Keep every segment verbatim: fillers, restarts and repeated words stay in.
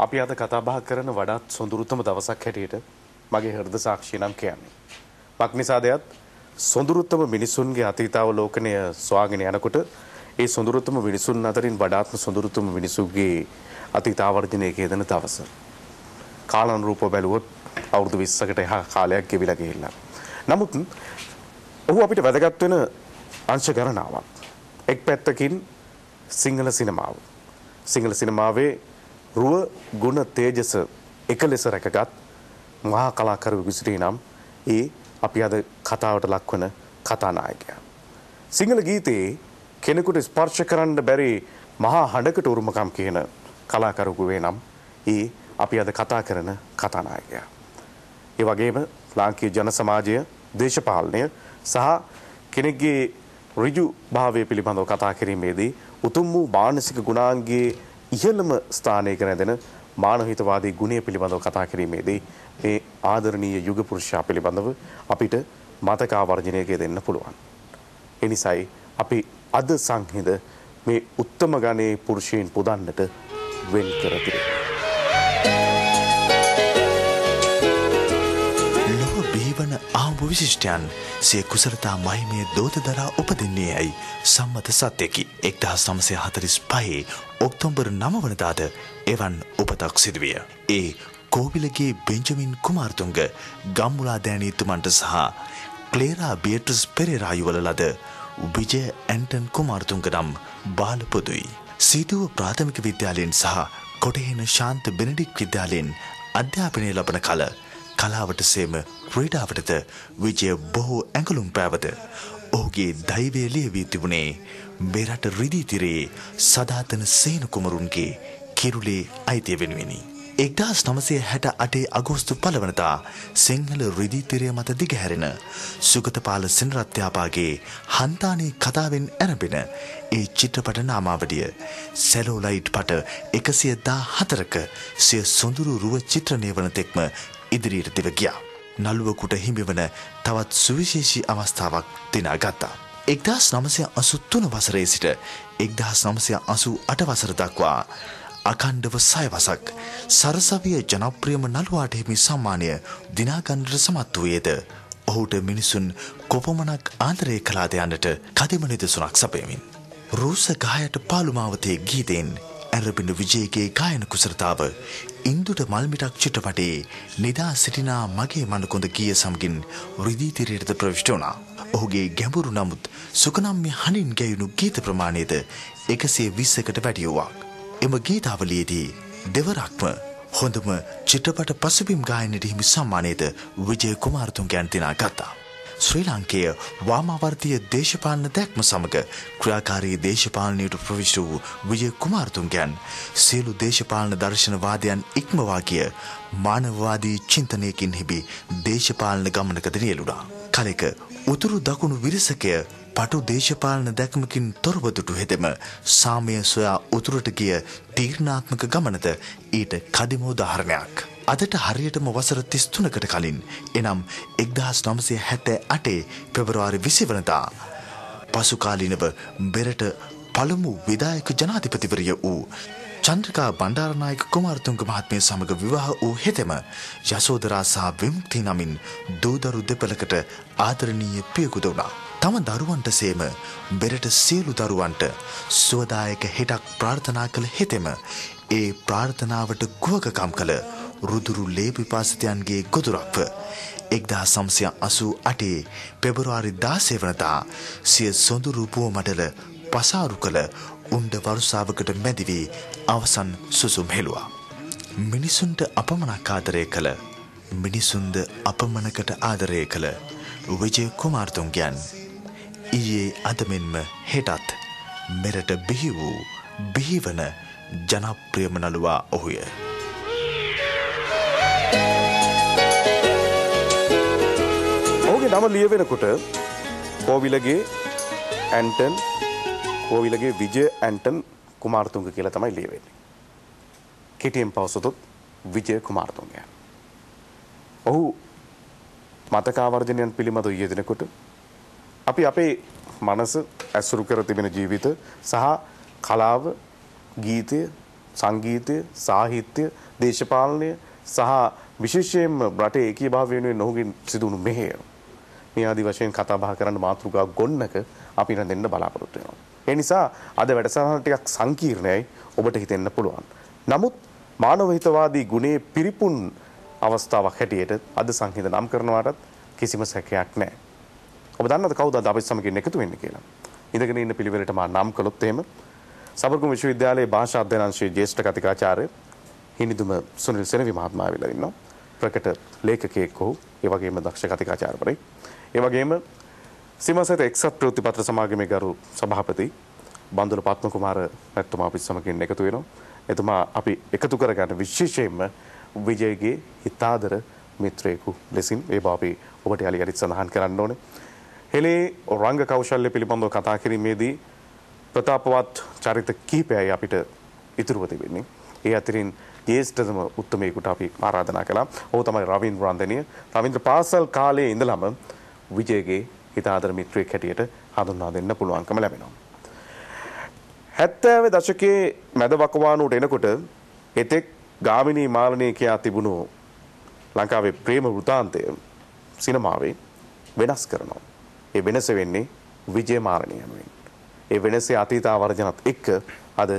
අපි අද කතා බහ කරන වඩාත් සොඳුරුතම දවසක් හැටියට මගේ හෘද සාක්ෂිය නම් කියන්නේ. මක්නිසාදයත් සොඳුරුතම මිනිසුන්ගේ අතීතාවලෝකනය සොයාගෙන යනකොට ඒ සොඳුරුතම මිනිසුන් අතරින් වඩාත්ම සොඳුරුතම මිනිසුන්ගේ අතීතාවර්ජනයේ යෙදෙන දවස. කාලානුරූපව බැලුවොත් අවුරුදු විස්සකට එහා කාලයක් ගෙවිලා ගිහිල්ලා. නමුත් ඔහු අපිට වැදගත් වෙන අංශ ගණනාවක්. එක් පැත්තකින් සිංහල සිනමාව. සිංහල සිනමාවේ රුව ගුණ තේජස එක ලෙස රැකගත් මහා කලාකරුවෙකු විසිරී නම් ඒ අපි අද කතාවට ලක්වන කතානායකයා. සිංහල ගීතයේ කෙනෙකුට ස්පර්ශ කරන්න බැරි මහා හඬකට උරුමකම් කියන කලාකරුවෙකු වේ නම් ඒ අපි අද කතා කරන කතානායකයා. ඒ වගේම ලාංකීය ජන සමාජය, දේශපාලනය සහ කෙනෙක්ගේ ඍජු භාවය පිළිබඳව කතා කිරීමේදී උතුම් වූ මානසික ගුණාංගයේ ඉහළම ස්ථානයක රැඳෙන මානවහිතවාදී ගුණය පිළිබඳව කතා කිරීමේදී මේ ආදරණීය යුග පුරුෂයා පිළිබඳව අපිට මතකාවර්ජනයක දෙන්න පුළුවන්. ඒ නිසායි අපි අද සංහිඳ මේ උත්තම ගණයේ පුරුෂයන් පුදන්නට වෙන් කර තිබෙනවා. ලොව බිහිවන ආඹ විශිෂ්ටයන් සිය කුසලතා මහිමය දෝතදරා උපදින්නේ යයි සම්මත සත්‍යකි. එක්දහස් නවසිය හතළිස් පහේ ඔක්තෝබර් නව වනදාද එවන් උපතක් සිදුවිය. ඒ කෝවිලගේ බෙන්ජමින් කුමාරතුංග ගම්මුලා දෑනීතුමන්ට සහ ක්ලේරා බියට්‍රිස් පෙරේරා යුවල ලද විජය ඇන්ටන් කුමාරතුංග නම් බාල පොදුයි. සීදුව ප්‍රාථමික විද්‍යාලයෙන් සහ කොටහෙන ශාන්ත බෙනඩික් විද්‍යාලයෙන් අධ්‍යාපනය ලබන කල කලාවට සේම ක්‍රීඩාවටද විජය බොහෝ ඇඟලුම් පෑවද ඔහුගේ දෛවය ලියවී තිබුණේ මෙරට රිදී තිරේ සදාතන සේන කුමරුන්ගේ කිරුලේ අයිතිය වෙනුවෙනි. එක්දහස් නවසිය හැට අටේ අගෝස්තු පළවනදා සිංහල රිදී තිරය මත දිගහැරෙන සුගතපාල සෙනරත්යාපාගේ හන්තානේ කතාවෙන් ඇරඹෙන ඒ චිත්‍රපට නාමාවලිය සැලෝලයිට් පට එකසිය දා හතරක සිය සොඳුරු රුව චිත්‍රණය වන තෙක්ම ඉදිරියට දිව ගියා. නළුවකුට හිමිවන තවත් සුවිශේෂී අවස්ථාවක් දිනා ගත්තා. එක්දහස් නවසිය අසූ තුන වසරේ සිට එක්දහස් නවසිය අසූ අට වසර දක්වා අඛණ්ඩව සය වසක් සරසවිය ජනප්‍රියම නළුවාට හිමි සම්මානය දිනාගන්නට සමත් වූයේද ඔහුට මිනිසුන් කොපමණක් ආදරය කළාද යන්නට කදිම නිදසුනක් සපයමින්. රූස ගායට පාළුමාවතේ ගීතයෙන් ඇරබිඳ විජයගේ ගායන කුසලතාව ඉන්දුට මල්මිටක් චිත්‍රපටයේ නිදා සිටිනා මගේ මනකොඳ ගීය සමගින් රිදී තිරයට ප්‍රවිෂ්ඨ වුණා. ඔහුගේ ගැඹුරු නමුත් සුකනම්ය හඬින් ගැයුණු ගීත ප්‍රමාණයද එකසිය විස්සකට වැඩි වූවක්. එම ගීතාවලියේදී දෙවරක්ම හොඳම චිත්‍රපට පසුබිම් ගායනයට හිමි සම්මානයද විජය කුමාරතුංගයන් දිනා ගත්තා. ශ්‍රී ලාංකේය වාමාවර්තීය දේශපාලන දැක්ම සමග ක්‍රියාකාරී දේශපාලනයට ප්‍රවිෂ්ඨ වූ විජය කුමාරතුංගයන් සියලු දේශපාලන දර්ශනවාදයන් ඉක්මවා ගිය මානවවාදී චින්තනයකින් හිබි දේශපාලන ගමනකද නියැලුණා. කලෙක උතුරු දකුණු විරසකය පටු දේශපාලන දැක්මකින් තොරව දුටු හෙතෙම සාමය සොයා උතුරට ගිය තීරණාත්මක ගමනද ඊට කදිම උදාහරණයක්. අදට හරියටම වසර තිස් තුනකට කලින් එනම් එක්දහස් නවසිය හැට අටේ පෙබරවාරි විසි වනදා පසුකාලීනව බෙරට පළමු විධායක ජනාධිපතිවරිය වූ චන්ද්‍රිකා බණ්ඩාරනායක කුමාරතුංග මහත්මිය සමග විවාහ වූ හෙතෙම යසෝදරා සහ විමුක්ති නමින් දූදරු දෙපළකට ආදරණීය පියකුද වුණා. තම දරුවන්ට සේම බෙරට සියලු දරුවන්ට සුවදායක හෙටක් ප්‍රාර්ථනා කළ හෙතෙම ඒ ප්‍රාර්ථනාවට ගුවකකම් කළ රුදුරු ලේ පිපාසිතයන්ගේ ගොදුරක්ව එක්දහස් නවසිය අසූ අටේ පෙබරවාරි දාසය වනදා සිය සොඳුරු පුව මඩල පසාරු කළ උණ්ඩ වරුසාවකට මැදි වී අවසන් සුසුම් හෙළුවා. මිනිසුන්ට අපමණක් ආදරය කළ මිනිසුන්ද අපමණකට ආදරය කළ විජය කුමාරතුංගයන් ඊයේ අද මෙන්ම හෙටත් මෙරට බිහි වූ බිහිවන ජනප්‍රියම නළුවා ඔහුය. ඔහුගේ නම ලියවෙනකොට කෝවිලගේ ඇන්ටන් කෝවිලගේ විජය ඇන්ටන් කුමාරතුංග කියලා තමයි ලියවෙන්නේ. කෙටියෙන් පවසතොත් විජය කුමාරතුංගයන්. ඔහු මතකාවර්ජනයන් පිළිබඳව යෙදෙනකොට අපි අපේ මනස ඇසුරු කර තිබෙන ජීවිත සහ කලාව, ගීතය, සංගීතය, සාහිත්‍ය, දේශපාලනය සහ විශේෂයෙන්ම රටේ ඒකීභාවය වෙනුවෙන් ඔහුගෙන් සිදුවුණු මෙහෙය. මේ ආදි වශයෙන් කතා බහ කරන්න මාතෘකා ගොන්නක අපි දෙන්න බලාපොරොත්තු වෙනවා. ඒ නිසා අද වැඩසටහන ටිකක් සංකීර්ණයි ඔබට හිතෙන්න පුළුවන්. නමුත් මානව හිතවාදී ගුණයේ පිරිපුන් අවස්ථාවක් හැටියට අද සංහිඳ නම් කරනවාටත් කිසිම සැකයක් නැහැ. ඔබ දන්නවද කවුද අද අපිත් සමගින් එකතු වෙන්නේ කියලා? ඉඳගෙන ඉන්න පිළිවෙලට මා නම් කළොත් එහෙම සබර්ගම විශ්වවිද්‍යාලයේ භාෂා අධ්‍යයන අංශයේ ජ්‍යෙෂ්ඨ කතිකාචාර්ය හිනිදුම සුනිල් සෙනවි මහත්මයා ආවිලා ඉන්නවා. ප්‍රකට ලේඛකයෙක් ඔහු, ඒ වගේම දක්ෂ කතිකාචාර්යවරයෙක්. ඒ වගේම සීමාසහිත එක්සත් ප්‍රවෘත්තිපත්‍ර සමාගමේ ගරු සභාපති බන්දුල පත්ම කුමාර මැතිතුමා අපිත් සමගින් එකතු වෙනවා. එතුමා අපි එකතු කරගන්න විශේෂයෙන්ම විජයගේ හිතාදර මිත්‍රයෙකු ලෙසින් ඒ බව අපි ඔබට යලි යලිත් සඳහන් කරන්න ඕනේ. හෙළේ රංග කෞශල්‍ය පිළිබඳව කතා කිරීමේදී ප්‍රතාපවත් චරිත කිහිපයයි අපිට ඉතුරුව තිබෙන්නේ. ඒ අතරින් ජ්‍යෙෂ්ඨතම උත්තමයෙකුට අපි ආරාධනා කළා. ඔහු තමයි රවීන්ද්‍ර රන්දනිය. රවීන්ද්‍ර පාසල් කාලයේ ඉඳලම විජයගේ හිතාදර මිත්‍රයෙක් හැටියට හඳුන්වා දෙන්න පුළුවන්කම ලැබෙනවා. හැත්තෑවේ දශකයේ මැද වකවානුවට එනකොට එතෙක් ගාමිණී මාලනී කියා තිබුණු ලංකාවේ ප්‍රේම වෘතාන්තය සිනමාවේ වෙනස් කරනවා. ඒ වෙනස වෙන්නේ විජය මාලනී යනුවෙන්. ඒ වෙනසේ අතීත ආවර්ජනත් එක්ක අද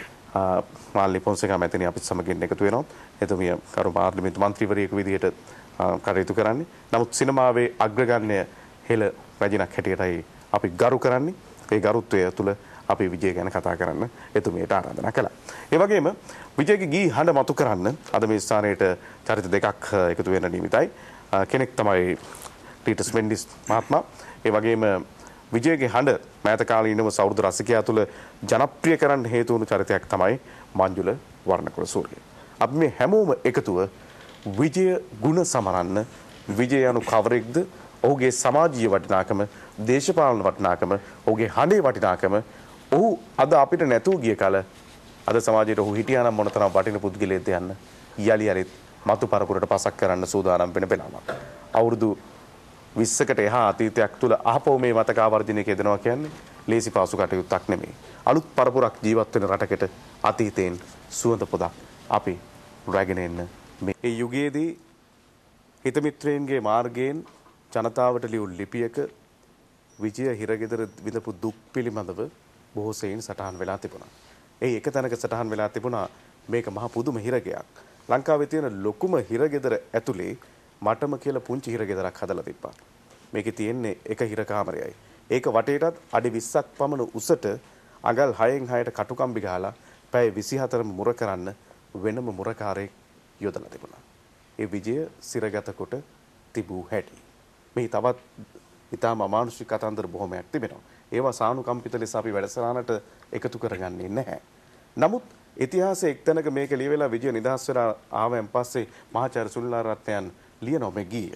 මාල්නී පොන්සේකා මැතිණිය අපිත් සමගින් එකතු වෙනවා. එතුමිය කරු පාර්ලිමේන්තු මන්ත්‍රීවරියක විදිහට කටයුතු කරන්නේ. නමුත් සිනමාවේ අග්‍රගණ්‍ය හෙළ රැජිනක් හැටියටයි අපි ගරු කරන්නේ. ඒ ගරුත්වය තුළ අපි විජය ගැන කතා කරන්න එතුමියට ආරාධනා කළා. ඒ වගේම විජයගේ ගී හඬ මතු කරන්න අද මේ ස්ථානයේට චරිත දෙකක් එකතු වෙන්න නියමිතයි. කෙනෙක් තමයි ටීටස් මෙන්ඩිස් මහත්මයා. ඒ වගේම විජයගේ හඬ මෑත කාලීනව සෞර්ධ රසිකයා තුළ ජනප්‍රිය කරන්න හේතු වුණු චරිතයක් තමයි මංජුල වර්ණකුල සූරිය. අපි මේ හැමෝම එකතුව විජය ගුණ සමරන්න විජය යනු කවරෙක්ද, ඔහුගේ සමාජීය වටිනාකම, දේශපාලන වටිනාකම, ඔහුගේ හඬේ වටිනාකම, ඔහු අද අපිට නැතුව ගිය කල අද සමාජයට ඔහු හිටියා නම් මොනතරම් වටින පුද්ගලයෙක්ද යන්න යලි යලිත් මතු පරපුරට පසක් කරන්න සූදානම් වෙන වෙලාවක්. අවුරුදු විස්සකට එහා අතීතයක් තුළ ආපහු මේ මතක ආවර්ජනයක යෙදෙනවා කියන්නේ ලේසි පාසු කටයුත්තක් නෙමෙයි. අලුත් පරපුරක් ජීවත් වෙන රටකට අතීතයෙන් සුවඳ පොදක් අපි රැගෙන එන්න මේ ඒ යුගයේදී හිතමිත්‍රයන්ගේ මාර්ගයෙන් ජනතාවට ලියු ලිපියක විජය හිරගෙදර විඳපු දුක් පිළිබඳව බොහෝ සෙයින් සටහන් වෙලා තිබුණා. ඒ එක තැනක සටහන් වෙලා තිබුණා මේක මහ පුදුම හිරගයක්. ලංකාවේ තියෙන ලොකුම හිරගෙදර ඇතුලේ මටම කියලා පුංචි හිරගෙදරක් හදලා තිබ්බා. මේකේ තියෙන්නේ එක හිර කාමරයයි. ඒක වටේටත් අඩි විස්සක් පමණ උසට අඟල් හයෙන් හයට කටුකම්බි ගහලා පැය විසිහතරම මුර කරන්න වෙනම මුරකාරයෙක් යොදලා තිබුණා. ඒ විජය සිරගත කොට තිබූ හැටි. මේ තවත් ඉතාම අමානුෂික කතන්දර බොහොමයක් තිබෙනවා. ඒවා සානුකම්පිත ලෙස අපි වැඩසටහනට එකතු කරගන්නේ නැහැ. නමුත් ඉතිහාසයේ එක්තැනක මේක ලියවිලා විජය නිදහස් වෙලා ආවෙන් පස්සේ මහාචාර්ය සුනිලාරත්නයන් ලියනවා මේ ගීය.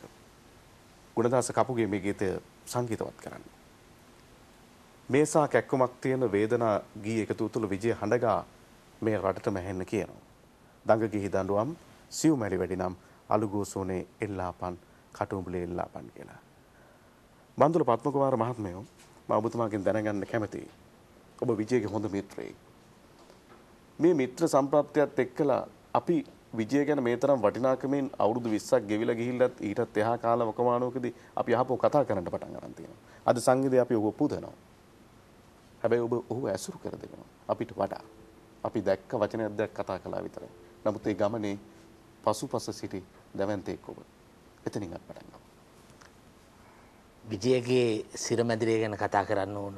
ගුණදාස කපුගේ මේ ගීතය සංගීතවත් කරන්න. මේසා කැක්කුමක් තියෙන වේදනා ගී එකතු තුළ විජය හඬගා මේ රටටම ඇහෙන්න කියනවා. දඟ ගිහි දඬුවම් සිව්මැලි වැඩි නම් අලුගෝසෝනේ එල්ලාපන් කටුඹුලේ එල්ලාපන් කියලා. බන්දුල පත්ම කුමාර මහත්මයෝ මම ඔබතුමාගෙන් දැනගන්න කැමතියි. ඔබ විජයගේ හොඳ මිත්‍රයෙක්. මේ මිත්‍ර සම්ප්‍රාප්තියත් එක්කලා අපි විජය ගැන මේ තරම් වටිනාකමින් අවුරුදු විස්සක් ගෙවිලා ගිහිල්ලත් ඊටත් එහා කාල වකවානුවකදී අපි ආපහු කතා කරන්න පටන් ගන්න තියෙනවා. අද සංගීතය අපි ඔබ පුදනවා. හැබැයි ඔබ ඔහු ඇසුරු කර දෙනවා අපිට වඩා. අපි දැක්ක වචනයක් දැක් කතා කළා විතරයි. නමුත් ඒ ගමනේ පසුපස සිටි දැවැන්තෙක් ඔබ. එතනින් අපි පටන් ගමු. විජයගේ සිරමැදිරිය ගැන කතා කරන්න ඕන.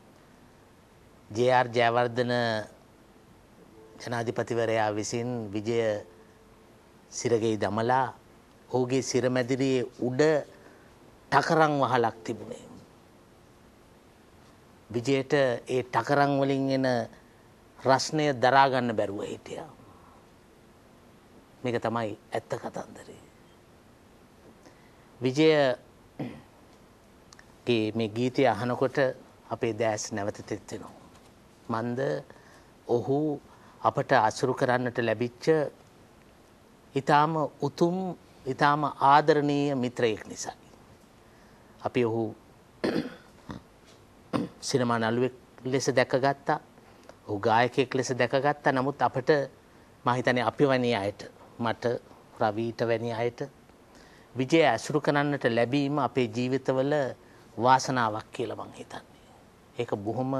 ජේ ආර් ජයවර්ධන ජනාධිපතිවරයා විසින් විජය සිරගෙයි දමලා ඔහුගේ සිරමැදිරියේ උඩ ටකරන් වහලක් තිබුණේ. විජයට ඒ ටකරන් වලින් එන රස්නය දරා ගන්න බැරුව හිටියා. මේක තමයි ඇත්ත කතන්දරේ. විජයගේ මේ ගීතය අහනකොට අපේ දැස් නැවත තෙත් වෙනවා. මන්ද ඔහු අපට අසුරු කරන්නට ලැබිච්ච ඊටාම උතුම් ඊටාම ආදරණීය මිත්‍රයෙක් නිසා. අපි ඔහු සිනමා නළුවෙක් ලෙස දැකගත්තා. ඔහු ගායකයෙක් ලෙස දැකගත්තා. නමුත් අපිට මම හිතන්නේ අපි වැනි අයට, මට රවීට වැනි අයට විජය ඇසුරු කරන්නට ලැබීම අපේ ජීවිතවල වාසනාවක් කියලා මම හිතන්නේ. ඒක බොහොම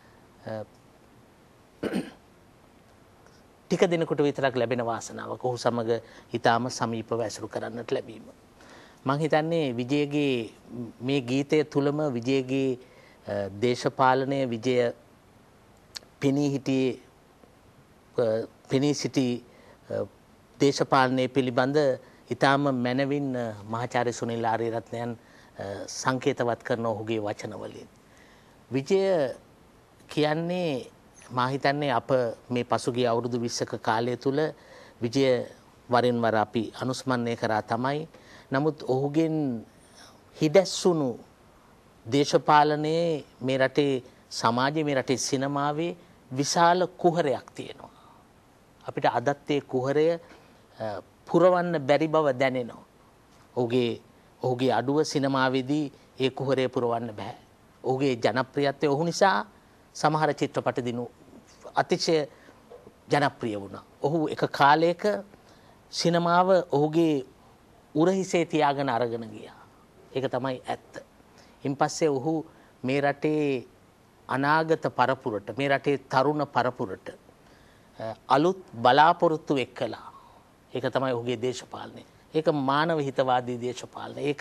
ටික දිනකට විතරක් ලැබෙන වාසනාවක්. ඔහු සමග ඊටාම සමීපව ඇසුරු කරන්නට ලැබීම. මම හිතන්නේ විජයගේ මේ ගීතය තුලම විජයගේ දේශපාලනය, විජය පෙනී හිටියේ පෙනී සිටි දේශපාලනය පිළිබඳ ඊටාම මැනවින් මහාචාර්ය සුනිල් ආරියරත්නයන් සංකේතවත් කරන ඔහුගේ වචනවලින්. විජය කියන්නේ මා හිතන්නේ අප මේ පසුගිය අවුරුදු විස්සක කාලය තුල විජය වරින් වර අපි අනුස්මරණය කරා තමයි. නමුත් ඔහුගෙන් හිදැස්සුණු දේශපාලනයේ මේ රටේ සමාජයේ මේ රටේ සිනමාවේ විශාල කුහරයක් තියෙනවා. අපිට අදත් ඒ කුහරය පුරවන්න බැරි බව දැනෙනවා. ඔහුගේ ඔහුගේ අඩුව සිනමාවේදී ඒ කුහරය පුරවන්න බෑ. ඔහුගේ ජනප්‍රියත්වය ඔහු නිසා සමහර චිත්‍රපට දිනු අතිශය ජනප්‍රිය වුණා. ඔහු එක කාලයක සිනමාව ඔහුගේ උරහිසේ තියාගෙන අරගෙන ගියා. ඒක තමයි ඇත්ත. ඉන් පස්සේ ඔහු මේ රටේ අනාගත පරපුරට, මේ රටේ තරුණ පරපුරට අලුත් බලාපොරොත්තු එක්කලා. ඒක තමයි ඔහුගේ දේශපාලනය. ඒක මානව හිතවාදී දේශපාලනය. ඒක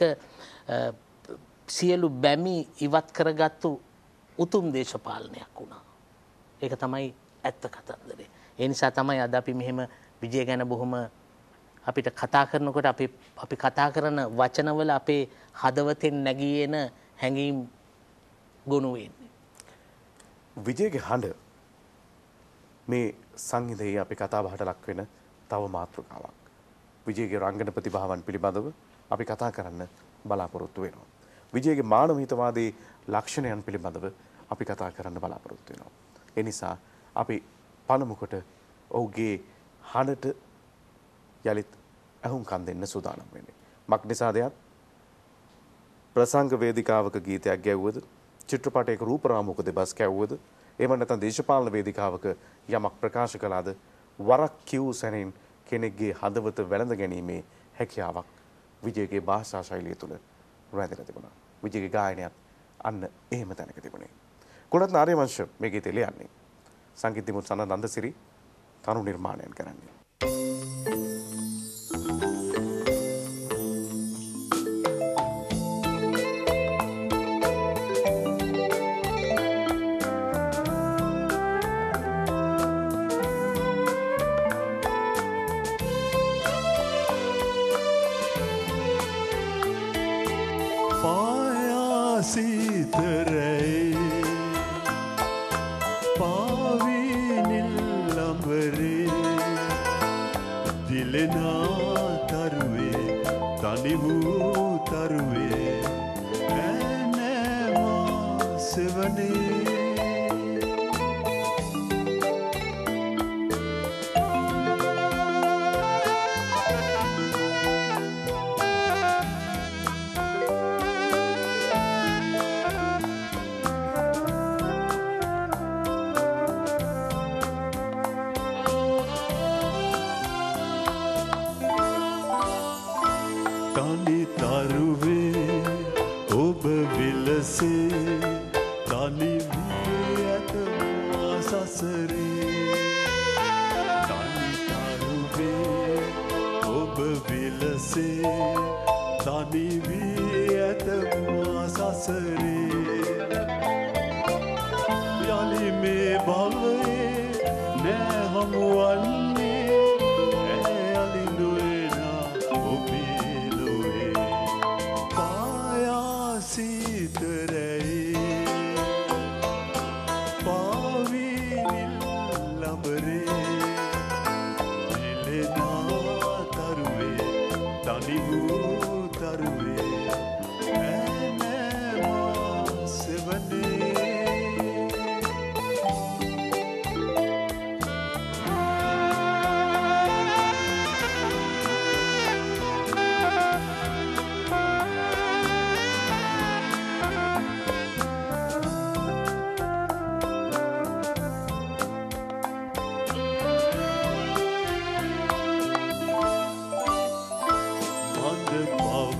සියලු බැමි ඉවත් කරගත්තු උතුම් දේශපාලනයක් වුණා. ඒක තමයි ඇත්ත කතන්දරේ. ඒ නිසා තමයි අද අපි මෙහෙම විජය ගැන බොහොම අපිට කතා කරනකොට අපි අපි කතා කරන වචනවල අපේ හදවතෙන් නැගී එන හැඟීම් ගොනු වෙන්නේ. විජයගේ හඬ මේ සංගීතයේ අපි කතා බහට ලක් වෙන තව මාතෘකාවක්. විජයගේ රංගන ප්‍රතිභාවන් පිළිබඳව අපි කතා කරන්න බලාපොරොත්තු වෙනවා. විජයගේ මානව හිතවාදී ලක්ෂණයන් පිළිබඳව අපි කතා කරන්න බලාපොරොත්තු වෙනවා. ඒ නිසා අපි පළමුකොට ඔහුගේ හඬට යලිත් අහුම්කම් දෙන්න සූදානම් වෙන්නේ. මක් නිසාදයක් ප්‍රසංග වේදිකාවක ගීතයක් ගැව්වද, චිත්‍රපටයක රූපරාමුවක දෙබස් ගැව්වද, එහෙම නැත්නම් දේශපාලන වේදිකාවක යමක් ප්‍රකාශ කළාද, වරක් කියූ සැනින් කෙනෙක්ගේ හදවත වැළඳ ගැනීමේ හැකියාවක් විජයගේ භාෂා ශෛලිය තුළ රැඳෙලා තිබුණා. විජයගේ ගායනයත් අන්න එහෙම තැනක තිබුණේ. කුණත් නාරයවංශ මේ ගීතය ලියන්නේ. සංගීත දිමුත් සන නන්දසිරි තනු නිර්මාණයන් කරන්නේ.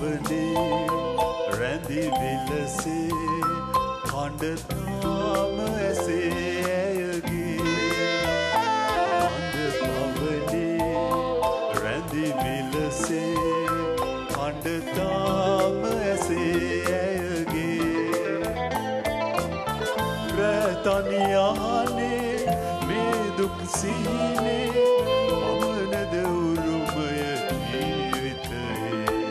පවනේ රැඳි විලසේ හඬ තාම ඇසේ ඇයගේ හඬ පවනේ රැඳි විලසේ හඬ තාම ඇසේ ඇයගේ රැතනියානේ මේ දුක් සීනේ පමණද උරුමය ජීවිතයේ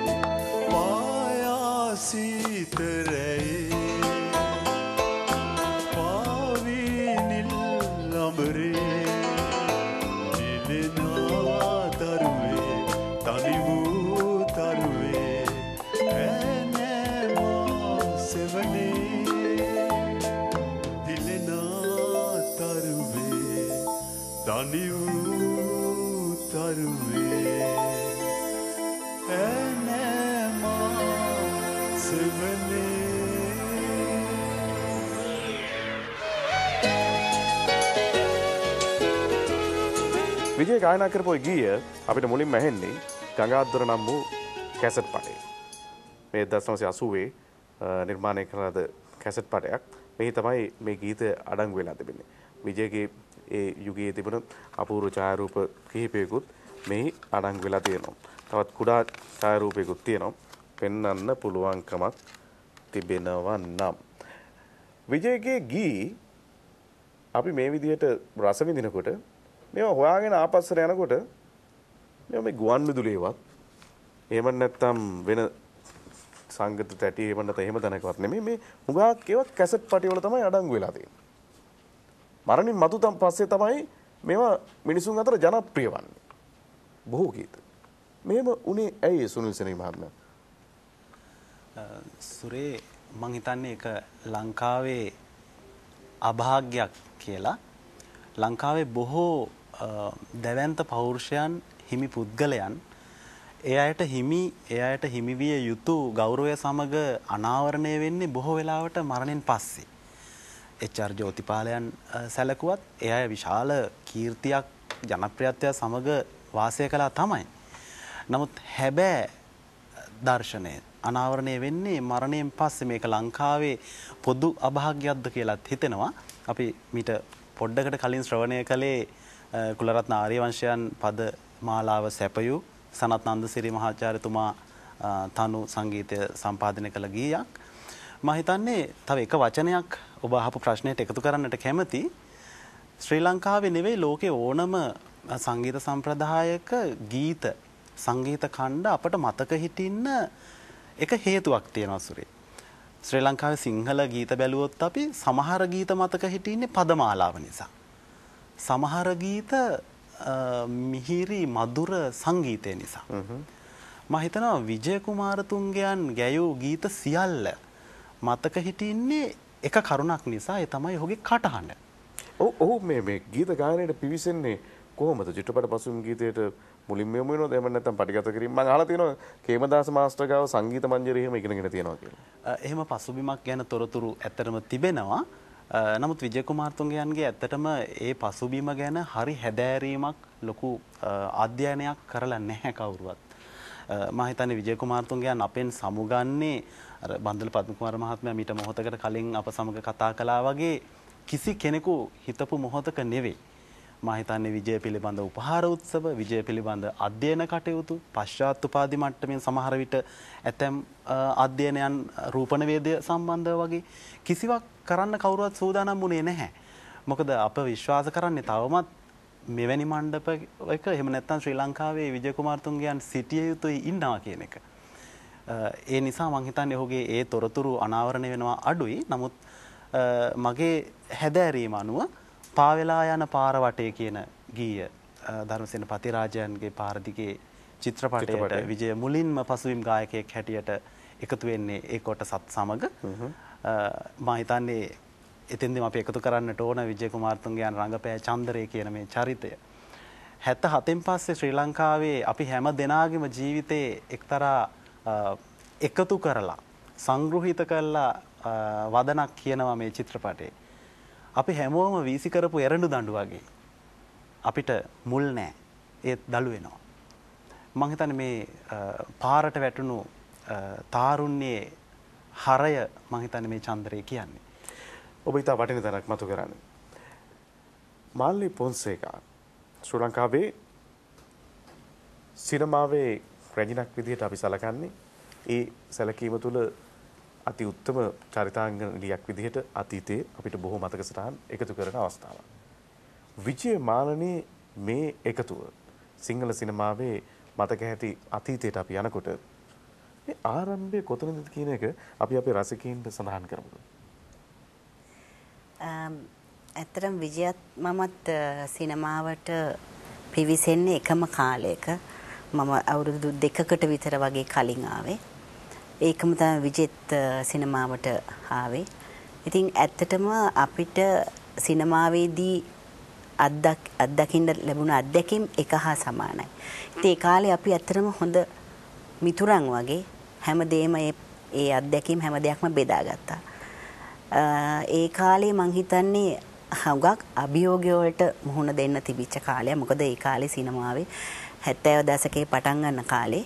පායාසීතරයේ පාවිනිල් අඹරේ දිලෙනා තරුවේ තනි වූ තරුවේ ඇනෑමා සෙවනේ දිලෙනා තරුවේ තනි වූ තරුවේ ඇනෑමා සෙවනේ විජය ගායනා කරපු ඒ ගීය අපිට මුලින්ම ඇහෙන්නේ ගංගාදර නම් වූ කැසට් පටේ. මේ එක්දහස් නවසිය අසූවේ නිර්මාණය කරන ලද කැසට් පටයක්. මේ තමයි මේ ගීතය අඩංගු වෙලා තිබෙන්නේ. විජයගේ ඒ යුගයේ තිබුණ අපූර්ව ඡායාරූප කිහිපයකුත් මෙහි අඩංගු වෙලා තියෙනවා. තවත් කුඩා ඡායාරූපයකුත් තියෙනවා. පෙන්වන්න පුළුවන්කමක් තිබෙනවා නම්. විජයගේ ගී අපි මේ විදිහට රස විඳිනකොට මේවා හොයාගෙන ආපස්සට යනකොට මේවා මේ ගුවන් විදුලියවත් එහෙම නැත්නම් වෙන සංගීත තැටි එහෙම නැත්නම් එහෙම තැනකවත් නෙමෙයි මේ හුඟක් ඒවා කැසට් පටි වල තමයි අඩංගු වෙලා තියෙන්නේ. මරණින් මතු තම පස්සේ තමයි මේවා මිනිසුන් අතර ජනප්‍රිය වන්නේ. බොහෝ ගීත. මේව උනේ ඇයි සුනිල් සෙනග මහත්මයා? සුරේ මං හිතන්නේ ඒක ලංකාවේ අභාග්‍යයක් කියලා. ලංකාවේ බොහෝ දැවැන්ත පෞරුෂයන් හිමි පුද්ගලයන් ඒ අයට හිමි ඒ අයට හිමි විය යුතු ගෞරවය සමග අනාවරණය වෙන්නේ බොහෝ වෙලාවට මරණයෙන් පස්සේ. එච් ආර් ජෝතිපාලයන් සැලකුවත් ඒ අය විශාල කීර්තියක් ජනප්‍රියත්වයක් සමග වාසය කළා තමයි. නමුත් හැබෑ දර්ශනය අනාවරණය වෙන්නේ මරණයෙන් පස්සේ. මේක ලංකාවේ පොදු අභාග්‍යයක්ද කියලාත් හිතෙනවා. අපි මීට පොඩ්ඩකට කලින් ශ්‍රවණය කළේ කුලරත්න ආර්යවංශයන් පද මාලාව සැපයූ සනත් නන්දසිරි මහාචාර්යතුමා තනු සංගීතය සම්පාදනය කළ ගීයක්. මම හිතන්නේ තව එක වචනයක් ඔබ අහපු ප්‍රශ්නයට එකතු කරන්නට කැමති. ශ්‍රී ලංකාවේ නෙවෙයි ලෝකේ ඕනම සංගීත සම්ප්‍රදායක ගීත සංගීත ඛණ්ඩ අපට මතක හිටින්න එක හේතුවක් තියෙනවා සුරේ. ශ්‍රී ලංකාවේ සිංහල ගීත බැලුවොත් අපි සමහර ගීත මතක හිටින්නේ පදමාලාව නිසා. සමහර ගීත මිහිරි මధుර සංගීතය නිසා. මම හිතනවා විජය කුමාරතුංගයන් ගැයූ ගීත සියල්ල මතක හිටින්නේ එක කරුණක් නිසා. ඒ තමයි ඔහුගේ කටහඬ. ඔව් ඔව් මේ මේ ගීත ගායනයට පිවිසෙන්නේ කොහොමද? චිත්‍රපට පසුබිම් ගීතයට මුලින්ම යොමු වෙනවද? එහෙම නැත්නම් පටිගත කිරීම? මම අහලා තියෙනවා කේමදාස මාස්ටර් ගාව සංගීත මංජරි එහෙම ඉගෙනගෙන තියෙනවා කියලා. එහෙම පසුබිමක් ගැන තොරතුරු ඇත්තටම තිබෙනවා. නමුත් විජය කුමාරතුංගයන්ගේ ඇත්තටම ඒ පසුබිම ගැන හරි හැදෑරීමක් ලොකු අධ්‍යයනයක් කරලා නැහැ කවුරුවත්. මම හිතන්නේ විජය කුමාරතුංගයන් අපෙන් සමුගන්නේ අර බන්දල පද්මකුමාර මහත්මයා මීට මොහොතකට කලින් අප සමග කතා කළා වගේ කිසි කෙනෙකු හිතපු මොහොතක නෙවෙයි. මම හිතන්නේ විජය පිළිබඳ උපහාර උත්සව, විජය පිළිබඳ අධ්‍යයන කටයුතු, පශ්චාත් උපාධි මට්ටමින් සමහර විට ඇතැම් අධ්‍යයනයන් රූපණවේදය සම්බන්ධව වගේ කිසිවක් කරන්න කවුරුවත් සූදානම් වුණේ නැහැ. මොකද අප විශ්වාස කරන්නේ තවමත් මෙවැනි මණ්ඩපයක එහෙම නැත්නම් ශ්‍රී ලංකාවේ විජය කුමාරතුංගයන් සිටිය යුතුයි ඉන්නවා කියන එක. ඒ නිසා මම හිතන්නේ ඔහුගේ ඒ තොරතුරු අනාවරණය වෙනවා අඩුයි. නමුත් මගේ හැදෑරීම අනුව පාවෙලා යන පාර වටේ කියන ගීය ධර්මසේන පතිරාජයන්ගේ පාරදිගේ චිත්‍රපටයට විජය මුලින්ම පසුබිම් ගායකයෙක් හැටියට එකතු වෙන්නේ ඒ කොටසත් සමග. මම හිතන්නේ එතෙන්දීම අපි එකතු කරන්නට ඕන විජය කුමාරතුංගයන් රංගපෑ චන්දරේ කියන මේ චරිතය. හැත්තෑ හතෙන් පස්සේ ශ්‍රී ලංකාවේ අපි හැම දෙනාගේම ජීවිතේ එක්තරා එකතු කරලා සංග්‍රහිත කරලා වදනක් කියනවා මේ චිත්‍රපටයේ. අපි හැමෝම වීසි කරපු එරඬු දඬු වගේ අපිට මුල් නැහැ. ඒත් දළු වෙනවා. මම හිතන්නේ මේ පාරට වැටුණු තාරුණ්‍යයේ හරය මම හිතන්නේ මේ චන්ද්‍රය කියන්නේ. ඔබ ඊට වටින තැනක් මතු කරන්නේ. මාල්ලි පොන්සේකා ශ්‍රී ලංකාවේ සිනමාවේ රැජිනක් විදිහට අපි සැලකන්නේ ඒ සැලකීම තුළ අති උත්තම චරිතාංගනියක් විදිහට අතීතයේ අපිට බොහෝ මතක සටහන් එකතු කරන අවස්ථාවක්. විජය මාලනී මේ එකතුව සිංහල සිනමාවේ මතක ඇති අතීතයට අපි යනකොට මේ ආරම්භය කොතනද කියන එක අපි අපේ රසිකයින්ට සඳහන් කරමු. ඇත්තටම විජයත් මමත් සිනමාවට පිවිසෙන්නේ එකම කාලයක. මම අවුරුදු දෙකකට විතර වගේ කලින් ආවේ. ඒකම තමයි විජෙත් සිනමාවට ආවේ. ඉතින් ඇත්තටම අපිට සිනමාවේදී අත්දක් අත්දකින්න ලැබුණ අත්දැකීම් එක හා සමානයි. ඉතින් ඒ කාලේ අපි ඇත්තටම හොඳ මිතුරන් වගේ හැමදේම ඒ ඒ අත්දැකීම් හැම දෙයක්ම බෙදාගත්තා. ඒ කාලේ මං හිතන්නේ හුඟක් අභියෝගය වලට මුහුණ දෙන්න තිබිච්ච කාලයක්. මොකද ඒ කාලේ සිනමාවේ හැත්තෑ දශකයේ පටන් ගන්න කාලේ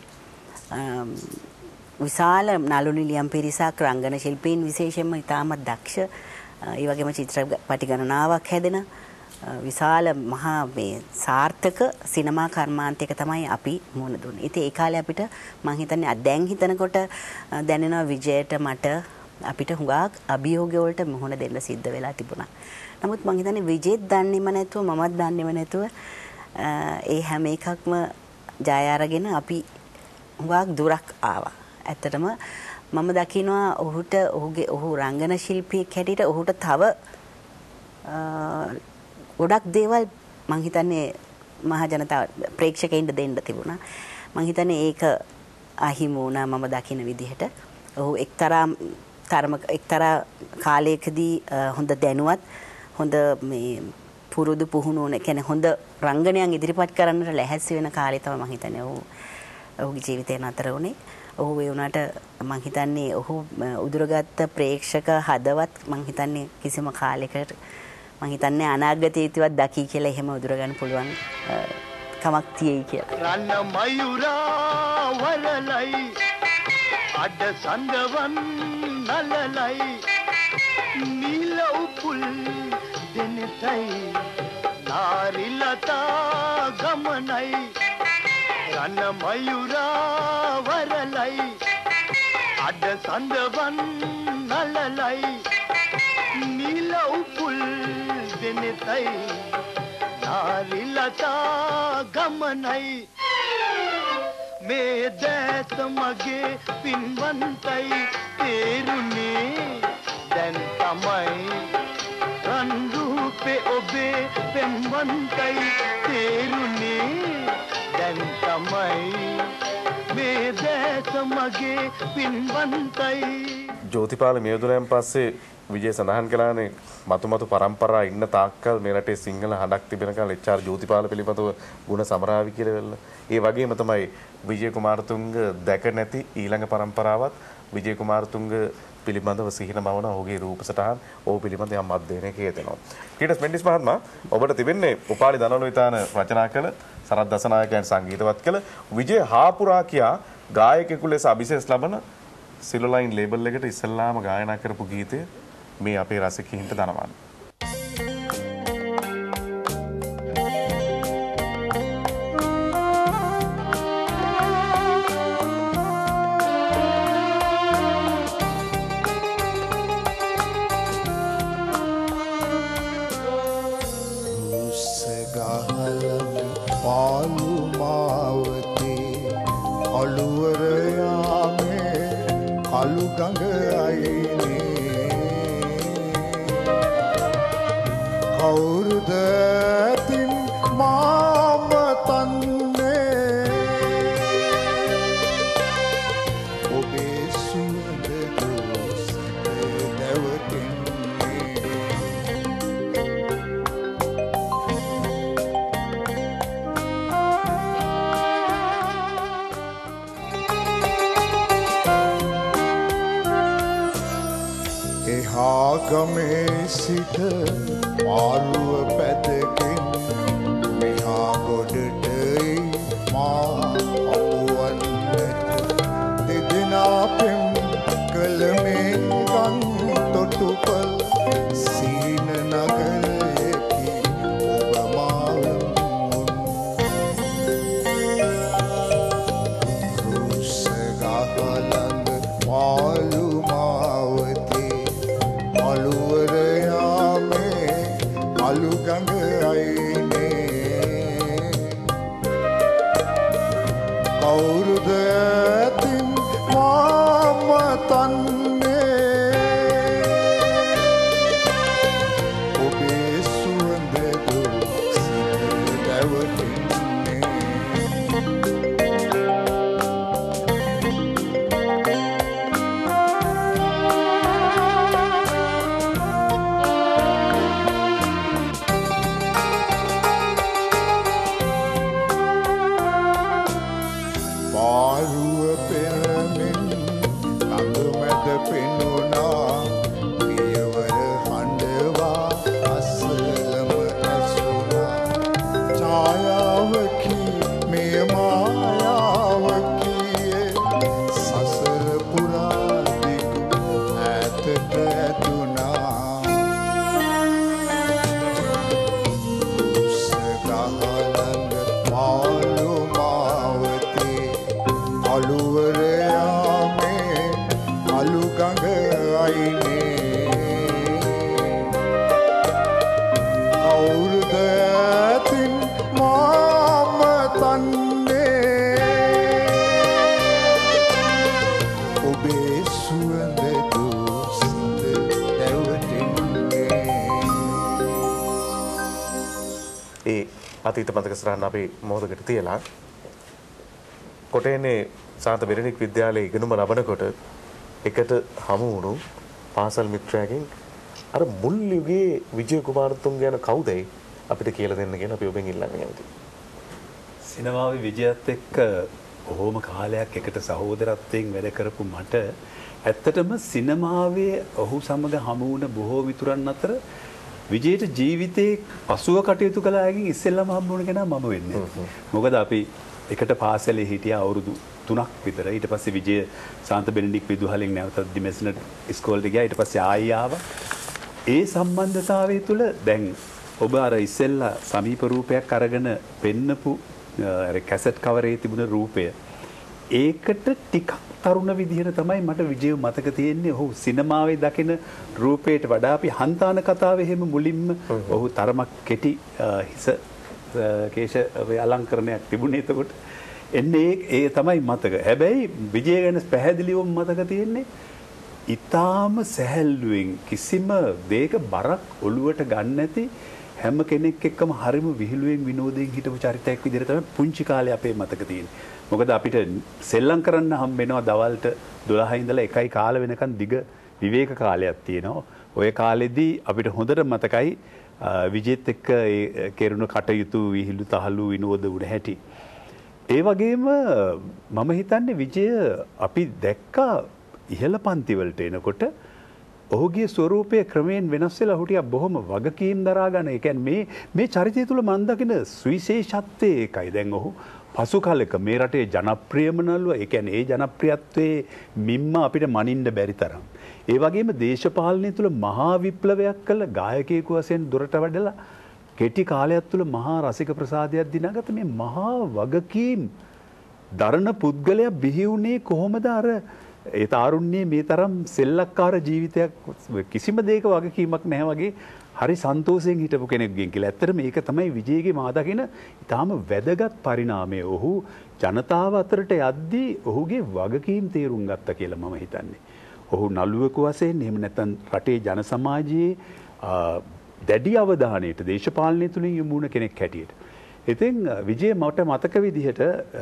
විශාල නළු නිලියම් පිරිසක් රංගන ශිල්පීන් විශේෂයෙන්ම ඉතාමත් දක්ෂ ඒ වගේම චිත්‍රපටි ගණනාවක් හැදෙන විශාල මහා මේ සාර්ථක සිනමා කර්මාන්තයක තමයි අපි මුහුණ දුන්නේ. ඉතින් ඒ කාලේ අපිට මම හිතන්නේ දැන් හිතනකොට දැනෙනවා විජයට මට අපිට හුඟක් අභියෝග වලට මුහුණ දෙන්න සිද්ධ වෙලා තිබුණා. නමුත් මම හිතන්නේ විජෙත් දන්නේම නැතුව මමත් දන්නේම නැතුව ඒ හැම එකක්ම ජය අරගෙන අපි හුඟක් දුරක් ආවා. ඇත්තටම මම දකිනවා ඔහුට ඔහුගේ ඔහු රංගන ශිල්පියෙක් හැටියට ඔහුට තව ගොඩක් දේවල් මම හිතන්නේ මහ ජනතාව ප්‍රේක්ෂකයින්ට දෙන්න තිබුණා. මම හිතන්නේ ඒක අහිමි වුණා මම දකින විදිහට. ඔහු එක්තරා තරමක එක්තරා කාලයකදී හොඳ දැනුවත් හොඳ මේ පුරුදු පුහුණු වුණ කියන්නේ හොඳ රංගනයන් ඉදිරිපත් කරන්නට ලැහැස්සි වෙන කාලේ තමයි මම හිතන්නේ ඔහු ඔහුගේ ජීවිතේ නතර වුණේ. ඔහු ඒ වුණාට මම හිතන්නේ ඔහු උදුරගත්ත ප්‍රේක්ෂක හදවත් මම හිතන්නේ කිසිම කාලයකට මම හිතන්නේ අනාගතයේදීවත් දකි කියලා එහෙම උදුර ගන්න පුළුවන් කමක් තියෙයි කියලා. රන්න මයුරා වලලයි අඩ සඳවන් නලලයි නිල උපුල් දෙනතයි නාරිලතා ගමනයි රන්න මයුරා වරලයි අඩ සඳවන් නලලයි නිල උපුල් දෙනතයි නාරිලතා ගමනයි මේ දැත මගේ පින්වන්තයි තේරුනේ දැන් තමයි රන් රූපේ ඔබේ පෙම්වන්තයි තේරුනේ දැන් තමයි මේ දැත මගේ පින්වන්තයි. ජෝතිපාල මියදුනයන් පස්සේ විජය සඳහන් කළානේ මතු මතු පරම්පරා ඉන්න තාක්කල් මේ රටේ සිංහල හඬක් තිබෙනකල් එච් ආර් ජෝතිපාල පිළිබඳව ගුණ සමරාවි කියලා වෙන්න. ඒ වගේම තමයි විජය කුමාරතුංග දැක නැති ඊළඟ පරම්පරාවත් විජය කුමාරතුංග පිළිබඳව සිහින මවන ඔහුගේ රූප සටහන් ඔහු පිළිබඳව යම් අධ්‍යයනයක යෙදෙනවා. ටීටස් මෙන්ඩිස් මහත්මයා ඔබට තිබෙන්නේ උපාලි දනලෝවිතාන රචනා කළ සරත් දසනායකයන් සංගීතවත් කළ විජය හාපුරා කියා ගායකයෙකු ලෙස අභිෂේක ලබන සිලොලයින් ලේබල් එකට ඉස්සල්ලාම ගායනා කරපු ගීතය මේ අපේ රසිකයින්ට දනවන්න. ගමේ සිට මාළුව පැදකින් මෙහා ගොඩට මා අපුවන්නට දෙදෙනා තන්නේ ඔබේ සුවඳ දුසිත දැවටෙන්නේ පාරුව පෙරමින් කඳ මැද පෙනුණා පියවර හඬවා අසලම ඇසුණා ඡායාවකි මේ මායාවකි සසර පුරා දිගු ඈතට ඇතුණා උස්සගහලඟ මාළු මාවතේ අලුවරයාමේ අලු ගඟ අයිනේ කවුරුද ඇතින් මාම තන්නේ ඔබේ සුවඳ දුසිත දැවටෙන්නේ ඒ අතීත මතක සටහන අපි මොහොතකට තියලා කොටේනේ සාන්ත බෙරණික් විද්‍යාලයේ ඉගෙනුම ලබනකොට එකට හමු වුණු පාසල් මිත්‍රයෙක්ගෙන් අර මුල් යුගයේ විජය කුමාරතුංග යන කවුදයි අපිට කියලා දෙන්න කියලා අපි ඔබෙන් ඉල්ලන්නේ කැමතියි. සිනමාවේ විජයත් එක්ක බොහෝම කාලයක් එකට සහෝදරත්වයෙන් වැඩ කරපු මට ඇත්තටම සිනමාවේ ඔහු සමග හමු වුණ බොහෝ මිතුරන් අතර විජයට ජීවිතේ පසුව කටයුතු කළ අයගෙන් ඉස්සෙල්ලාම හම්බ වුණ කෙනා මම වෙන්නේ. මොකද අපි එකට පාසලේ හිටියා අවුරුදු තුනක් විතර. ඊට පස්සේ විජය සාන්ත බෙනඩික් විදුහලෙන් නැවතත් දිමෙසනට ඉස්කෝලේට ගියා. ඊට පස්සේ ආයි ආවා. ඒ සම්බන්ධතාවය තුළ දැන් ඔබ අර ඉස්සෙල්ලා සමීප රූපයක් අරගෙන පෙන්නපු අර කැසට් කවරේ තිබුණ රූපය ඒකට ටිකක් තරුණ විදිහට තමයි මට විජයව මතක තියෙන්නේ. ඔහු සිනමාවේ දකින රූපයට වඩා අපි හන්තාන කතාවේ හැම මුලින්ම ඔහු තරමක් කෙටි හිස කේශ අලංකරණයක් තිබුණේ. එතකොට එන්නේ ඒ තමයි මතක. හැබැයි විජය ගැන පැහැදිලිවම මතක තියෙන්නේ ඊටාම සැහැල්ලුවෙන් කිසිම දෙයක බරක් ඔළුවට ගන්න නැති හැම කෙනෙක් එක්කම හරිම විහිළුවෙන් විනෝදයෙන් හිටපු චරිතයක් විදිහට තමයි පුංචි කාලේ අපේ මතක තියෙන්නේ. මොකද අපිට සෙල්ලම් කරන්න හම්බ වෙනවා දවල්ට දොළහ ඉඳලා එකයි කාල වෙනකන් දිග විවේක කාලයක් තියෙනවා. ওই කාලෙදී අපිට හොඳට මතකයි විජේත් එක්ක ඒ කෙරුණු කටයුතු විහිළු තහළු විනෝද උඩ හැටි. ඒ වගේම මම හිතන්නේ විජය අපි දැක්කා ඉහළ පන්ති වලට එනකොට ඔහුගේ ස්වරූපය ක්‍රමයෙන් වෙනස් වෙලා හිටියා බොහොම වගකීම් දරා ගන්න. ඒ කියන්නේ මේ මේ චරිතය තුල මම දකින සුවිශේෂත්වය ඒකයි. දැන් ඔහු පසු කාලෙක මේ රටේ ජනප්‍රියම නළුවා. ඒ කියන්නේ ඒ ජනප්‍රියත්වයේ මිම්ම අපිට මනින්න බැරි තරම්. ඒ වගේම දේශපාලනය තුල මහා විප්ලවයක් කළ ගායකයෙකු වශයෙන් දුරට වැඩලා කෙටි කාලයක් තුල මහා රසික ප්‍රසාදයක් දිනාගත්ත මේ මහා වගකීම් දරන පුද්ගලයා බිහි වුණේ කොහොමද? අර ඒ තාරුණ්‍යයේ මේ තරම් සෙල්ලක්කාර ජීවිතයක් කිසිම දෙයක වගකීමක් නැහැ වගේ හරි සන්තෝෂයෙන් හිටපු කෙනෙක්ගෙන් කියලා. ඇත්තටම මේක තමයි විජයගේ මා දකින ඊටාම වැදගත් පරිණාමය. ඔහු ජනතාව අතරට යද්දී ඔහුගේ වගකීම් තේරුම් ගත්තා කියලා මම හිතන්නේ. ඔහු නළුවෙකු වශයෙන් එහෙම නැත්නම් රටේ ජන සමාජයේ දැඩි අවධානයට දේශපාලනය තුලින් යොමු වුණ කෙනෙක් හැටියට. ඉතින් විජය මට මතක විදිහට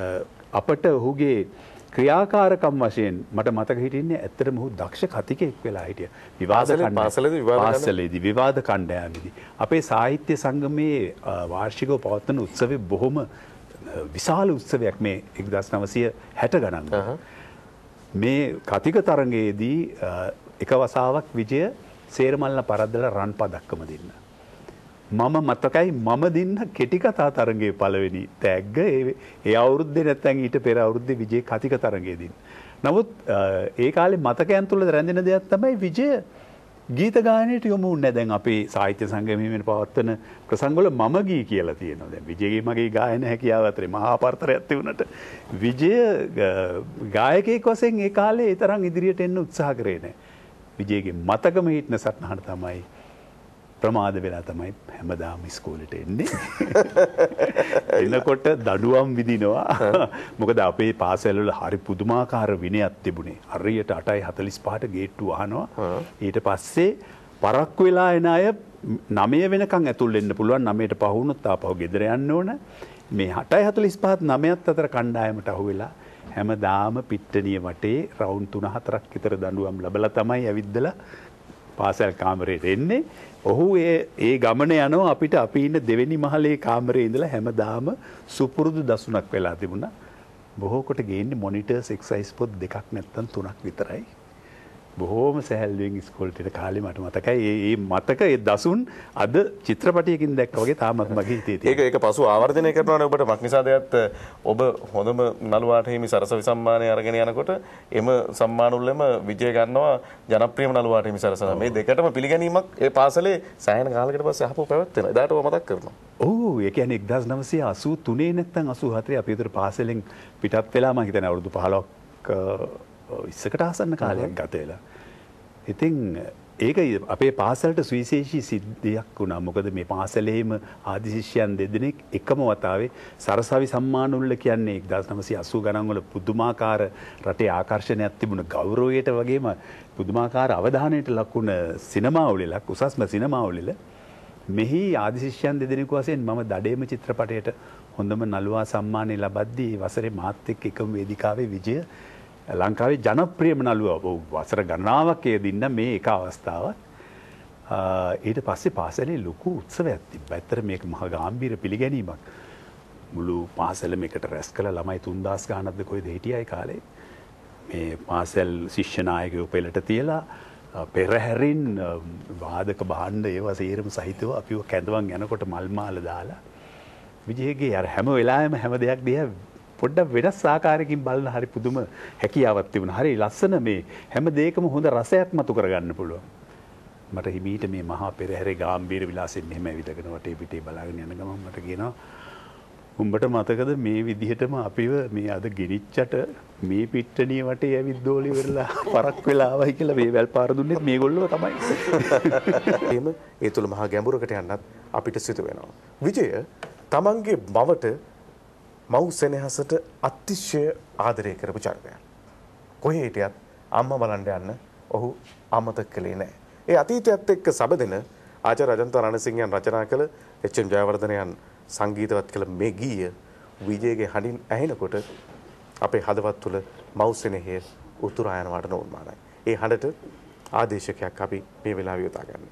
අපට ඔහුගේ ක්‍රියාකාරකම් වශයෙන් මට මතක හිටින්නේ ඇත්තටම ඔහු දක්ෂ කතිකෙක් වෙලා හිටියා. විවාද පාසලේදී පාසලේදී විවාද කණ්ඩායමේදී අපේ සාහිත්‍ය සංගමයේ වාර්ෂිකව පවත්වන උත්සවයේ බොහොම විශාල උත්සවයක් මේ එක්දාස් නවසිය හැට ගණන්. මේ කතික තරඟයේදී එක වතාවක් විජය සේරමල්ල පරද්දලා රන් පදක්කම දෙන්න. මම මතකයි මම දෙන්න කෙටි කතා තරඟයේ පළවෙනි තෑග්ග ඒ අවුරුද්දේ නැත්නම් ඊට පෙර අවුරුද්දේ විජය කතික තරඟයේ දෙන්න. නමුත් ඒ කාලේ මතකයන් තුල රැඳෙන දෙයක් තමයි විජය ගීත ගායනයට යොමු වුණේ. දැන් අපේ සාහිත්‍ය සංගමයේ පවත්වන ප්‍රසංග වල මම ගී කියලා තියෙනවා. දැන් විජයගේ මගේ ගායන හැකියාව අතරේ මහා පරතරයක් තිබුණට විජය ගායකයෙක් වශයෙන් ඒ කාලේ ඒ තරම් ඉදිරියට එන්න උත්සාහ කරේ නැහැ. විජයගේ මතකම හිටන සටහන තමයි ප්‍රමාද වෙලා තමයි හැමදාම ඉස්කෝලේට එන්නේ. එනකොට දඩුවම් විදිනවා. මොකද අපේ පාසල් වල හරි පුදුමාකාර විනයක් තිබුණේ. හරියට අටයි හතළිස් පහට ගේට්ටුව අහනවා. ඊට පස්සේ පරක්කු වෙලා එන අය නවය වෙනකන් ඇතුල් වෙන්න පුළුවන්. නවයට පහ වුණොත් ආපහු ගෙදර යන්න ඕන. මේ අටයි හතළිස් පහත් නවයත් අතර කණ්ඩායමට අහුවෙලා හැමදාම පිට්ටනිය වටේ රවුන්ඩ් තුන හතරක් විතර දඬුවම් ලැබලා තමයි ඇවිද්දලා පාසල් කාමරේට එන්නේ. ඔහු ඒ ඒ ගමන යනවා අපිට අපි ඉන්න දෙවෙනි මහලේ කාමරේ ඉඳලා හැමදාම සුපුරුදු දසුණක් වෙලා තිබුණා. බොහෝ කොට ගේන්නේ මොනිටර්ස් එක්සයිස් පොත් දෙකක් නැත්තම් තුනක් විතරයි. බොහෝම සැහැල්ලුවෙන් ඉස්කෝලේට කාලේ මට මතකයි. ඒ ඒ මතක ඒ දසුන් අද චිත්‍රපටයකින් දැක්කා වගේ තාමත් මගේ හිතේ තියෙනවා. ඒක ඒක පසු ආවර්ජනය කරනවානේ ඔබට මක්නිසාදයත් ඔබ හොඳම නළුවාට හිමි සරසවි සම්මානය අරගෙන යනකොට එම සම්මානුල්ලම විජය ගන්නවා ජනප්‍රියම නළුවාට හිමි සරසන. මේ දෙකටම පිළිගැනීමක් ඒ පාසලේ සෑහෙන කාලයකට පස්සේ අහපු පැවැත්වෙනවා. එදාට ඔබ මතක් කරනවා. ඔව් ඒ කියන්නේ එක්දාස් නවසිය අසූ තුනේ නැත්නම් අසූ හතරේ අපි උතර පාසලෙන් පිටත් වෙලා මම හිතන්නේ අවුරුදු පහළොවක් ඉස්සකට ආසන්න කාලයක් ගත වෙලා. ඉතින් ඒක අපේ පාසලට සුවිශේෂී සිද්ධියක් වුණා. මොකද මේ පාසලේම ආදි ශිෂ්‍යයන් දෙදෙනෙක් එකම වතාවේ සරසවි සම්මානුල්ල කියන්නේ එක්දාස් නවසිය අසූ ගණන් වල පුදුමාකාර රටේ ආකර්ෂණයක් තිබුණ ගෞරවයට වගේම පුදුමාකාර අවධානයට ලකුණ සිනමා උළෙලක් උසස්ම සිනමා උළෙල මෙහි ආදි ශිෂ්‍යයන් දෙදෙනෙකු වශයෙන් මම දඩේම චිත්‍රපටයට හොඳම නළුවා සම්මානය ලබද්දී වසරේ මාත් එක්ක එකම වේදිකාවේ විජය ලංකාවේ ජනප්‍රියම නළුවා වසර ගණනාවක් ඒ දින්න මේ එක අවස්ථාවක්. ඊට පස්සේ පාසලේ ලොකු උත්සවයක් තිබ්බා. ඇත්තට මේක මහා ගැඹීර පිළිගැනීමක්. මුළු පාසලම එකට රැස් කළ ළමයි තුන්දාස් ගානක්ද කොයිද හිටියයි කාලේ. මේ පාසල් ශිෂ්‍ය නායකයෝ පෙළට තියලා පෙරහැරින් වාදක භාණ්ඩ ඒවා සේරම සහිතව අපිව කැඳවන් යනකොට මල් මාල දාලා විජයගේ අර හැම වෙලාවෙම හැම දෙයක් දිහා පොඩ්ඩක් වෙනස් ආකාරයකින් බලන හරි පුදුම හැකියාවක් තිබුණා. හරි ලස්සන මේ හැම දෙයකම හොඳ රසයක් මතු කරගන්න පුළුවන්. මට හිමීට මේ මහා පෙරහැරේ ගැඹීර විලාසෙන් මෙහෙම ඇවිදගෙන වටේ පිටේ බලාගෙන යන ගමන් මට කියනවා උඹට මතකද මේ විදිහටම අපිව මේ අද ගෙනිච්චට මේ පිට්ටනිය වටේ ඇවිද්දෝලි වෙරලා පරක් වෙලා ආවයි කියලා මේ වැල් පාර දුන්නේ මේගොල්ලෝ තමයි. එහෙම ඒ තුල මහා ගැඹුරකට යන්නත් අපිට සිදු වෙනවා. විජය තමන්ගේ මවට මව් සෙනෙහසට අතිශය ආදරය කරපු චරිතයක්. කොහේ හිටියත් අම්මා බලන්න යන්න ඔහු අමතක කළේ නැහැ. ඒ අතීතයත් එක්ක සබදෙන ආචාර්ය අජන්ත රණසිංහයන් රචනා කළ එච් එම් ජයවර්ධනයන් සංගීතවත් කළ මේ ගීය විජයගේ හඬින් ඇහෙනකොට අපේ හදවත් තුළ මව් සෙනෙහය උතුරා යනවාට නොඋන්මානයි. ඒ හඬට ආදේශකයක් අපි මේ වෙලාවේ යොදා ගන්නවා.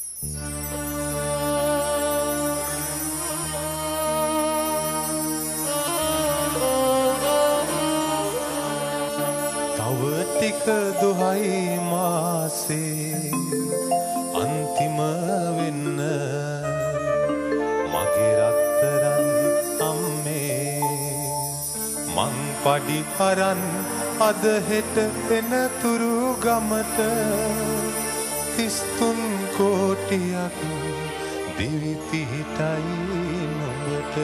ටික දුහයි මාසේ අන්තිම වෙන්න මගේ රත්තරන් අම්මේ මං පඩි අරන් අද හෙට එනතුරු ගමට තිස්තුන් කෝටියක් දිවි පිහිටයි නුඹට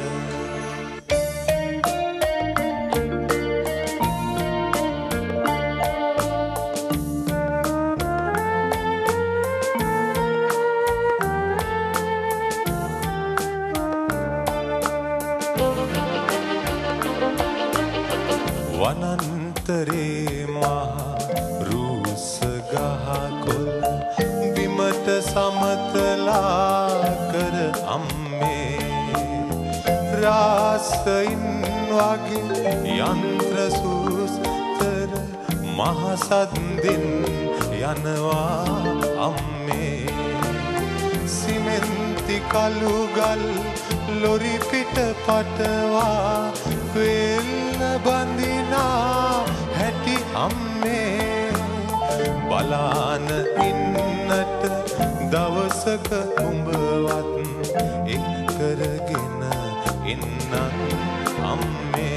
වනන්තරේ මහා රුස ගහකොළ බිමට සමතලා කර අම්මේ රාසයින් වගේ යන්ත්‍ර සූස්තර මහසද්දින් යනවා අම්මේ සිමෙන්ති කළුගල් ලොරි පිට පටවා වෙල්ල බඳිනා හැටි අම්මේ බලාන ඉන්නට දවසක උඹවත් එක් කරගෙන ඉන්නන් අම්මේ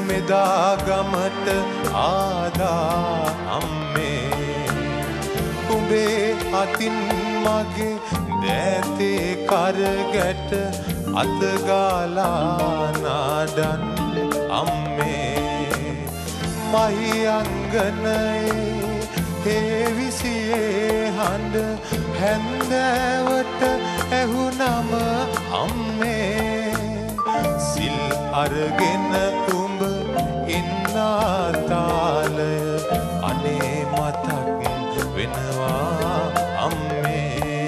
මෙදා ගමට ආදා අම්මේ උඹේ අතින් මගේ දෑතේ කරගැට අතගාලා නාඩන් අම්මේ මහියංගනයේ හේවිසියේ හඬ හැන්දෑවට ඇහුනම අම්මේ සිල් අරගෙන උඹ ඉන්නා තාලය අනේ මතක් වෙනවා අම්මේ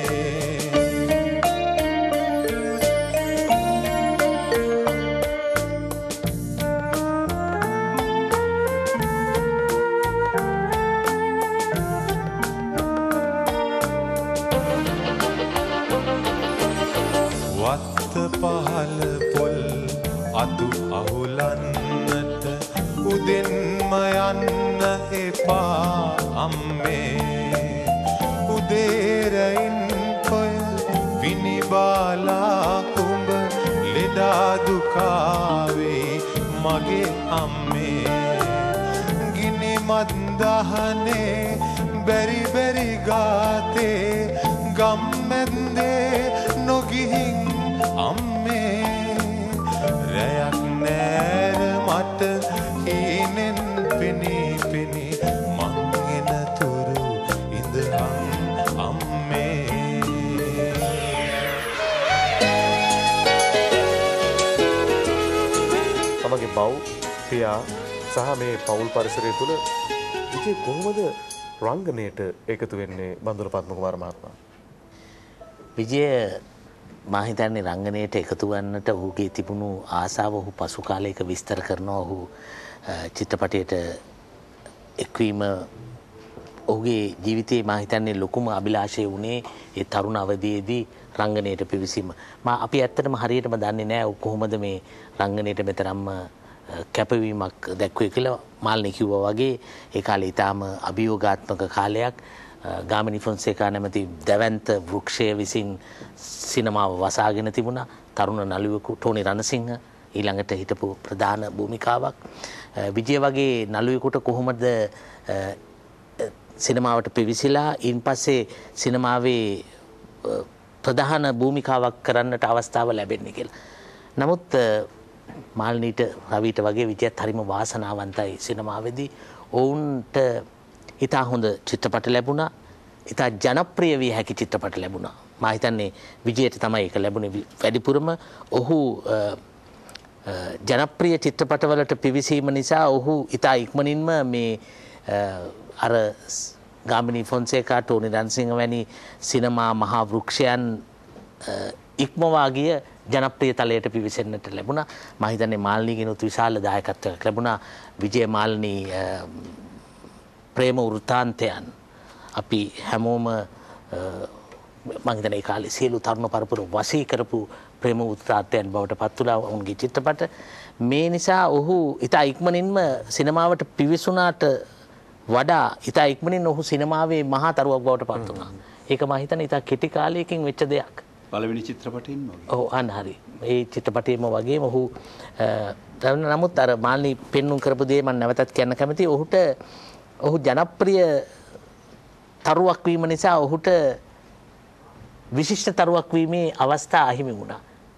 පහල පොල් අතු අහුලන්නට උදෙන්ම යන්න එපා අම්මේ උදේරයින් පොය විනිබාලා උඹ ලෙඩා දුකාවේ මගේ අම්මේ ගිනි මන්දහනේ බැරි බැරි ගාතේ ගම්මැද්දේ නොගිහින් අම්මේ රැයක් නෑර මට හීනෙන් පෙනී පෙනී මං එනතුරු ඉඳහන් අම්මේ තමගේ බව් පියා සහ මේ පවුල් පරිසරය තුළ විජේ කොහොමද රංගනයට එකතු වෙන්නේ බන්දුල පද්මකුමාර මහත්මයා? විජය මා හිතන්නේ රංගනයට එකතු වන්නට ඔහුගේ තිබුණු ආසාව ඔහු පසු කාලයක විස්තර කරනවා. ඔහු චිත්‍රපටයට එක්වීම ඔහුගේ ජීවිතයේ මා හිතන්නේ ලොකුම අභිලාෂය වුණේ ඒ තරුණ අවදියේදී රංගනයට පිවිසීම. මා අපි ඇත්තටම හරියටම දන්නේ නැහැ කොහොමද මේ රංගනයට මෙතරම්ම කැපවීමක් දැක්වේ කියලා. මාල්නි කිව්වා වගේ ඒ කාලේ ඊටාම අභියෝගාත්මක කාලයක්. ගාමිණී ෆොන්සේකා නැමැති දැවැන්ත වෘක්ෂය විසින් සිනමාව වසාගෙන තිබුණා. තරුණ නළුවෙකු ටෝනි රණසිංහ ඊළඟට හිටපු ප්‍රධාන භූමිකාවක්. විජය වගේ නළුවෙකුට කොහොමද සිනමාවට පිවිසිලා ඉන් පස්සේ සිනමාවේ ප්‍රධාන භූමිකාවක් කරන්නට අවස්ථාව ලැබෙන්නේ කියලා. නමුත් මාල්නීට රවිට වගේ විජයත් හරිම වාසනාවන්තයි සිනමාවේදී. ඔවුන්ට ඉතා හොඳ චිත්‍රපට ලැබුණා. ඉතා ජනප්‍රිය විය හැකි චිත්‍රපට ලැබුණා. මා හිතන්නේ විජයට තමයි ඒක ලැබුණේ වැඩිපුරම. ඔහු ජනප්‍රිය චිත්‍රපටවලට පිවිසීම නිසා ඔහු ඉතා ඉක්මනින්ම මේ අර ගාමිණී ෆොන්සේකා ටෝනි රණසිංහ වැනි සිනමා මහා වෘක්ෂයන් ඉක්මවා ගිය ජනප්‍රිය තලයට පිවිසෙන්නට ලැබුණා. මා හිතන්නේ මාල්නීගෙනුත් විශාල දායකත්වයක් ලැබුණා. විජය මාල්නී ප්‍රේම වෘත්තාන්තයන් අපි හැමෝම මම හිතන්නේ ඒ කාලේ සියලු තරුණ පරපුර වශී කරපු ප්‍රේම වෘත්තාන්තයන් බවට පත් වුණා ඔවුන්ගේ චිත්‍රපට. මේ නිසා ඔහු ඉතා ඉක්මනින්ම සිනමාවට පිවිසුණාට වඩා ඉතා ඉක්මනින් ඔහු සිනමාවේ මහා තරුවක් බවට පත් වුණා. ඒක මම හිතන්නේ ඉතා කෙටි කාලයකින් වෙච්ච දෙයක්. පළවෙනි චිත්‍රපටයෙන්ම වගේ. ඔව් අන්න හරි. මේ චිත්‍රපටයේම වගේම ඔහු නමුත් අර මාල්නී පෙන්눔 කරපු දේ මම නැවතත් කියන්න කැමතියි. ඔහුට ඔහු ජනප්‍රිය තරුවක් වීම නිසා ඔහුට විශිෂ්ට තරුවක් වීමේ අවස්ථා අහිමි වුණා.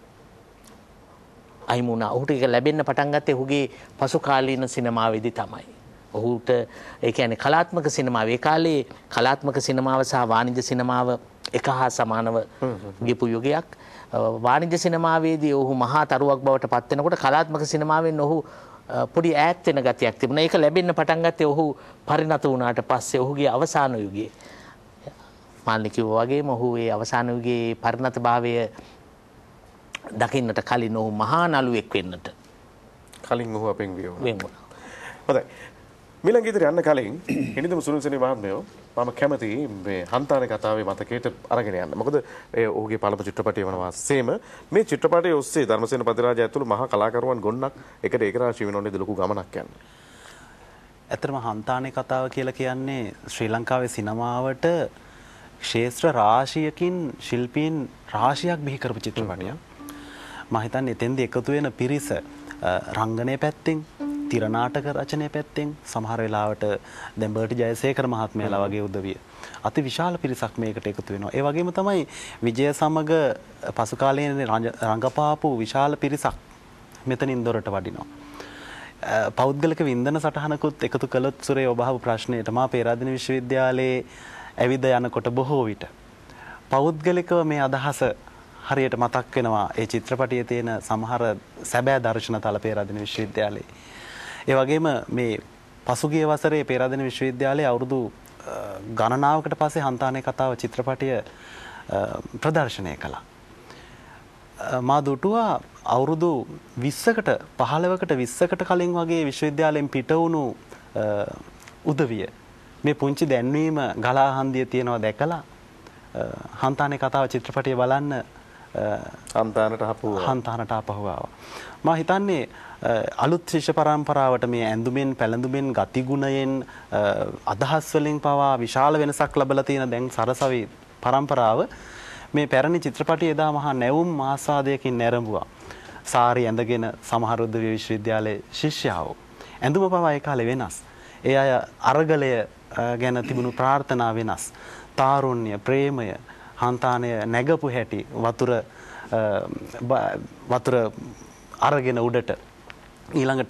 අහිමි වුණා. ඔහුට ඒක ලැබෙන්න පටන් ගත්තේ ඔහුගේ පසු කාලීන සිනමාවේදී තමයි. ඔහුට ඒ කියන්නේ කලාත්මක සිනමාව ඒ කාලේ කලාත්මක සිනමාව සහ වාණිජ්‍ය සිනමාව එක හා සමානව ගිපු යුගයක්. වාණිජ්‍ය සිනමාවේදී ඔහු මහා තරුවක් බවට පත් වෙනකොට කලාත්මක සිනමාවෙන් ඔහු පොඩි ඈත් වෙන ගතියක් තිබුණා. ඒක ලැබෙන්න පටන් ගත්තේ ඔහු පරිණත වුණාට පස්සේ ඔහුගේ අවසාන යුගයේ. මාල්නි කිව්වා වගේම ඔහු ඒ අවසාන යුගයේ පරිණත භාවය දකින්නට කලින් ඔහු මහා නළුවෙක් වෙන්නට කලින් ඔහු අපෙන් විය වුණා. හොඳයි. මිලං ගෙදර යන්න කලින් හිනිදම සුනිල්සෙනි මහත්මයෝ මම කැමතියි මේ හන්තානේ කතාවේ මතකයට අරගෙන යන්න. මොකද ඒ ඔහුගේ පළමු චිත්‍රපටය වන වාසේම මේ චිත්‍රපටයේ ඔස්සේ ධර්මසේන පතිරාජ ඇතුළු මහා කලාකරුවන් ගොන්නක් එකට ඒකරාශී වෙනෝනේ ලොකු ගමනක් යන්නේ. ඇත්තටම හන්තානේ කතාව කියලා කියන්නේ ශ්‍රී ලංකාවේ සිනමාවට ක්ෂේත්‍ර රාශියකින් ශිල්පීන් රාශියක් බිහි කරපු චිත්‍රපටයක්. මම හිතන්නේ එතෙන්දී එකතු වෙන පිරිස රංගනයේ පැත්තෙන් තිර නාටක රචනය පැත්තෙන් සමහර වෙලාවට දැන් බර්ටි ජයසේකර මහත්මයාලා වගේ උදවිය අති විශාල පිරිසක් මේකට එකතු වෙනවා. ඒ වගේම තමයි විජය සමග පසු කාලයේ රංගපාපු විශාල පිරිසක් මෙතනින් දොරට වඩිනවා. පෞද්ගලික වින්දන සටහනකුත් එකතු කළොත් සුරේ ඔබ අහපු ප්‍රශ්නයට මා පේරාදෙණි විශ්වවිද්‍යාලයේ ඇවිද යනකොට බොහෝ විට පෞද්ගලිකව මේ අදහස හරියට මතක් වෙනවා. ඒ චිත්‍රපටයේ තියෙන සමහර සැබෑ දර්ශන තල පේරාදෙණි විශ්වවිද්‍යාලයේ. ඒ වගේම මේ පසුගිය වසරේ පේරාදෙණි විශ්වවිද්‍යාලයේ අවුරුදු ගණනාවකට පස්සේ හන්තානේ කතාව චිත්‍රපටය ප්‍රදර්ශනය කළා. මා දුටුවා අවුරුදු විස්සකට පහළොවකට විස්සකට කලින් වගේ විශ්වවිද්‍යාලයෙන් පිට වුණු උදවිය මේ පුංචි දැන්වීම ගලා හන්දිය තියනවා දැකලා හන්තානේ කතාව චිත්‍රපටය බලන්න හන්තානට ආපහු හන්තානට ආපහු ආවා. මා හිතන්නේ අලුත් ශිෂ්‍ය පරම්පරාවට මේ ඇඳුමෙන් පැළඳුමෙන් ගතිගුණයෙන් අදහස් වලින් පවා විශාල වෙනසක් ලැබලා තියෙන දැන් සරසවි පරම්පරාව මේ පැරණි චිත්‍රපටය එදා මහා නැවුම් ආස්වාදයකින් නැරඹුවා. සාරි ඇඳගෙන සමහර උදවිය විශ්වවිද්‍යාලයේ ශිෂ්‍යාවෝ. ඇඳුම පවා ඒ කාලේ වෙනස්. ඒ අය අරගලය ගැන තිබුණු ප්‍රාර්ථනා වෙනස්. තාරුණ්‍ය, ප්‍රේමය, හන්තානය නැගපු හැටි වතුර වතුර අරගෙන උඩට ඊළඟට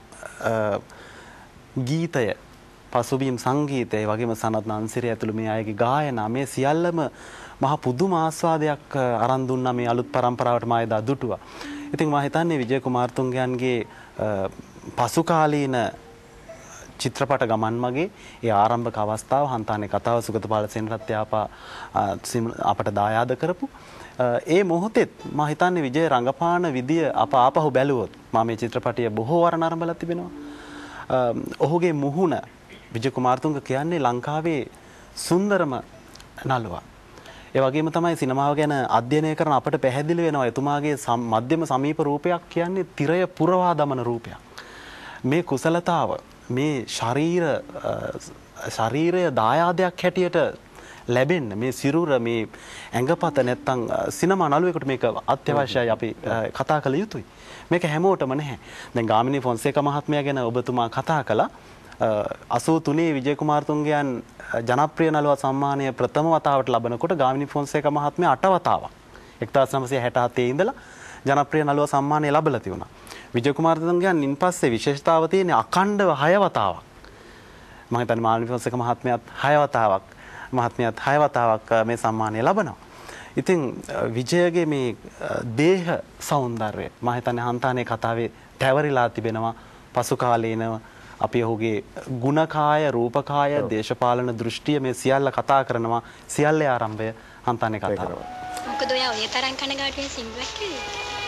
ගීතය, පසුබිම් සංගීතය වගේම සනත් නන්සිරි ඇතුළු මේ අයගේ ගායනා මේ සියල්ලම මහා පුදුම ආස්වාදයක් අරන් දුන්නා මේ අලුත් පරම්පරාවට මා එදා දුටුවා. ඉතින් මා හිතන්නේ විජය කුමාරතුංගයන්ගේ පසු කාලීන චිත්‍රපට ගමන් මගේ ඒ ආරම්භක අවස්ථාව හන්තානේ කතාව සුගතපාල සෙනරත්යාපා අපට දායාද කරපු ඒ මොහොතෙත් මා හිතන්නේ විජය රංගපාන විදිය අප ආපහු බැලුවොත් මා මේ චිත්‍රපටය බොහෝ වර නරඹලා තිබෙනවා. ඔහුගේ මුහුණ විජය කුමාරතුංග කියන්නේ ලංකාවේ සුන්දරම නළුවා. ඒ වගේම තමයි සිනමාව ගැන අධ්‍යයනය කරන අපට පැහැදිලි වෙනවා එතුමාගේ මධ්‍යම සමීප රූපයක් කියන්නේ තිරය පුරවා දමන රූපයක්. මේ කුසලතාව මේ ශරීර ශරීරය දායාදයක් හැටියට ලැබෙන්න මේ සිරුර මේ ඇඟපත නැත්තම් සිනමා නළුවෙකුට මේක අත්‍යවශ්‍යයි අපි කතා කළ යුතුයි. මේක හැමෝටම නැහැ. දැන් ගාමිණී ෆොන්සේකා මහත්මයා ගැන ඔබතුමා කතා කළා. අසූ තුනේ විජය කුමාරතුංගයන් ජනප්‍රිය නළුවා සම්මානය ප්‍රථම වතාවට ලබනකොට ගාමිණී ෆොන්සේකා මහත්මයා අට වතාවක් එක්දාස් නවසිය හැට හතේ ඉඳලා ජනප්‍රිය නළුවා සම්මානය ලැබලා තිබුණා. විජය කුමාරතුංගයන් ඉන් පස්සේ විශේෂතාව තියෙන අඛණ්ඩව හය වතාවක් මම හිතන්නේ මාලිනී ෆොන්සේකා මහත්මයාත් හය වතාවක් මහත්මයාත් හය වතාවක් මේ සම්මානය ලබනවා. ඉතින් විජයගේ මේ දේහ సౌందර්යය මම හිතන්නේ හන්තානේ කතාවේ තැවරිලා තිබෙනවා. පසු කාලේනව අපි ඔහුගේ ගුණකාය, රූපකාය, දේශපාලන දෘෂ්ටිය මේ සියල්ල කතා කරනවා. සියල්ලේ ආරම්භය හන්තානේ කතාව. මොකද ඔයා ඔය තරම් කනගාටුවෙන් සින්දුවක් කිව්වේ?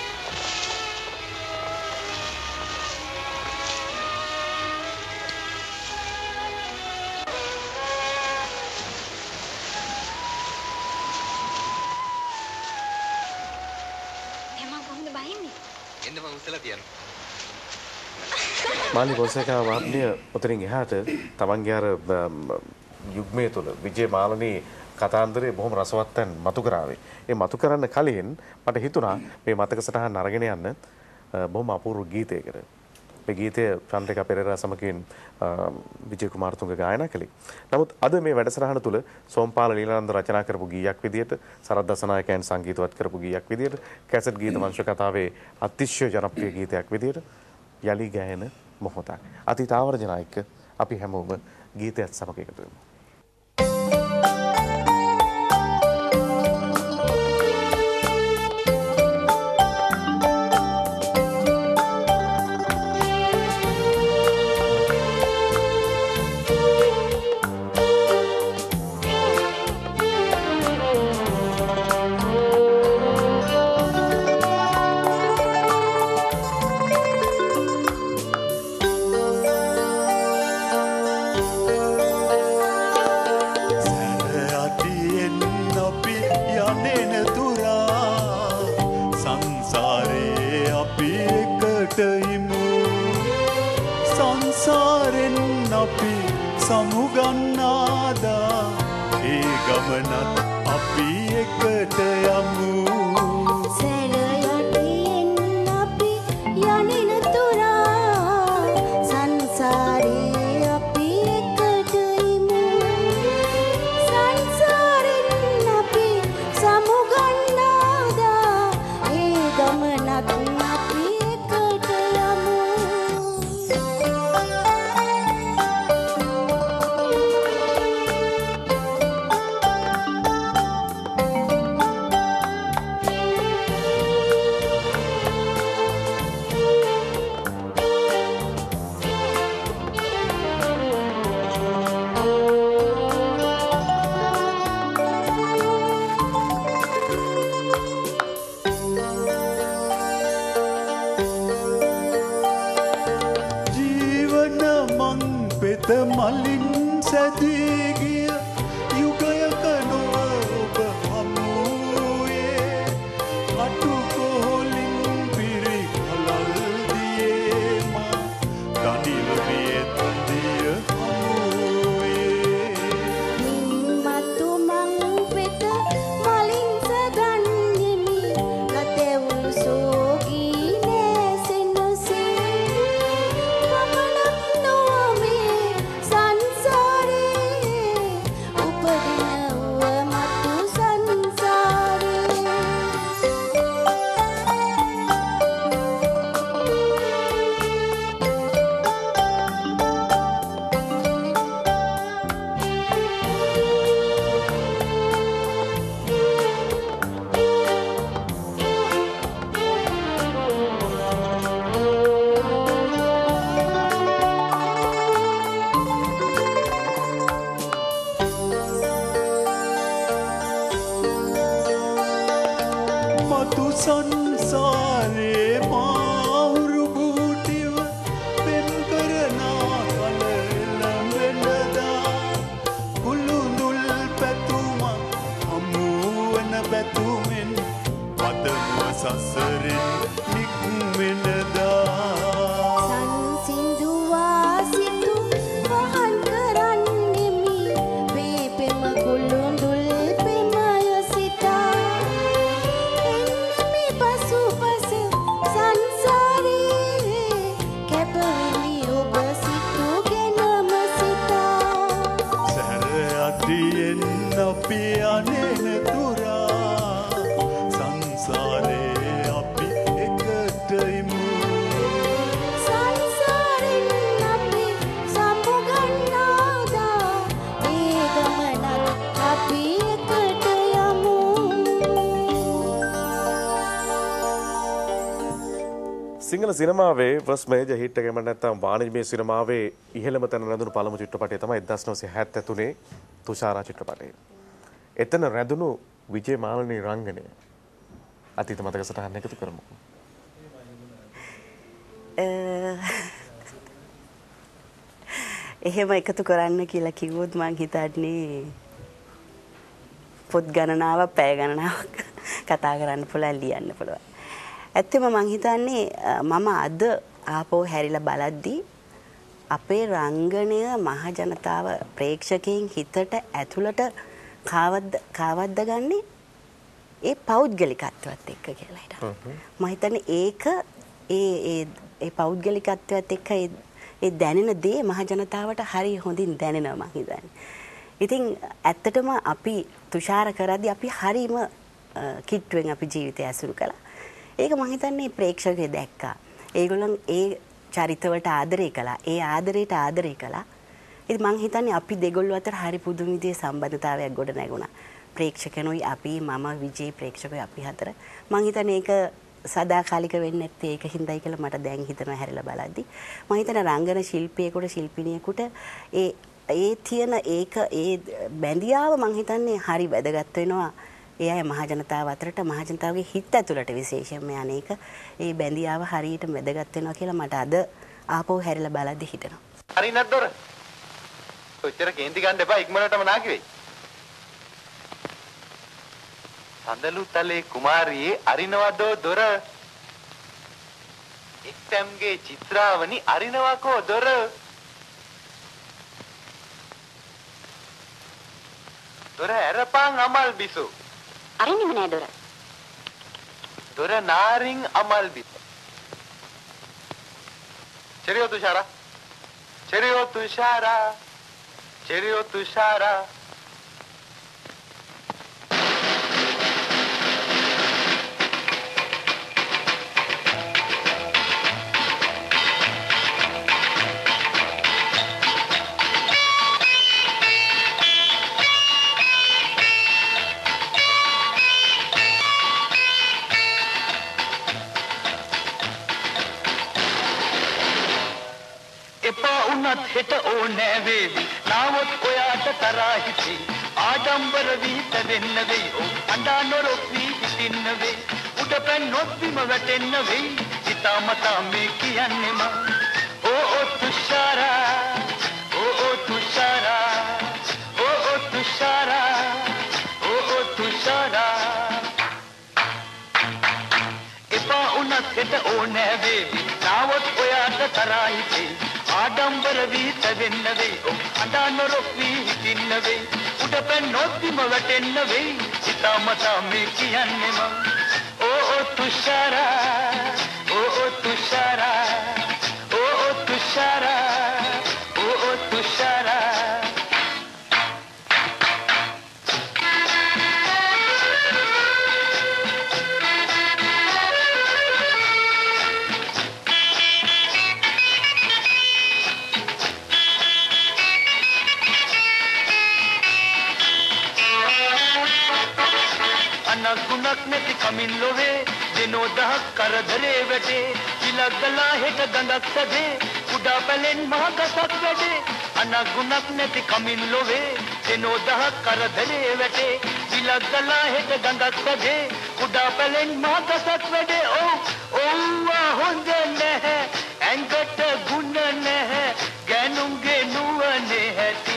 මාලි ෆොන්සේකා මහත්මිය උතරින් එහාට තමන්ගේ අර යුග්මයේ තුල විජය මාලනී කතාන්දරේ බොහොම රසවත්ෙන් මතු කරාවේ. ඒ මතු කරන්න කලින් මට හිතුණා මේ මතක සටහන් අරගෙන යන්න බොහොම අපූර්ව ගීතයකට. මේ ගීතය චන්ද්‍රිකා පෙරේරා සමගින් විජය කුමාරතුංග ගායනා කළේ. නමුත් අද මේ වැඩසටහන තුල සෝම්පාල ලීලානන්ද රචනා කරපු ගීයක් විදියට, සරත් දසනායකයන් සංගීතවත් කරපු ගීයක් විදියට, කැසට් ගීත වංශ කතාවේ අතිශය ජනප්‍රිය ගීතයක් විදියට යලි ගෑන මොහොතක්. අතීත ආවර්ජනයික අපි හැමෝම ගීතයත් සමග එකතු වෙමු. සැලයටියෙන් අපි යනින තුරා ඇත මලින් සැදී ගිය යුගයක නොව ඔබ හමුවේ අටුකොහොලින් පිරි කලල් දියේ මා දනිව වියත් දිය හමුවේ මතු මං වෙත මලින් සදන්නෙමි ගතෙවුණු සෝගී නෑසෙනසේ පමණක් නොවේ සංසාරේ උපදින වූ මතු සංසාරේ මතු සංසාරේ මාහුරු බූටිව පෙම් කරනා කල එළඹෙනදා කුළුඳුල් පැතුමක් හමුවන බැතුමෙන් පදමුව සසරෙන් නික්මෙනදා සංසිඳුවා සිටු වහන් කරන්නෙමි මේ පෙම කුළුඳුල් පෙමය සිතා එන්නෙමි පසුපස සංසාරේ කැපවෙමි ඔබ සිටුගෙනම සිතා සැර අදියෙන් අපි අනෙන තුරා සංසාරේ අපි එකට ඉමු සංසාරෙන් අපි සමුගන්නාදා ඒ ගමනත් අපි එකට යමු සිංහල සිනමාවේ ෆස්ට් මේජර් හිට් එක එහෙම නැත්නම් වාණිජමය සිනමාවේ ඉහළම තැන රැඳුණු පළමු චිත්‍රපටය තමයි එක්දාස් නවසිය හැත්තෑ තුනේ තුෂාරා චිත්‍රපටය. එතන රැඳුණු විජේ මාලනී රංගනය අතීත මතක සටහන් එකතු කරමු. අ, එහෙම එකතු කරන්න කියලා කිව්වොත් මං හිතන්නේ පොත් ගණනාවක් පැය ගණනාවක් කතා කරන්න පුළුවන් ලියන්න පුළුවන්. ඇත්තම මං හිතන්නේ අ, මම අද ආපහු හැරිලා බලද්දී අපේ රංගනය මහ ජනතාව ප්‍රේක්ෂකයන් හිතට ඇතුළට කාවද්ද කාවද්ද ගන්නේ ඒ පෞද්ගලිකත්වයත් එක්ක කියලා හිතනවා. මම හිතන්නේ ඒක ඒ ඒ ඒ පෞද්ගලිකත්වයත් එක්ක ඒ ඒ දැනෙන දේ මහ ජනතාවට හරි හොඳින් දැනෙනවා මම හිතන්නේ. ඉතින් ඇත්තටම අපි තුෂාර කරද්දී අපි හරීම කිට්ටුවෙන් අපි ජීවිතය ඇසුරු කළා. ඒක මම හිතන්නේ ප්‍රේක්ෂකයෝ දැක්කා. ඒගොල්ලන් ඒ චරිතවලට ආදරය කළා. ඒ ආදරයට ආදරය කළා. ඉතින් මම හිතන්නේ අපි දෙගොල්ලෝ අතර හරි පුදුම විදිහේ සම්බන්ධතාවයක් ගොඩ නැගුණා. ප්‍රේක්ෂකනෝයි අපි මම විජේ ප්‍රේක්ෂකයෝ අපි හතර. මම හිතන්නේ ඒක සදාකාලික වෙන්නේ නැත්තේ ඒක හින්දායි කියලා මට දැන් හිතනවා හැරිලා බලද්දි. මම හිතන රංගන ශිල්පියෙකුට ශිල්පිනියෙකුට ඒ ඒ තියෙන ඒක ඒ බැඳියාව මම හිතන්නේ හරි වැදගත් වෙනවා. ඒ අය මහ ජනතාව අතරට මහ ජනතාවගේ හිත ඇතුළට විශේෂයෙන්ම අනේක ඒ බැඳියාව හරියට වැදගත් වෙනවා කියලා මට අද ආපහු හැරිලා බලද්දි හිතෙනවා. හරි නේද දොර? ඔච්චර කේන්ති ගන්න එපා ඉක්මනටම නාකි වෙයි. සඳලු තලේ කුමාරියේ අරිනවදෝ දොර. එක්තම්ගේ චිත්‍රාවනි අරිනවකෝ දොර. දොර ඇරපන් අමල් බිසු. අරින්නෙම නෑ දොර. දොර නාරින් අමල් බිසු. චරියෝ තුෂාරා. චරියෝ තුෂාරා. චරියෝ තුෂාරා. හෙට ඕනෑ වේවි නාවොත් ඔයාට තරහා හිතේ ආඩම්බර වී තැවෙන්න වෙයි ඔව් අඬා නොරොක් වී හිටින්න වෙයි උඩ පැන්නොත් බිම වැටෙන්න වෙයි හිතාමතා මේ කියන්නේ මං ඕ ඕ තුෂාරා ඕ තුෂාරා ඕ ඕ තුෂාරා එපා උනත් හෙට ඕනෑ වේවි නාවොත් ඔයාට තරහා හිතේ ආඩම්බර වී තැවෙන්න වෙයි ඔව් අඬා නොරොක් වී හිටින්න වෙයි උඩ පැන්නොත් බිම වැටෙන්න වෙයි හිතාමතා මේ කියන්නේ මං ඕ ඕ තුෂාරා ඕ ඕ තුෂාරා ඕ ඕ තුෂාරා ඕ ඕ තුෂාරා ගුණක් නැති කමින් ලොවේ දෙනෝ දහක් කරදරේ වැටේ ඉලක් ගලා හෙට ගඳක් සැදේ කුඩා පැලෙන් මහ ගසක් වැඩේ අනක් ගුණක් නැති කමින් ලොවේ දෙනෝ දහක් කරදරේ වැටේ ඉලක් ගලා හෙට ගඳක් සැදේ කුඩා පැලෙන් මහ ගසක් වැඩේ ඔව් ඔව්වා හොඳ නැහැ ඇඟට ගුණ නැහැ ගෑනුන්ගේ නුවණේ ඇති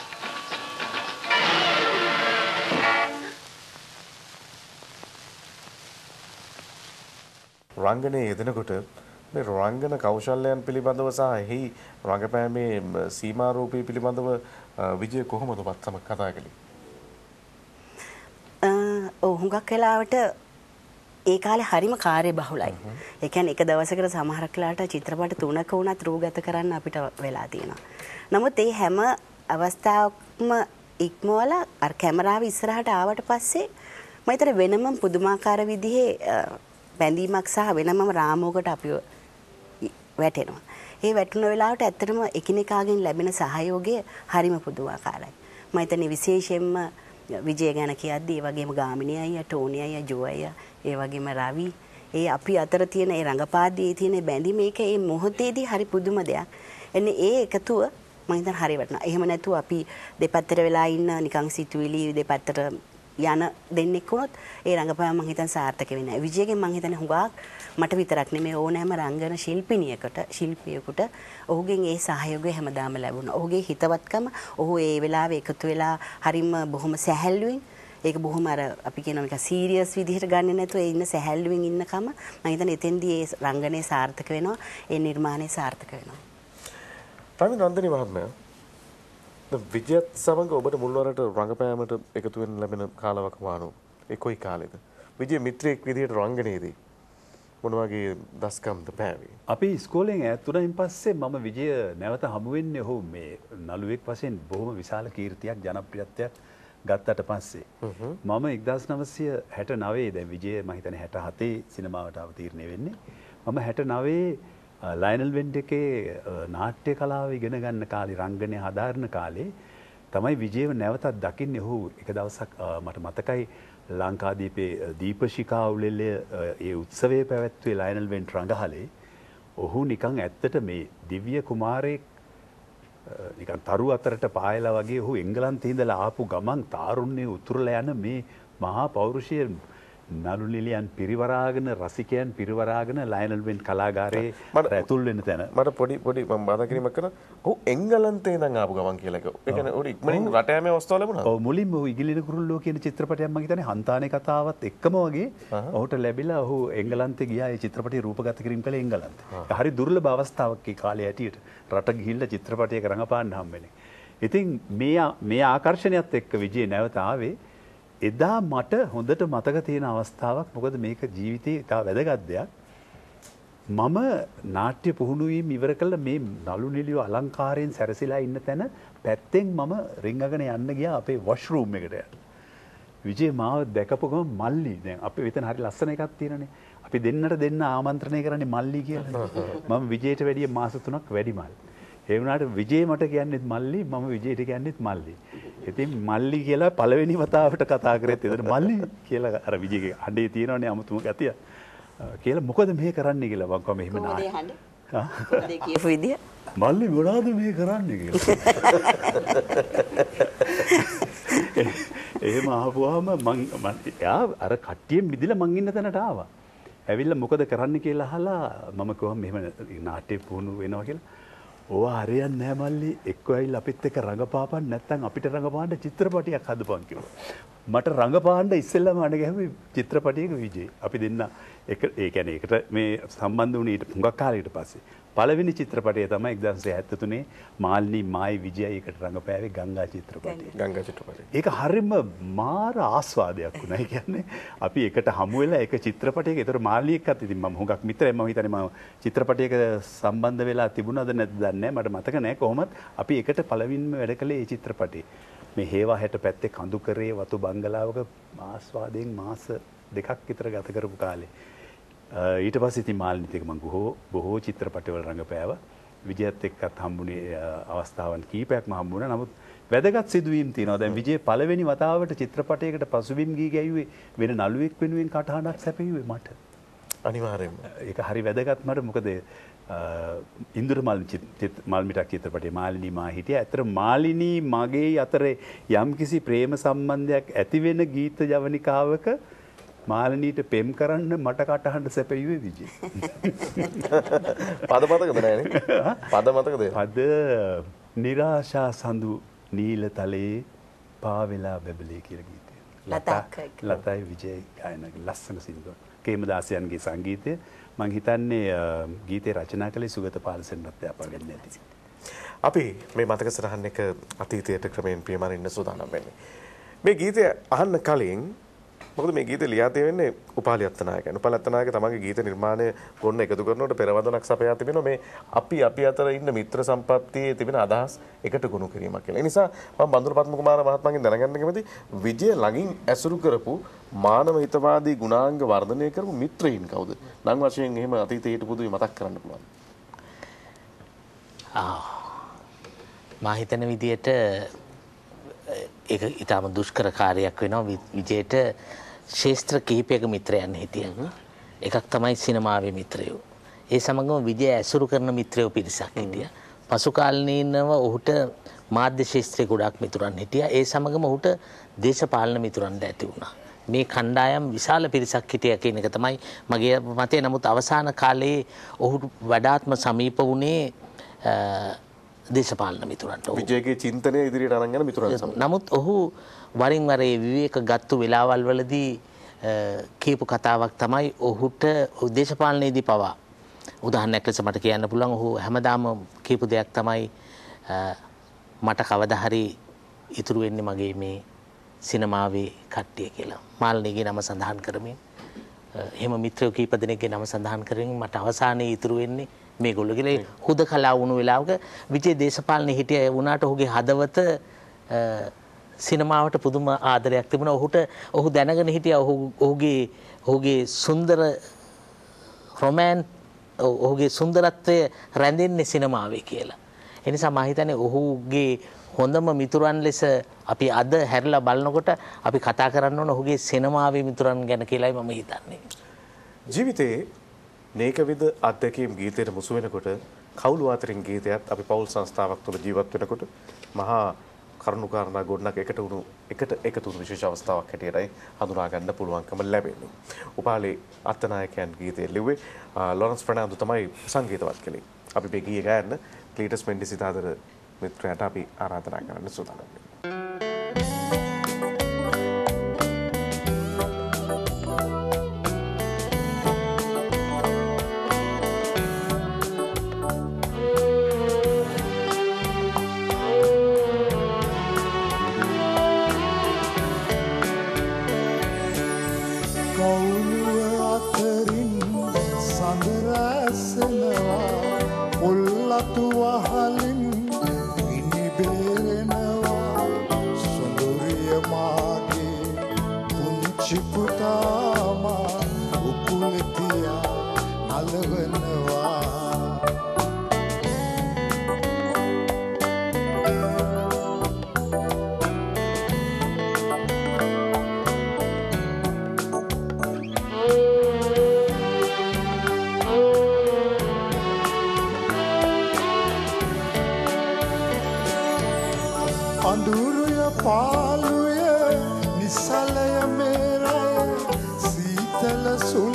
රංගනයේ යෙදෙනකොට මේ රංගන කෞශල්‍යයන් පිළිබඳව සහ එහි රංගපෑමේ සීමා රූපී පිළිබඳව විජය කොහොමද ඔබත් සමග කතා කළේ? ඔව් හුඟක් වෙලාවට ඒ කාලේ හරිම කාර්යබහුලයි. ඒ කියන්නේ එක දවසකට සමහරක් වෙලාවට චිත්‍රපට තුනක වුණත් රූගත කරන්න අපිට වෙලා තියෙනවා. නමුත් ඒ හැම අවස්ථාවකම ඉක්මවලා අර කැමරාව ඉස්සරහට ආවට පස්සේ මම හිතන වෙනම පුදුමාකාර විදිහේ බැඳීමක් සහ වෙනම රාමුවකට අපි වැටෙනවා. ඒ වැටුණ වෙලාවට ඇත්තටම එකිනෙකාගෙන් ලැබෙන සහයෝගය හරිම පුදුමාකාරයි. මම හිතන්නේ විශේෂයෙන්ම විජය ගැන කියද්දී ඒ වගේම ගාමිණී අයියා, ටෝනි අයියා, ජෝ අයියා, ඒ වගේම රවි, ඒ අපි අතර තියෙන ඒ රංගපාද්‍යයේ තියෙන බැඳීම මේක ඒ මොහොතේදී හරි පුදුම දෙයක්. එන්නේ ඒ එකතුව මම හිතන හරි වටිනවා. එහෙම නැතුව අපි දෙපැත්තට වෙලා ඉන්න නිකන් සිතුවිලි දෙපැත්තට යන දෙන්නෙක් වුණොත් ඒ රංගපෑම මම හිතන සාර්ථක වෙන්නේ නැහැ. විජයගෙන් මම හිතන්නේ හුඟක් මට විතරක් නෙමෙයි ඕනෑම රංගන ශිල්පිනියකට ශිල්පියෙකුට ඔහුගෙන් ඒ සහයෝගය හැමදාම ලැබුණා. ඔහුගේ හිතවත්කම ඔහු ඒ වෙලාවේ එකතු වෙලා හරිම බොහොම සැහැල්ලුවෙන් ඒක බොහොම අර අපි කියනවා නිකන් සීරියස් විදිහට ගන්නෙ නැතුව ඒ ඉන්න සැහැල්ලුවෙන් ඉන්නකම මම හිතන්නේ එතෙන්දී ඒ රංගනේ සාර්ථක වෙනවා. ඒ නිර්මාණය සාර්ථක වෙනවා. රවි නන්දිනී මහත්මයා විජයත් සමඟ ඔබට මුල්වරට රංගපෑමට එකතු වෙන්න ලැබෙන කාලවකවානුව ඒ කොයි කාලෙද? විජය මිත්‍රයෙක් විදිහට රංගනයේදී මොන වගේ දස්කම්ද පෑවේ? අපි ඉස්කෝලෙන් ඈත් වුණායින් පස්සේ මම විජය නැවත හමු වෙන්නේ ඔහු මේ නළුවෙක් වශයෙන් බොහොම විශාල කීර්තියක් ජනප්‍රියත්වයක් ගත්තට පස්සේ. මම එක්දාස් නවසිය හැට නවයේ දැන් විජය මම හිතන්නේ හැට හතේ සිනමාවට අවතීර්ණය වෙන්නේ. මම හැට නවයේ ලයනල් වෙන්ඩ් එකේ නාට්‍ය කලාව ඉගෙන ගන්න කාලේ රංගනය හදාරන කාලේ තමයි විජයව නැවතත් දකින්නේ. ඔහු එක දවසක් මට මතකයි ලංකාදීපේ දීපශිකා උළෙල්ලේ ඒ උත්සවයේ පැවැත්වුවේ ලයනල් වෙන්ඩ් රංගහලේ. ඔහු නිකන් ඇත්තට මේ දිව්‍ය කුමාරයෙක් නිකන් තරු අතරට පායලා වගේ ඔහු එංගලන්තේ ඉඳලා ආපු ගමන් තාරුණ්‍යයේ උතුරලා යන මේ මහා පෞරුෂය නළු නිලියන් පිරිවරාගෙන රසිකයන් පිරිවරාගෙන ලයනල් වෙන්ඩ් කලාගාරයේ ඇතුල් වෙන තැන මට පොඩි පොඩි මම බාධා කිරීමක් කරා. ඔහු එංගලන්තේ ඉඳන් ආපු ගමන් කියලා එක. ඒ කියන්නේ ඔහු ඉක්මනින් රට යෑමේ අවස්ථාව ලැබුණා. ඔව් මුලින්ම ඔහු ඉගිලින කුරුල්ලෝ කියන චිත්‍රපටයක් මම හිතන්නේ හන්තානේ කතාවත් එක්කම වගේ ඔහුට ලැබිලා ඔහු එංගලන්තේ ගියා. ඒ චිත්‍රපටය රූපගත කිරීම කළේ එංගලන්තේ. හරි දුර්ලභ අවස්ථාවක් ඒ කාලේ හැටියට රට ගිහිල්ලා චිත්‍රපටයක රඟපාන්න හම්බෙන්නේ. ඉතින් මේ මේ ආකර්ෂණයත් එක්ක විජය නැවත ආවේ. එදා මට හොඳට මතක තියෙන අවස්ථාවක්. මොකද මේක ජීවිතේ ඉතා වැදගත් දෙයක්. මම නාට්‍ය පුහුණු වීම ඉවර කළා මේ නළු නිලියෝ අලංකාරයෙන් සැරසිලා ඉන්න තැන පැත්තෙන් මම රිංගගෙන යන්න ගියා අපේ වොෂ්රූම් එකට. විජය මාව දැකපු ගමන් මල්ලි දැන් අපේ විතන හරි ලස්සන එකක් තියෙනනේ. අපි දෙන්නට දෙන්න ආමන්ත්‍රණය කරන්නේ මල්ලි කියලා. මම විජයට වැඩිය මාස තුනක් වැඩිමල්. ඒ වුණාට විජේ මට කියන්නේත් මල්ලි මම විජේට කියන්නේත් මල්ලි. ඉතින් මල්ලි කියලා පළවෙනි වතාවට කතා කරේත් එතන මල්ලි කියලා අර විජේගේ හඬේ තියෙනවනේ අමුතුම ගතිය. කියලා මොකද මේ කරන්නේ කියලා මම කොහොම එහෙම නා. කොහොමද හඬ? හා කොහොමද කියපු විදිය? මල්ලි මොනවද මේ කරන්නේ කියලා. එහෙම ආපුවාම මං යා අර කට්ටියෙන් මිදිලා මං ඉන්න තැනට ආවා. ඇවිල්ලා මොකද කරන්න කියලා අහලා මම කොහොම මෙහෙම නාට්‍ය පුහුණු වෙනවා කියලා. ඕවා හරියන්නේ නැහැ මල්ලි. එක්ක ඇවිල්ලා අපිත් එක්ක රඟපාපන් නැත්නම් අපිට රඟපාන්න චිත්‍රපටියක් හදපන් කිව්වා. මට රඟපාන්න ඉස්සෙල්ලාම අඬ ගැහුවේ චිත්‍රපටියක විජේ. අපි දෙන්න එක ඒ කියන්නේ ඒකට මේ සම්බන්ධ වුණේ ඊට හුඟක් කාලයකට පස්සේ. පළවෙනි චිත්‍රපටය තමයි එක්දාසය හැත්තෑ තුනේ මාල්නී මායි විජයයි එකට රඟපෑවේ ගංගා චිත්‍රපටය. ගංගා චිත්‍රපටය. ඒක හරියම මාර ආස්වාදයක් වුණා. ඒ කියන්නේ අපි එකට හමු වෙලා එක චිත්‍රපටයක ඒතර මාල්නී එක්කත් ඉතින් මම හුඟක් මිත්‍රයි මම හිතන්නේ මම චිත්‍රපටයක සම්බන්ධ වෙලා තිබුණාද නැද්ද දන්නේ නැහැ. මට මතක නැහැ. කොහොමත් අපි එකට පළවෙනිම වැඩ කළේ මේ චිත්‍රපටේ. මේ හේවා හැට පැත්තේ කඳුකරේ වතු බංගලාවක ආස්වාදයෙන් මාස දෙකක් විතර ගත කරපු කාලේ. ඊට පස්සේ ඉතින් මාල්නිත් එක්ක මම බොහෝ බොහෝ චිත්‍රපටවල රඟපෑවා. විජයත් එක්කත් හම්බුනේ අවස්ථාවන් කීපයක්ම හම්බුණා. නමුත් වැදගත් සිදුවීම් තියෙනවා. දැන් විජය පළවෙනි වතාවට චිත්‍රපටයකට පසුබිම් ගී ගැයුවේ වෙන නළුවෙක් වෙනුවෙන් කටහඬක් සැපයුවේ මට. අනිවාර්යයෙන්ම. ඒක හරි වැදගත් මට. මොකද ඉන්දුර මල්මිටක් චිත්‍රපටයේ මාලිනී මා හිටියා. ඇත්තට මාලිනී මගේ අතරේ යම්කිසි ප්‍රේම සම්බන්ධයක් ඇති වෙන ගීත ජවනිකාවක මාලිනීට පෙම් කරන්න මට කටහඬ සැපයුවේ විජේ. පද මතකද නෑනේ? පද මතකද? පද නිරාශා සඳු නීල තලයේ පාවෙලා බබලේ කියලා ගීතය. ලතා ලතායි විජේ ගායන ලස්සන සින්දුවක්. කේමදාසයන්ගේ සංගීතය. මං හිතන්නේ ගීතේ රචනා කළේ සුගත පාලසෙන්වත් අපගෙන නැති. අපි මේ මතක සටහන් එක අතීතයට ක්‍රමයෙන් පියමරින්න සූදානම් වෙන්නේ. මේ ගීතය අහන්න කලින් මොකද මේ ගීතේ ලියා තියෙන්නේ උපාලි අත්තනායකයන්. උපාලි අත්තනායක තමන්ගේ ගීත නිර්මාණය ගොන්න එකතු කරනකොට පෙරවදනක් සපයා තිබෙනවා මේ අපි අපි අතර ඉන්න මිත්‍ර සම්පත්තියේ තිබෙන අදහස් එකට ගොනු කිරීමක් කියලා. ඒ නිසා මම බන්දුල පත්ම කුමාර මහත්මයාගෙන් දැනගන්න කැමති විජය ළඟින් ඇසුරු කරපු මානව හිතවාදී ගුණාංග වර්ධනය කරපු මිත්‍රයින් කවුද? නම් වශයෙන් එහෙම අතීතයේ හිටපු දුයි මතක් කරන්න පුළුවන්. ආ මා හිතන විදියට ඒක ඊටම දුෂ්කර කාර්යයක් වෙනවා විජයට ශේෂ්ත්‍ර කිහිපයක මිත්‍රයන් හිටියා. එකක් තමයි සිනමාවේ මිත්‍රයෝ. ඒ සමගම විජය ඇසුරු කරන මිත්‍රයෝ පිරිසක් හිටියා. පසු කාලීනව ඔහුට මාධ්‍ය ශාස්ත්‍රයේ ගොඩක් මිතුරන් හිටියා. ඒ සමගම ඔහුට දේශපාලන මිතුරන් ඇති වුණා. මේ කණ්ඩායම් විශාල පිරිසක් හිටියා කියන එක තමයි මගේ මතය. නමුත් අවසාන කාලයේ ඔහු වඩාත්ම සමීප වුණේ දේශපාලන මිතුරන්ට. විජයගේ චින්තනය ඉදිරියට අරන් යන මිතුරන් සමග. නමුත් ඔහු වරින් වර ඒ විවේක ගත්තු වෙලාවල් වලදී කියපු කතාවක් තමයි ඔහුට දේශපාලනයේදී පවා උදාහරණයක් ලෙස මට කියන්න පුළුවන් ඔහු හැමදාම කියපු දෙයක් තමයි මට කවදා හරි ඉතුරු වෙන්නේ මගේ මේ සිනමාවේ කට්ටිය කියලා. මාල්නීගේ නම සඳහන් කරමින් එහෙම මිත්‍රයෝ කීප දෙනෙක්ගේ නම සඳහන් කරමින් මට අවසානයේ ඉතුරු වෙන්නේ මේගොල්ලෝ කියලා. හුදකලා වුණු වෙලාවක විජේ දේශපාලනේ හිටිය වුණාට ඔහුගේ හදවත සිනමාවට පුදුම ආදරයක් තිබුණා. ඔහුට ඔහු දැනගෙන හිටියා ඔහු ඔහුගේ ඔහුගේ සුන්දර රොමෑන් ඔහුගේ සුන්දරත්වය රැඳෙන්නේ සිනමාවේ කියලා. ඒ නිසා මම හිතන්නේ ඔහුගේ හොඳම මිතුරන් ලෙස අපි අද හැරිලා බලනකොට අපි කතා කරන්න ඕන ඔහුගේ සිනමාවේ මිතුරන් ගැන කියලායි මම හිතන්නේ. ජීවිතේ නේකවිද අත්දැකීම් ගීතයට මුසු වෙනකොට කවුළු අතරින් ගීතයත් අපි පෞල් සංස්ථාවක් තුළ ජීවත් වෙනකොට මහා කරුණු කාරණා ගොඩනක් එකට වුණු එකට එකතු වුණු විශේෂ අවස්ථාවක් හැටියටයි හඳුනා ගන්න පුළුවන්කම ලැබෙන්නේ. උපාලි අත්තනායකයන් ගීතය ලිව්වේ ලොරන්ස් ෆර්නෑන්ඩෝ තමයි සංගීතවත් කළේ. අපි මේ ගීය ගායන්න ක්ලීටස් මෙන්ඩිස් ඉතාදර මිත්‍රයාට අපි ආරාධනා කරන්න සූදානම් වෙනවා.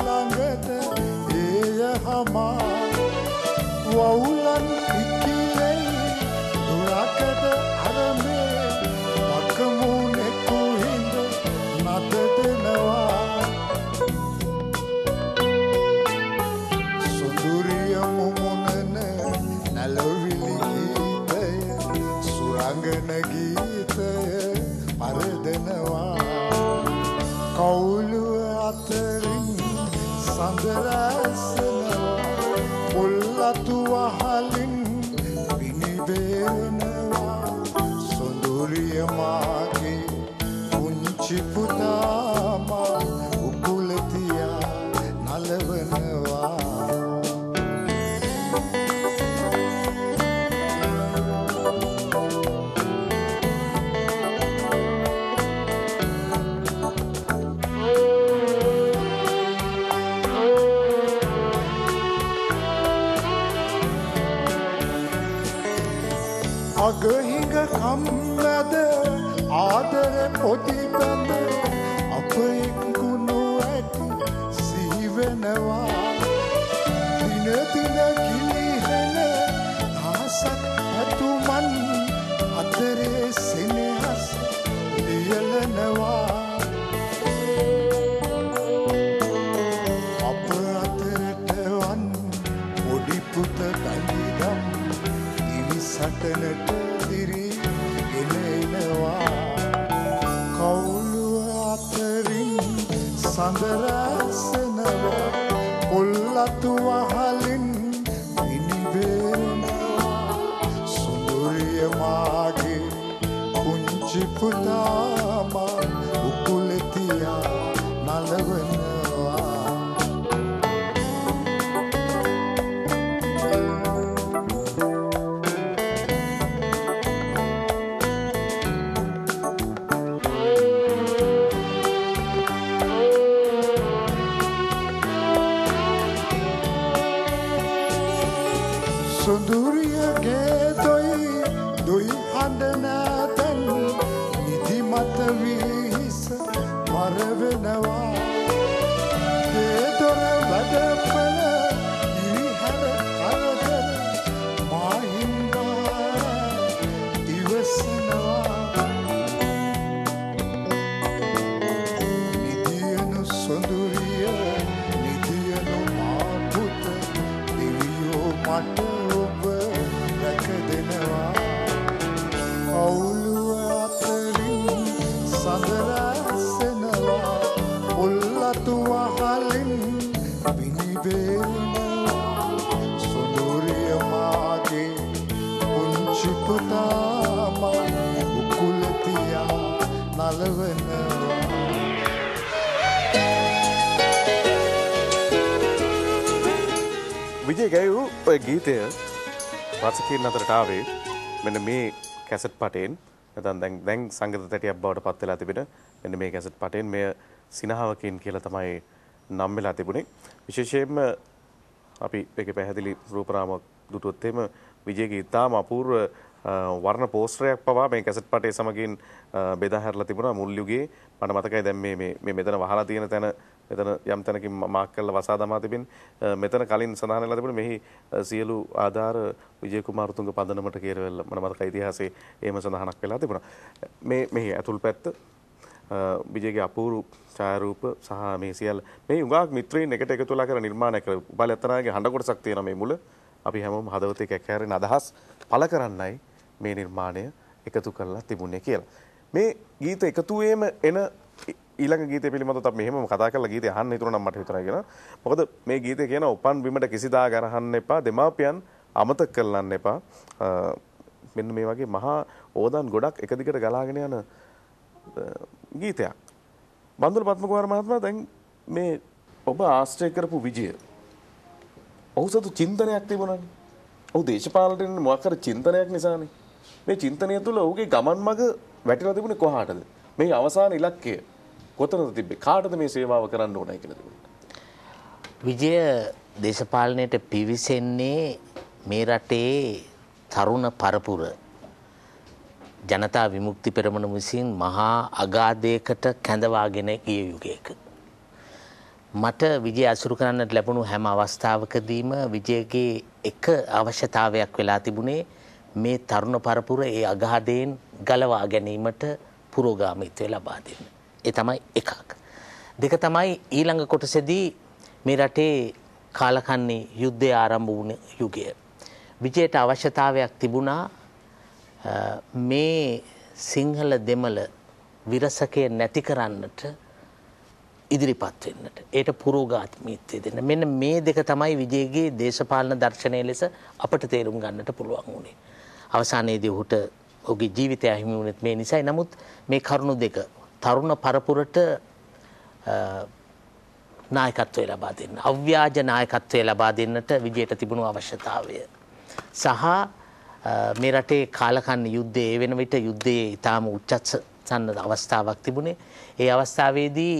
වවුලන් ඉකිලේ පුල්ලතු වහලින් විනිබේනවා සොඳුරිය මාගේ පුංචි පුතාමා උකුලතියා නලවනවා අගහිඟ කම්මැද ආදර පොඩි බඳ අප එක්ගුණු ඇති සිහිවෙනවා දින දින ගිලිහෙන දහසක් පැතුමන් අතරේ සෙනෙහස ලියලනවා අප අතරට වන් පොඩි පුත බැඳිගම් සටනට දිරි ගෙනෙනවා කවුළුව අතරින් සඳරැසෙනවා පොල්ලතු වහලින් විනිබේනවා සුඳුරිය මාගේ පුංචි පුතාමා උකුලතියා නලවනවා සුඳුරියගේ දොයි දොයි හඬනැතැන් නිදිමත විහිස මරවෙනවා දේදොර වැඩපල ඉරිහැර කරදර මාහින්දා ඉවසනවා නිදියනු සුඳුරිය නිදියනු මාපුත දිවියෝ මට කවුළුව අතරින් සඳරැසෙනවා පුල්ලතු වහලින් විනිබේනවා සොඳුරිය මාගේ පුංචි පුතාමා උකුලතියා නලවනවා විජය ගැයූ ඔය ගීතය රසිකයන් අතරට ආවේ මෙන්න මේ කැසට් පටයෙන් නැත්නම් දැන් දැන් සංගීත තැටියක් බවට පත් වෙලා තිබෙන මෙන්න මේ කැසට් පටයෙන් මෙය සිනහවකින් කියලා තමයි නම් වෙලා තිබුණේ විශේෂයෙන්ම අපි මේකේ පැහැදිලි රූපරාමයක් දුටුවොත් එහෙම විජයගේ ඉතාම අපූර්ව වර්ණ පෝස්ටරයක් පවා මේ කැසට් පටේ සමගින් බෙදා හැරලා තිබුණා මුල් යුගයේ මට මතකයි දැන් මේ මේ මේ මෙතන වහලා තියෙන තැන මෙතන යම් තැනකින් මාක් කරලා වසා දමා තිබෙන්නේ මෙතන කලින් සඳහන් වෙලා තිබුණේ මෙහි සියලු ආධාර විජය කුමාරතුංග පදනමට කියරවල මට මතකයි ඉතිහාසයේ එහෙම සඳහනක් වෙලා තිබුණා මේ මෙහි ඇතුල් පැත්ත විජයගේ අපූර්ව ඡායාරූප සහ මේ සියල්ල මේ උගාක් මිත්‍රයින් එකට එකතු වෙලා කර නිර්මාණය කර උපාලයන්තනාගේ හඬ කොටසක් තියෙනවා මේ මුල අපි හැමෝම හදවතේ කැකෑරෙන අදහස් පළ කරන්නයි මේ නිර්මාණය එකතු කරලා තිබුණේ කියලා. මේ ගීත එකතුවේම එන ඊළඟ ගීතය පිළිබඳව අපි මෙහෙමම කතා කරලා ගීතය අහන්න හිතුණා නම් මට හිතුණා කියලා. මොකද මේ ගීතය කියන උපන් බිමට කිසිදා ගරහන්න එපා දෙමාපියන් අමතක කරලන්න එපා. මෙන්න මේ වගේ මහා ඕදාන් ගොඩක් එක දිගට ගලාගෙන යන ගීතයක්. බන්දුල පద్මකුමාර මහත්මයා දැන් මේ ඔබ ආශ්‍රය කරපු විජය ඔහු සතු චින්තනයක් තිබුණානේ. ඔහු දේශපාලනයෙන් මොකක් කර චින්තනයක් නිසානේ. මේ චින්තනය තුළ ඔහුගේ ගමන් මඟ වැටිලා තිබුණේ කොහාටද? මේ අවසාන ඉලක්කය කොතනද තිබ්බේ? කාටද මේ සේවාව කරන්න ඕනයි කියලා තිබුණේ? විජය දේශපාලනයට පිවිසෙන්නේ මේ රටේ තරුණ පරපුර ජනතා විමුක්ති පෙරමුණ විසින් මහා අගාධයකට කැඳවාගෙන ගිය යුගයක. මට විජය අසුරු කරන්නට ලැබුණු හැම අවස්ථාවකදීම විජයගේ එක අවශ්‍යතාවයක් වෙලා තිබුණේ මේ තරුණ පරපුර ඒ අගාධයෙන් ගලවා ගැනීමට පුරෝගාමීත්වය ලබා දෙන්න. ඒ තමයි එකක්. දෙක තමයි ඊළඟ කොටසේදී මේ රටේ කාලකන්ණි යුද්ධය ආරම්භ වුණ යුගය. විජයට අවශ්‍යතාවයක් තිබුණා මේ සිංහල දෙමළ විරසකය නැති කරන්නට ඉදිරිපත් වෙන්නට. ඒට පුරෝගාත්මීත්වය දෙන්න. මෙන්න මේ දෙක තමයි විජේගේ දේශපාලන දර්ශනය ලෙස අපට තේරුම් ගන්නට පුළුවන් වුණේ. අවසානයේදී ඔහුට ඔහුගේ ජීවිතය අහිමි වුණෙත් මේ නිසයි. නමුත් මේ කරුණු දෙක තරුණ පරපුරට නායකත්වය ලබා දෙන්න, අව්‍යාජ නායකත්වය ලබා දෙන්නට විජයට තිබුණු අවශ්‍යතාවය සහ මේ රටේ කාලකන්ණි යුද්ධයේ ඒ වෙන විට යුද්ධයේ ඊටාම උච්චසන්න අවස්ථාවක් තිබුණේ. ඒ අවස්ථාවේදී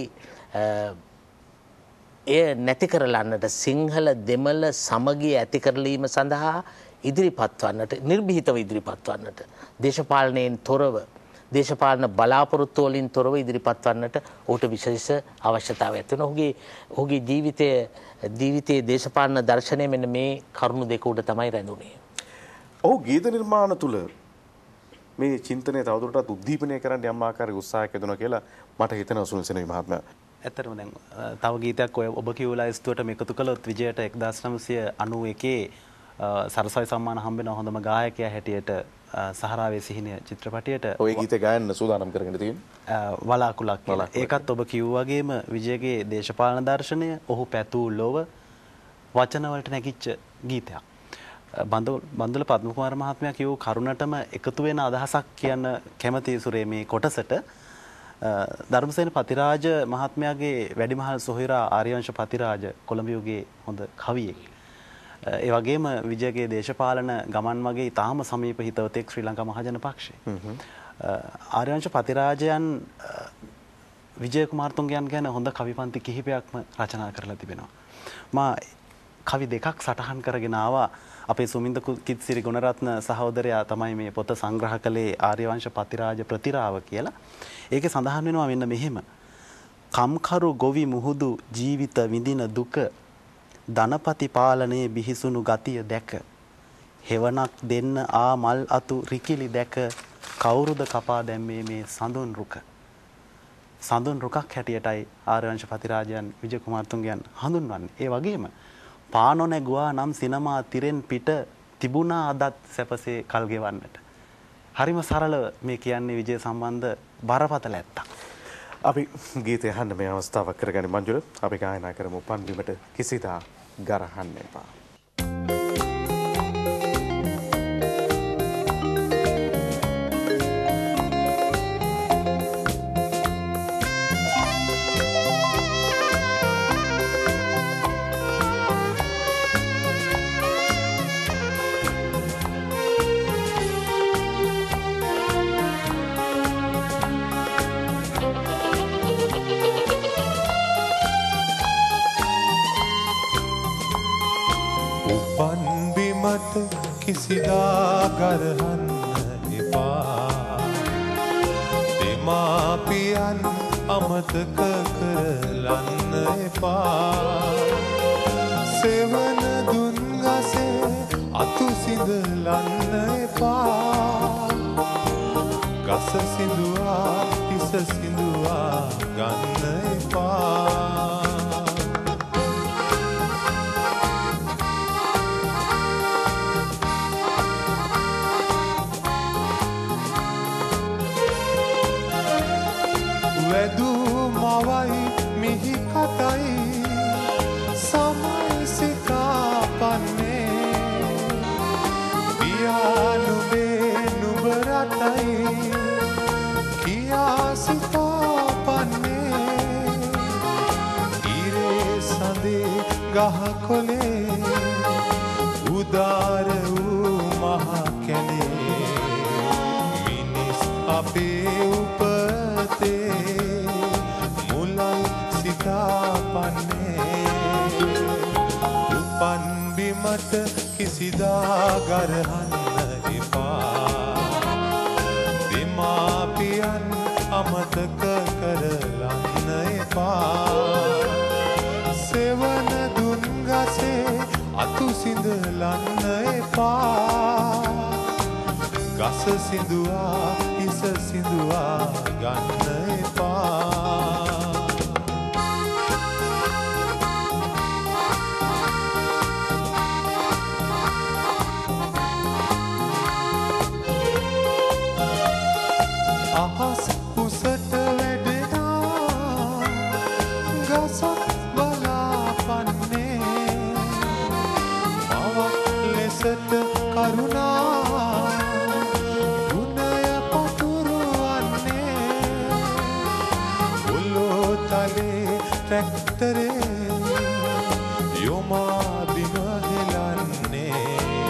එය නැති කරලන්නට සිංහල දෙමළ සමගිය ඇති කරලීම සඳහා ඉදිරිපත් වන්නට, නිර්භීතව ඉදිරිපත් වන්නට, දේශපාලනයෙන් තොරව, දේශපාලන බලාපොරොත්තු වලින් තොරව ඉදිරිපත් වන්නට ඔහුට විශේෂ අවශ්‍යතාවයක් තියෙනවා. ඔහුගේ ඔහුගේ ජීවිතයේ ජීවිතයේ දේශපාලන දර්ශනය මෙන්න මේ කරුණු දෙක උඩ තමයි රැඳුනේ. ඔහු ගීත නිර්මාණ තුළ මේ චින්තනය තවදුරටත් උද්දීපනය කරන්න යම් ආකාරයක උත්සාහයක් යොදනවා කියලා මට හිතෙනවා සුනිල් මහත්මයා. ඇත්තටම දැන් තව ගීතයක් ඔය ඔබ කියවලා ස්තුවට මේකතු කළොත් විජයට එක්දාස් නවසිය අනූ එකේ සරසවි සම්මාන හම්බෙන හොඳම ගායකයා හැටියට සහරාවේ සිහිනය චිත්‍රපටයට ඔය ගීත ගායන්න සූදානම් කරගෙන තියෙන්නේ වලාකුලක් කියලා. ඒකත් ඔබ කිව්වා වගේම විජයගේ දේශපාලන දර්ශනය ඔහු පැතූ ලොව වචන වලට නැගිච්ච ගීතයක්. බන්දුල පද්ම කුමාර මහත්මයා කියූ කරුණටම එකතු වෙන අදහසක් කියන්න කැමති සුරේ මේ කොටසට. ධර්මසේන පතිරාජ මහත්මයාගේ වැඩිමහල් සොහිරා ආර්යවංශ පතිරාජ කොළඹියුගේ හොඳ කවියෙක්. ඒ වගේම විජයගේ දේශපාලන ගමන් වගේ තාම සමීප හිතවතෙක් ශ්‍රී ලංකා මහජන පක්ෂය. ආර්යවංශ පතිරාජයන් විජය කුමාරතුංගයන් ගැන හොඳ කවි පන්ති කිහිපයක්ම රචනා කරලා තිබෙනවා. මා කවි දෙකක් සටහන් කරගෙන ආවා. අපේ සුමින්ද කිත්සිරි ගුණරත්න සහෝදරයා තමයි මේ පොත සංග්‍රහ කළේ ආර්යවංශ පතිරාජ ප්‍රතිරාව කියලා. ඒකේ සඳහන් වෙනවා මෙන්න මෙහෙම. කම්කරු ගොවි මුහුදු ජීවිත විඳින දුක ධනපති පාලනයේ බිහිසුණු ගතිය දැක හෙවණක් දෙන්න ආ මල් අතු රිකිලි දැක කවුරුද කපා දැම්මේ මේ සඳුන් රුක. සඳුන් රුකක් හැටියටයි ආර්යවංශ පතිරාජයන් විජය කුමාරතුංගයන් හඳුන්වන්නේ. ඒ වගේම පානො නැගුවා නම් සිනමා තිරෙන් පිට තිබුණා අදත් සැපසේ කල් ගෙවන්නට. හරිම සරලව මේ කියන්නේ විජය සම්බන්ධ බරපතල ඇත්තක්. අපි ගීතය අහන්න මේ අවස්ථාවක් කරගන්න මංජුල. අපි ගායනා කරමු පන්බිමට කිසිදා ගරහන්න එපා. කිසිදා ගරහන්න එපා දෙමාපියන් අමතක කරලන්න එපා සෙවන දුන් ගසේ අතු සිඳලන්න එපා ගස සිඳුවා හිස සිඳුවා ගන්න එපා වැදූ මවයි මිහි කටයි සමයි සිතාපන්නේ පියානුබේ නුබ රටයි කියා සිතාපන්නේ ඉරේ සඳේ ගහකොලේ උදාර වූ මහ කැලේ මිනිස් අපේ උපතේ උපන් බිමට කිසිදා ගරහන්න එපා දෙමාපියන් අමතක කරලන්න එපා සෙවන දුන් ගසේ අතු සිඳලන්න එපා ගස සිඳුවා හිස සිඳුවා ගන්න එපා අහස් උසට වැඩෙනා මනසට කරුණා ගුණය පතුරවන්නේ ඔලෝ තලේ ට්‍රැක්ටරේ යොමා බිම හෙලන්නේ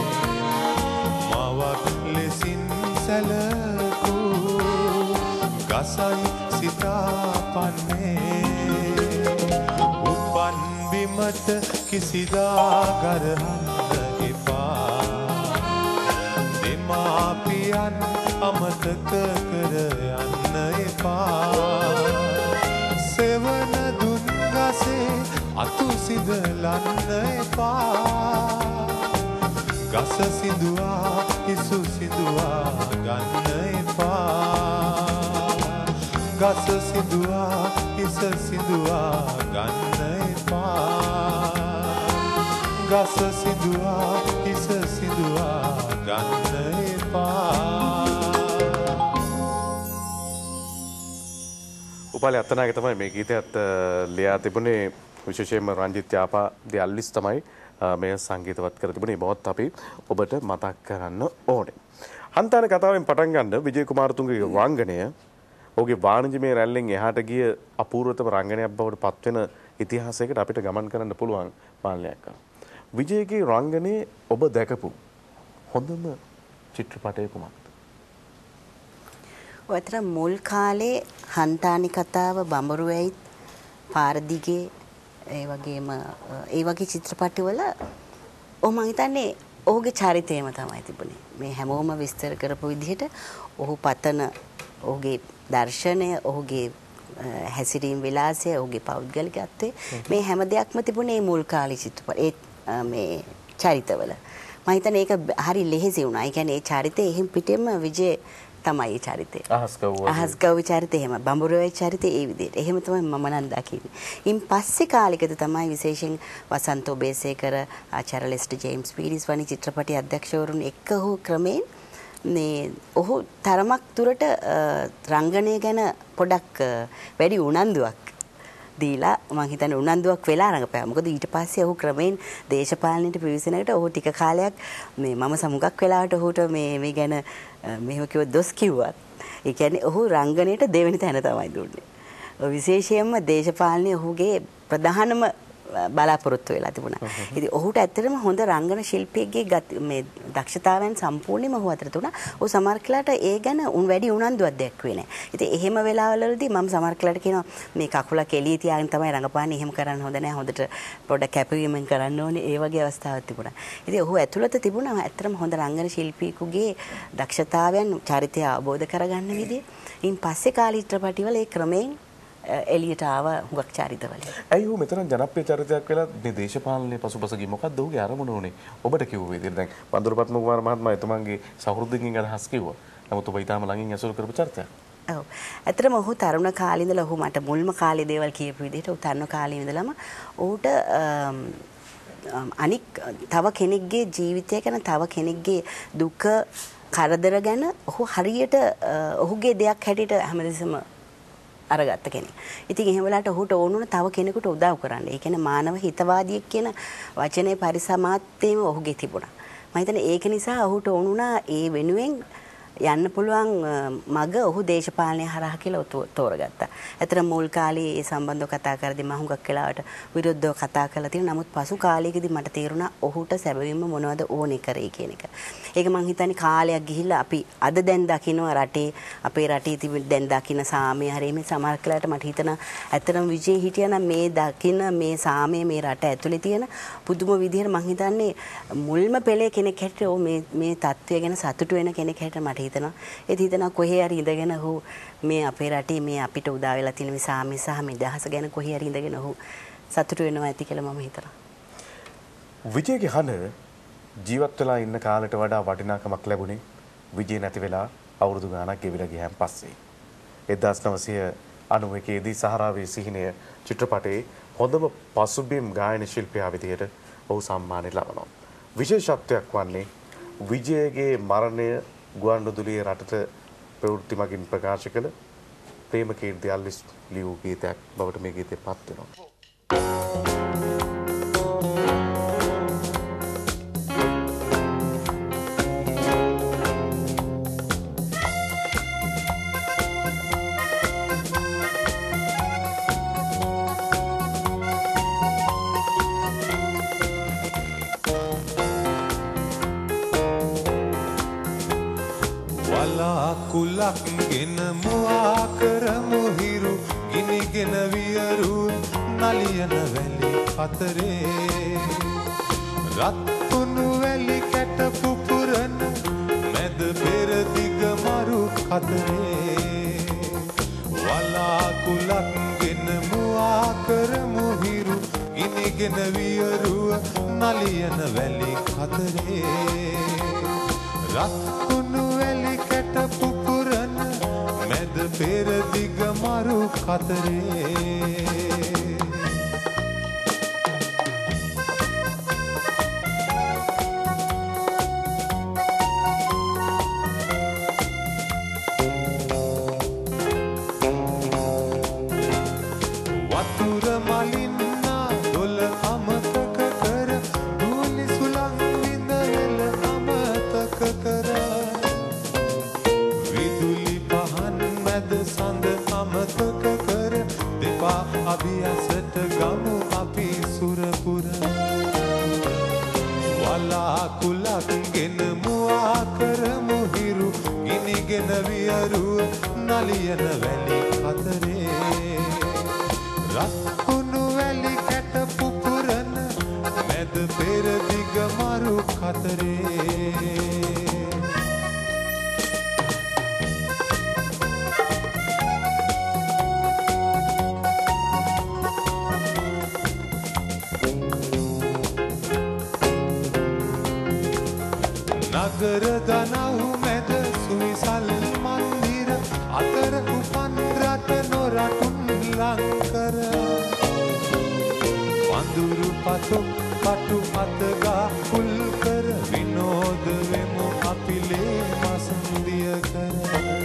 මවක් ලෙසින් සැලකූ ගසයි සිතාපන්නේ උපන් බිමට කිසිදා ගරහන්න එපා දෙමාපියන් අමතක කර යන්න එපා සෙවන දුන් ගසේ අතු සිඳලන්න එපා ගස සිඳුවා හිසු සිඳුවා ගන්න එපා ගස සිඳුවා හිස සිඳුවා ගන්න එපා ගස සිඳුවා හිස සිඳුවා ගන්න එපා උපාලි අත්තනාගේ තමයි මේ ගීතයත් ලියා තිබුණේ විශේෂයෙන්ම රංජිත් යාපා දෙල්ලිස් තමයි මේ සංගීතවත් කර තිබුණේ මොහොත් අපි ඔබට මතක් කරන්න ඕනේ. හන්තාන කතාවෙන් පටන් ගන්න විජේ කුමාරතුංගගේ රංගනය ඔහුගේ වාණිජමය රැල්ලෙන් එහාට ගිය අපූර්වතම රංගනයක් බවට පත්වෙන ඉතිහාසයකට අපිට ගමන් කරන්න පුළුවන් මාල්ලයක්. විජේගේ රංගනයේ ඔබ දැකපු හොඳම චිත්‍රපටය කුමක්ද? ඔයතර මුල් කාලේ හන්තානි කතාව බඹරුවැයිත් පාරදිගේ ඒ වගේම ඒ වගේ චිත්‍රපටිවල ඔහු මං හිතන්නේ ඔහුගේ චරිතයම තමයි තිබුණේ. මේ හැමෝම විස්තර කරපු විදිහට ඔහු පතන ඔහුගේ දර්ශනය, ඔහුගේ හැසිරීම් විලාසය, ඔහුගේ පෞද්ගලිකත්වය මේ හැම දෙයක්ම තිබුණේ මුල් කාලේ චිත්‍රපට ඒ මේ චරිතවල. මම හිතන්නේ ඒක හරි ලෙහෙසි වුණා. ඒ කියන්නේ ඒ චරිතේ එහෙම් පිටින්ම විජේ තමයි චරිතේ. අහස්කව් අහස්කව් චරිතේ එහෙම බඹරුවේ චරිතේ ඒ විදිහට. එහෙම තමයි මම නම් දකින්නේ. ඉන් පස්සේ කාලෙකද තමයි විශේෂයෙන් වසන්ත ඔබේසේකර, ආචාර්ය ලෙස්ටර් ජේම්ස් පීරිස් වැනි චිත්‍රපටි අධ්‍යක්ෂවරුන් එක්ක ඔහු ක්‍රමයෙන් මේ ඔහු තරමක් දුරට රංගනය ගැන පොඩක් වැඩි උනන්දුවක් දීලා මම හිතන්නේ උනන්දුවක් වෙලා රඟපෑවා. මොකද ඊට පස්සේ ඔහු ක්‍රමයෙන් දේශපාලනයට පිවිසෙනකට ඔහු ටික කාලයක් මේ මම සමුගක් වෙලාවට ඔහුට මේ මේ ගැන මෙහෙම කිව්ව දොස් කිව්වත් ඒ කියන්නේ ඔහු රංගනයට දෙවෙනි තැන තමයි දුන්නේ. විශේෂයෙන්ම දේශපාලනයේ ඔහුගේ ප්‍රධානම බලාපොරොත්තු වෙලා තිබුණා. ඉතින් ඔහුට ඇත්තටම හොඳ රංගන ශිල්පියෙක්ගේ මේ දක්ෂතාවයන් සම්පූර්ණයෙන්ම ඔහු අතර තුණා. ඔහු සමහර කලාට ඒ ගැන උන් වැඩි උනන්දුවක් දැක්ුවේ නැහැ. ඉතින් එහෙම වෙලාවවලදී මම සමහර කලාට කියනවා මේ කකුලක් එළිය තියාගෙන තමයි රඟපාන්නේ. එහෙම කරන්න හොඳ නැහැ. හොඳට පොඩ කැපවීමෙන් කරන්න ඕනේ. ඒ වගේ අවස්ථාවක් තිබුණා. ඉතින් ඔහු ඇතුළත තිබුණා ඇත්තටම හොඳ රංගන ශිල්පියෙකුගේ දක්ෂතාවයන් චරිතය අවබෝධ කරගන්න විදිහ. ඉන් පස්සේ කාලී චිත්‍රපටිවල ඒ ක්‍රමයෙන් එලියට ආව හුඟක් චරිතවල. ඇයි ඔහු මෙතන ජනප්‍රිය චරිතයක් වෙලා මේ දේශපාලනයේ පසුපස ගියේ මොකක්ද ඔහුගේ අරමුණ උනේ? ඔබට කිව්ව විදිහට දැන් වඳුරපත්ම කුමාර මහත්මයා එතුමන්ගේ සහෘදකින් අදහස් කිව්වා. නමුත් ඔබ ඊටාම ළඟින් ඇසුරු කරපු චරිතයක්. ඔව්. ඇත්තටම ඔහු තරුණ කාලේ ඉඳලා ඔහු මට මුල්ම කාලේ දේවල් කියපු විදිහට ඔහු තරුණ කාලේ ඉඳලම ඔහුට අනික් තව කෙනෙක්ගේ ජීවිතය ගැන තව කෙනෙක්ගේ දුක කරදර ගැන ඔහු හරියට ඔහුගේ දෙයක් හැටියට හැමදෙස්සම අරගත්ත කෙනෙක්. ඉතින් එහෙම වෙලාවට ඔහුට ඕන උන තව කෙනෙකුට උදව් කරන්න. ඒ කියන්නේ මානව හිතවාදියෙක් කියන වචනේ පරිසමාප්තියම ඔහුගේ තිබුණා. මම හිතන්නේ ඒක නිසා ඔහුට ඕන උනා ඒ වෙනුවෙන් යන්න පුළුවන් මග ඔහු දේශපාලනය හරහා කියලා තෝරගත්තා. ඇත්තට මුල් කාලේ ඒ සම්බන්ධව කතා කරද්දී මම හුඟක් වෙලාවට විරුද්ධව කතා කරලා තියෙනවා. නමුත් පසු කාලයකදී මට තේරුණා ඔහුට සැබවින්ම මොනවද ඕනේ කරේ කියන එක. ඒක මම හිතන්නේ කාලයක් ගිහිල්ලා අපි අද දැන් දකිනවා රටේ අපේ රටේ තිබෙන දැන් දකින සාමය හරිය මේ සමහර කලාට මට හිතෙනවා ඇත්තටම විජේ හිටියනම් මේ දකින මේ සාමය මේ රට ඇතුලේ තියෙන පුදුම විදිහට මම හිතන්නේ මුල්ම පෙළේ කෙනෙක් හැටියට ඔහු මේ මේ තත්ත්වය ගැන සතුටු වෙන කෙනෙක් හැටියට මට හිතෙනවා. ඒත් හිතනවා කොහේ හරි ඉඳගෙන ඔහු මේ අපේ රටේ මේ අපිට උදා වෙලා තියෙන මේ සාමය සහ මේ දහස ගැන කොහේ හරි ඉඳගෙන ඔහු සතුටු වෙනවා ඇති කියලා මම හිතනවා. විජේගේ හඬ ජීවත් වෙලා ඉන්න කාලයට වඩා වටිනාකමක් ලැබුණේ විජේ නැති වෙලා අවුරුදු ගාණක් ගෙවිලා ගියන් පස්සේ. එක්දහස් නවසිය අනූ එකේ දී සහරාවේ සිහිනය චිත්‍රපටයේ හොඳම පසුබිම් ගායන ශිල්පියා විදිහට ඔහු සම්මානය ලබනවා. විශේෂත්වයක් වන්නේ විජේගේ මරණය ගුවන්විදුලියේ රටට ප්‍රවෘත්ති මගින් ප්‍රකාශ කළ ප්‍රේමකීර්ති අල්විස් ලියූ ගීතයක් බවට මේ ගීතය පත් වෙනවා. කුලක් ගෙන මුවා කරමු හිරු ගිනිගෙන වියරු නලියන වැලි අතරේ රත්කුණු වැලි කැට පුපුරන මැද පෙර දිග මරු අතරේ වලා කුලක් ගෙන මුවා කරමු හිරු ගිනිගෙන වියරු නලියන වැලි අතරේ රත්කුණු වැලි කැට පුපුරන මැද පෙර දිග මරු අතරේ වතුර මලින්නා දොල අමතක කර දූලි සුළං විඳ වෙල අමතක කර විදුලි පහන් මැද සඳ අමතක කර දෙපා අභියසට ගමු අපි සුරපුර වලා කුලක් ගෙන මුවා කරමු හිරු ගිනිගෙන වියරු නලියන වැලි අතරේ රත්කුණු වැලි කැට පුපුරන මැද පෙර දිග මරු අතරේ නගර දනව් මැද සුවිසල් මන්දිර අතර උපන් රට නොරටුන් ලංකර වඳුරු පතොක් කටු අතගා පුල් කර විනෝද වෙමු අපිලේ මසන්දිය කර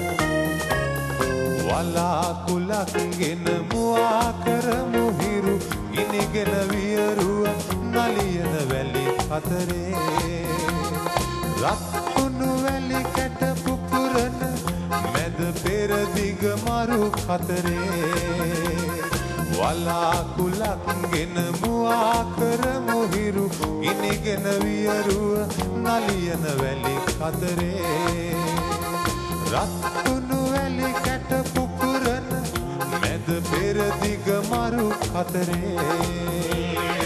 වලා කුලක් ගෙන මුවා කරමු හිරු ගිනිගෙන වියරු නලියන වැලි අතරේ රත්කුණු වැලි කැට පුපුරන මැද පෙර දිග මරු අතරේ වලා කුලක් ගෙන මුවා කරමු හිරු ගිනිගෙන වියරු නලියන වැලි අතරේ රත්කුණු වැලි කැට පුපුරන මැද පෙර දිග මරු අතරේ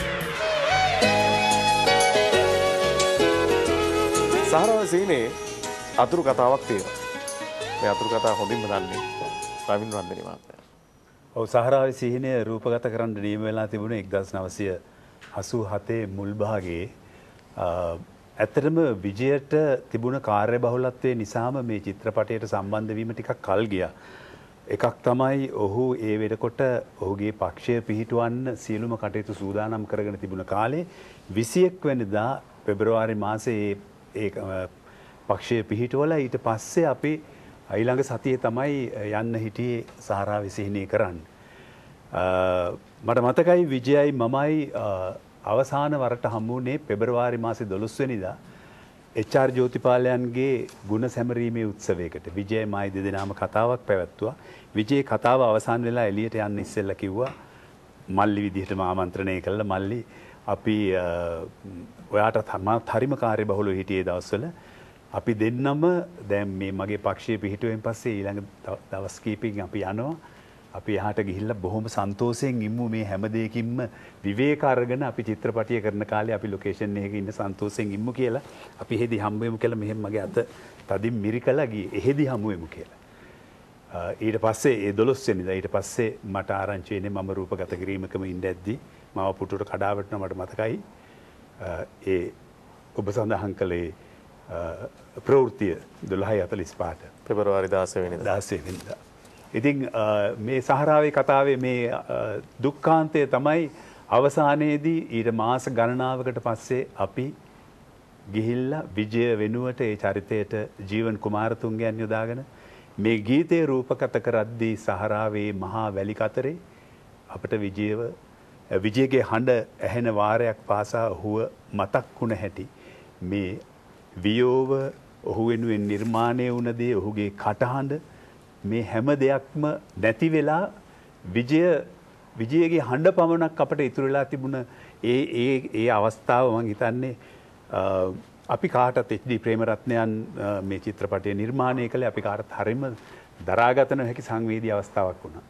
සහරාව සීනේ අතුරු කතාවක් තියෙනවා. මේ අතුරු කතාව හොඳින්ම දන්නේ රවින්ද්‍ර රන්දනි මහත්මයා. ඔව් සහරාවේ සිහිනය රූපගත කරන්න නියම වෙලා තිබුණේ එක්දාස් නවසිය අසූ හතේ මුල් භාගයේ. ඇත්තටම විජයට තිබුණ කාර්යබහුලත්වයේ නිසාම මේ චිත්‍රපටයට සම්බන්ධ වීම ටිකක් කල් ගියා. එකක් තමයි ඔහු ඒ වෙනකොට ඔහුගේ පක්ෂය පිහිටුවන්න සියලුම කටයුතු සූදානම් කරගෙන තිබුණ කාලේ විසිඑක් වෙනිදා පෙබරවාරි මාසයේ ඒ පක්ෂය පිහිටුවලා ඊට පස්සේ අපි ඊළඟ සතියේ තමයි යන්න හිටියේ සහරාවේ සිහිනය කරන්න. මට මතකයි විජයයි මමයි අවසාන වරට හම්බුනේ පෙබරවාරි මාසේ දොළොස් වෙනිදා එච් ආර් ජෝතිපාලයන්ගේ ගුණ සැමරීමේ උත්සවයකට විජයයි මයි දෙදෙනාම කතාවක් පැවැත්තුවා. විජේ කතාව අවසන් වෙලා එළියට යන්න ඉස්සෙල්ලා කිව්වා මල්ලි විදිහටම ආමන්ත්‍රණය කළා මල්ලි අපි ඔයාට තමත් හරිම කාර්යබහුලව හිටියේ දවස්වල අපි දෙන්නම දැන් මේ මගේ පක්ෂයේ පිහිටුවෙන් පස්සේ ඊළඟ දවස් කීපකින් අපි යනවා අපි එහාට ගිහිල්ලා බොහොම සන්තෝෂයෙන් ඉමු මේ හැම දෙයකින්ම විවේක අරගෙන අපි චිත්‍රපටිය කරන කාලේ අපි ලොකේෂන් එකක ඉන්න සන්තෝෂයෙන් ඉමු කියලා අපි එහෙදි හම්බ වෙමු කියලා මෙහෙම මගේ අත තදින් මිරිකලා ගියේ එහෙදි හමු වෙමු කියලා. ඊට පස්සේ ඒ දොළොස් වෙනිදා ඊට පස්සේ මට ආරංචි වෙන්නේ මම රූපගත කිරීමකම ඉඳ ඇද්දි මම පුටුවට කඩා වැටුණා මට මතකයි. ඒ ඔබ සඳහන් කළේ ප්‍රවෘත්තිය දොළහයි හතළිස් පහට පෙබරවාරි දාසය වෙනිදා දාසය වෙනිදා. ඉතින් මේ සහරාවේ කතාවේ මේ දුක්ඛාන්තය තමයි අවසානයේදී ඊට මාස ගණනාවකට පස්සේ අපි ගිහිල්ලා විජය වෙනුවට ඒ චරිතයට ජීවන් කුමාරතුංගයන් යොදාගෙන මේ ගීතේ රූපගත කරද්දී සහරාවේ මහා වැලි කතරේ අපට විජයව විජයගේ හඬ ඇහෙන වාරයක් පාසා ඔහුව මතක් වුණ හැටි මේ වියෝව ඔහු වෙනුවෙන් නිර්මාණය වුණ දේ ඔහුගේ කටහඬ මේ හැම දෙයක්ම නැති වෙලා විජය විජයගේ හඬ පමණක් අපට ඉතුරු වෙලා තිබුණ ඒ ඒ ඒ අවස්ථාව මම හිතන්නේ අපි කාටත් එච් ඩී ප්‍රේමරත්නයන් මේ චිත්‍රපටය නිර්මාණය කළේ අපි කාටත් හරිම දරාගත නොහැකි සංවේදී අවස්ථාවක් වුණා.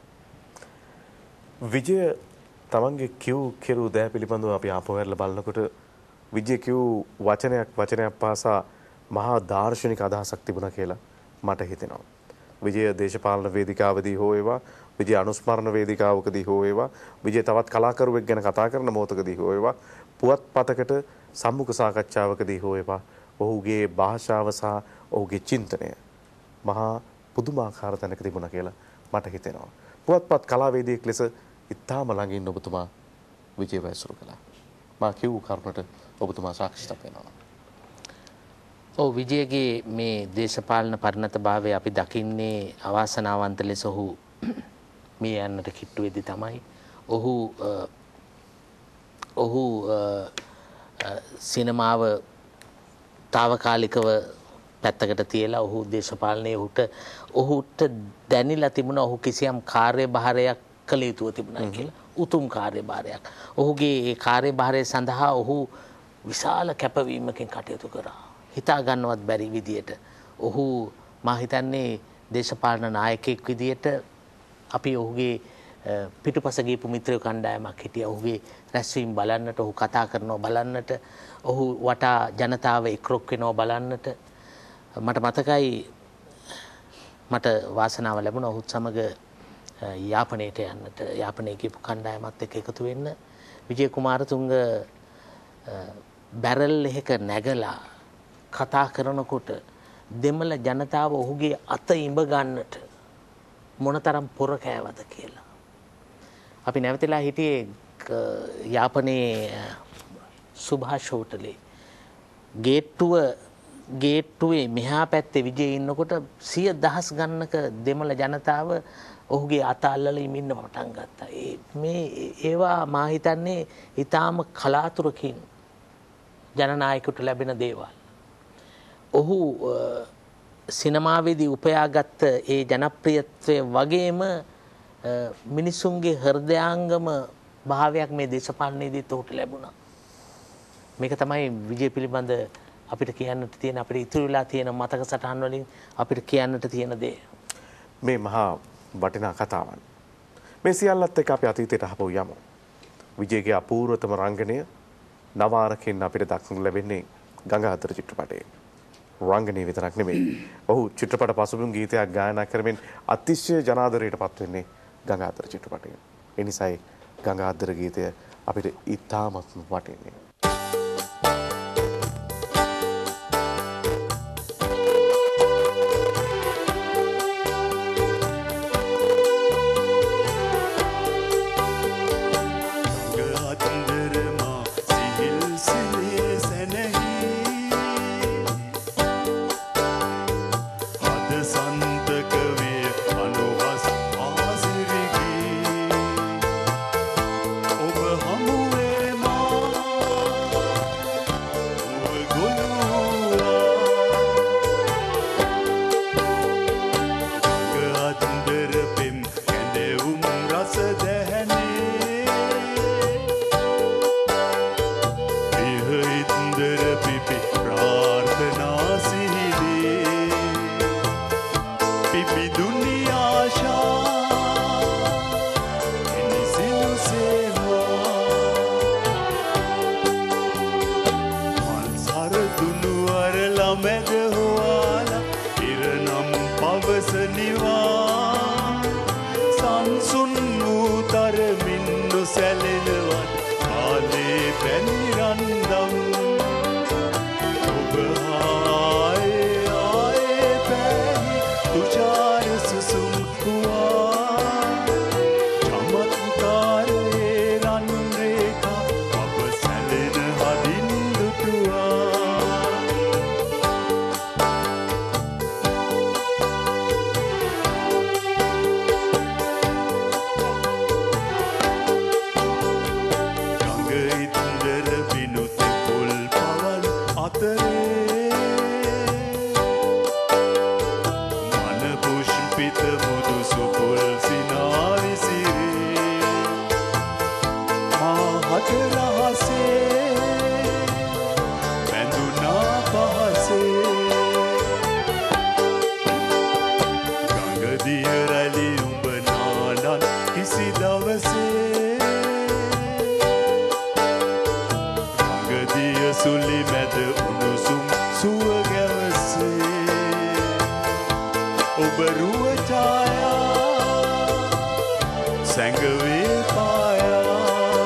විජය තමන්ගේ කිව් කෙරු දෑ පිළිබඳව අපි ආපහු හැරලා බලනකොට විජය කිව් වචනයක් වචනයක් පාසා මහා දාර්ශනික අදහසක් තිබුණා කියලා මට හිතෙනවා. විජය දේශපාලන වේදිකාවදී හෝ ඒවා විජය අනුස්මරණ වේදිකාවකදී හෝ ඒවා විජය තවත් කලාකරුවෙක් ගැන කතා කරන මොහොතකදී හෝ ඒවා පුවත්පතකට සම්මුඛ සාකච්ඡාවකදී හෝ ඒවා ඔහුගේ භාෂාව සහ ඔහුගේ චින්තනය මහා පුදුමාකාර තැනක තිබුණා කියලා මට හිතෙනවා. පුවත්පත් කලාවේදියෙක් ලෙස ඉතාම ළඟින් ඔබතුමා විජය වැසුරු කළා. මා කිව් කරුණට ඔබතුමා සාක්ෂියක් වෙනවා. ඔව් විජයගේ මේ දේශපාලන පරිණතභාවය අපි දකින්නේ අවාසනාවන්ත ලෙස ඔහු මේ යන්නට කිට්ටු වෙද්දී තමයි. ඔහු ඔහු සිනමාව తాවකාලිකව පැත්තකට තියලා ඔහු දේශපාලනයේ ඔහුට ඔහුට දැනිලා තිබුණා ඔහු කිසියම් කාර්යභාරයක් කළ යුතුව තිබුණා කියලා. උතුම් කාර්යභාරයක්. ඔහුගේ ඒ කාර්යභාරය සඳහා ඔහු විශාල කැපවීමකින් කටයුතු කරා. හිතා ගන්නවත් බැරි විදියට ඔහු මා හිතන්නේ දේශපාලන නායකයෙක් විදියට අපි ඔහුගේ පිටුපස ගියපු මිත්‍රයෝ කණ්ඩායමක් හිටියා. ඔහුගේ රැස්වීම් බලන්නට, ඔහු කතා කරනවා බලන්නට, ඔහු වටා ජනතාව එක්රොක් වෙනවා බලන්නට. මට මතකයි මට වාසනාව ලැබුණා ඔහුත් සමග යාපනයට යන්නට, යාපනයේ ගියපු කණ්ඩායමත් එක්ක එකතු වෙන්න. විජය කුමාරතුංග බැරල් එකක නැගලා කතා කරනකොට දෙමළ ජනතාව ඔහුගේ අත ඉඹ ගන්නට මොනතරම් පොර කෑවද කියලා. අපි නැවතිලා හිටියේ යාපනයේ සුභාෂ් හෝටලේ. ගේට්ටුව ගේට්ටුවේ මෙහා පැත්තේ විජය ඉන්නකොට සිය දහස් ගණනක දෙමළ ජනතාව ඔහුගේ අත අල්ලලා ඉන්න පටන් ගත්තා. ඒ මේ ඒවා මා හිතන්නේ ඊටාම කලාතුරකින් ජනනායකයට ලැබෙන දේවල්. ඔහු සිනමාවේදී උපයාගත්ත ඒ ජනප්‍රියත්වය වගේම මිනිසුන්ගේ හෘදයාංගම භාවයක් මේ දේශපාලනයේදීත් ඔහුට ලැබුණා. මේක තමයි විජය පිළිබඳ අපිට කියන්නට තියෙන, අපිට ඉතුරු වෙලා තියෙන මතක සටහන් වලින් අපිට කියන්නට තියෙන දේ. මේ මහා වටිනා කතාවන්. මේ සියල්ලත් එක්ක අපි අතීතයට ආපහු යමු. විජයගේ අපූර්වතම රංගනය නවාරකින් අපිට දක්නට ලැබෙන්නේ ගංගාධර චිත්‍රපටයේ. රංගනය විතරක් නෙමෙයි. ඔහු චිත්‍රපට පසුබිම් ගීතයක් ගායනා කරමින් අතිශය ජනාදරයට පත් වෙන්නේ ගංගාධර චිත්‍රපටය. ඒ නිසායි ගංගාධර ගීතය අපිට ඉතාමත් වටින්නේ. වැඳුනා වැලි මැද උණුසුම් සුව ගැවසේ ඔබ රුව ඡායා සැඟවේ පායා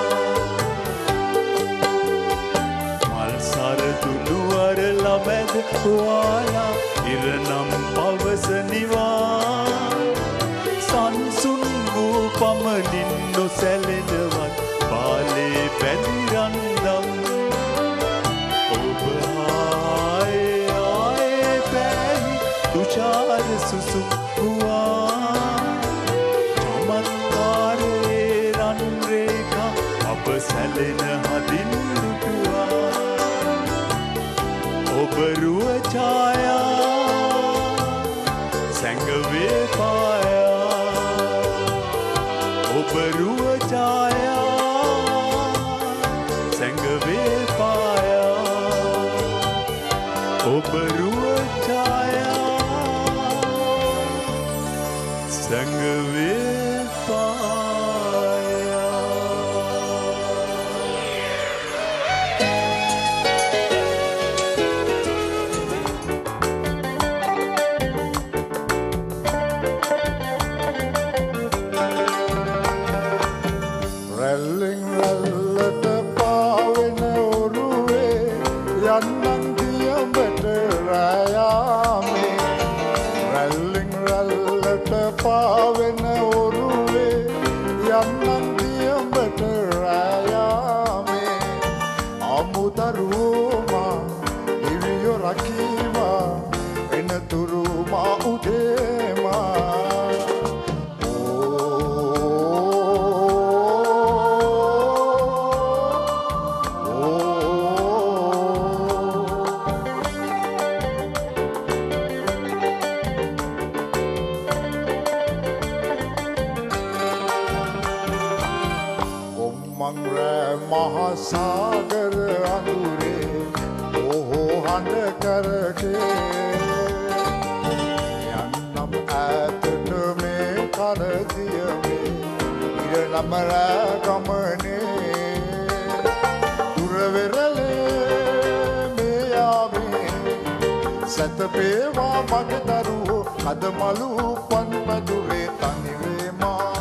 මල් සර දුඩු අරලා මැද වාලා ඉරනම් පවස නිවා සංසුන් වූ පමණින් නොසැලෙනවත් පාලේ පැදිරන්දම් ඔබ ආයේ ආයේ පැහි තුෂාර සුසුම් හුවා චමත්කාරේ රන් රේඛා අප සැලෙන හදින් දුටුවා ඔබ රුව ඡායා සැඟවේ පායා ඔබ රුව ඡායා සැඟවේ පායා ඔබ රුව ඡායා සැඟවේ පායා රැල්ලෙන් රැල්ලට පාවෙන ඔරුවේ යන්නන් දියඹට රායාමේ රැල්ලෙන් රැල්ලට පාවෙන ඔරුවේ යන්නන් දියඹට රායාමේ අමුදරුවෝමා දිවියෝ රකීවා එනතුරු මා උදේමා මහසාගර අඳුරේ ඔහෝ හඬ කරගේ යන්නම් ඈතට මේ කරදියමේ ඉරණම රෑ ගමනේ දුර වෙරළේ මේ යාවේ සැතපේවා මගේ දරුවෝ අද මලු පන් මැදුරේ තනිවේමා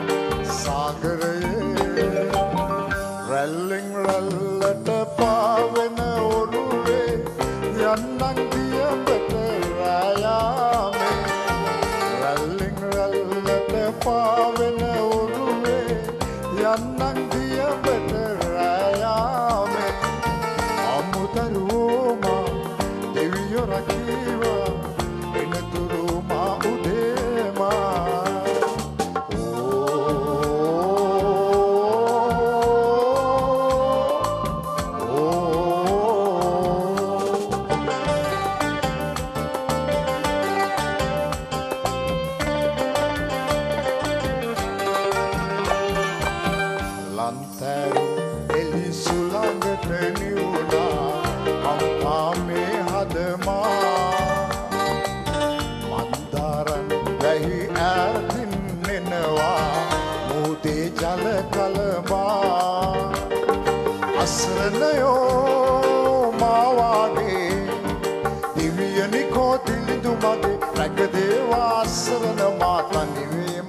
සාගරයේ රැල්ලෙන් රැල්ලට පාවෙන ඔරුවේ යන්නන් දියඹට රායාමේ රැල්ලෙන් රැල්ලට පාවෙන ඔරුවේ යන්නන් දියඹට රායාමේ අමුදරුවෝමා දෙවියෝ රකීවා එනතුරු මා උදේමා අසරණයෝ මාවාගේ දිවියනිකෝ දිලිඳු මගේ රැකදේවා අසරණ මාතනිවේම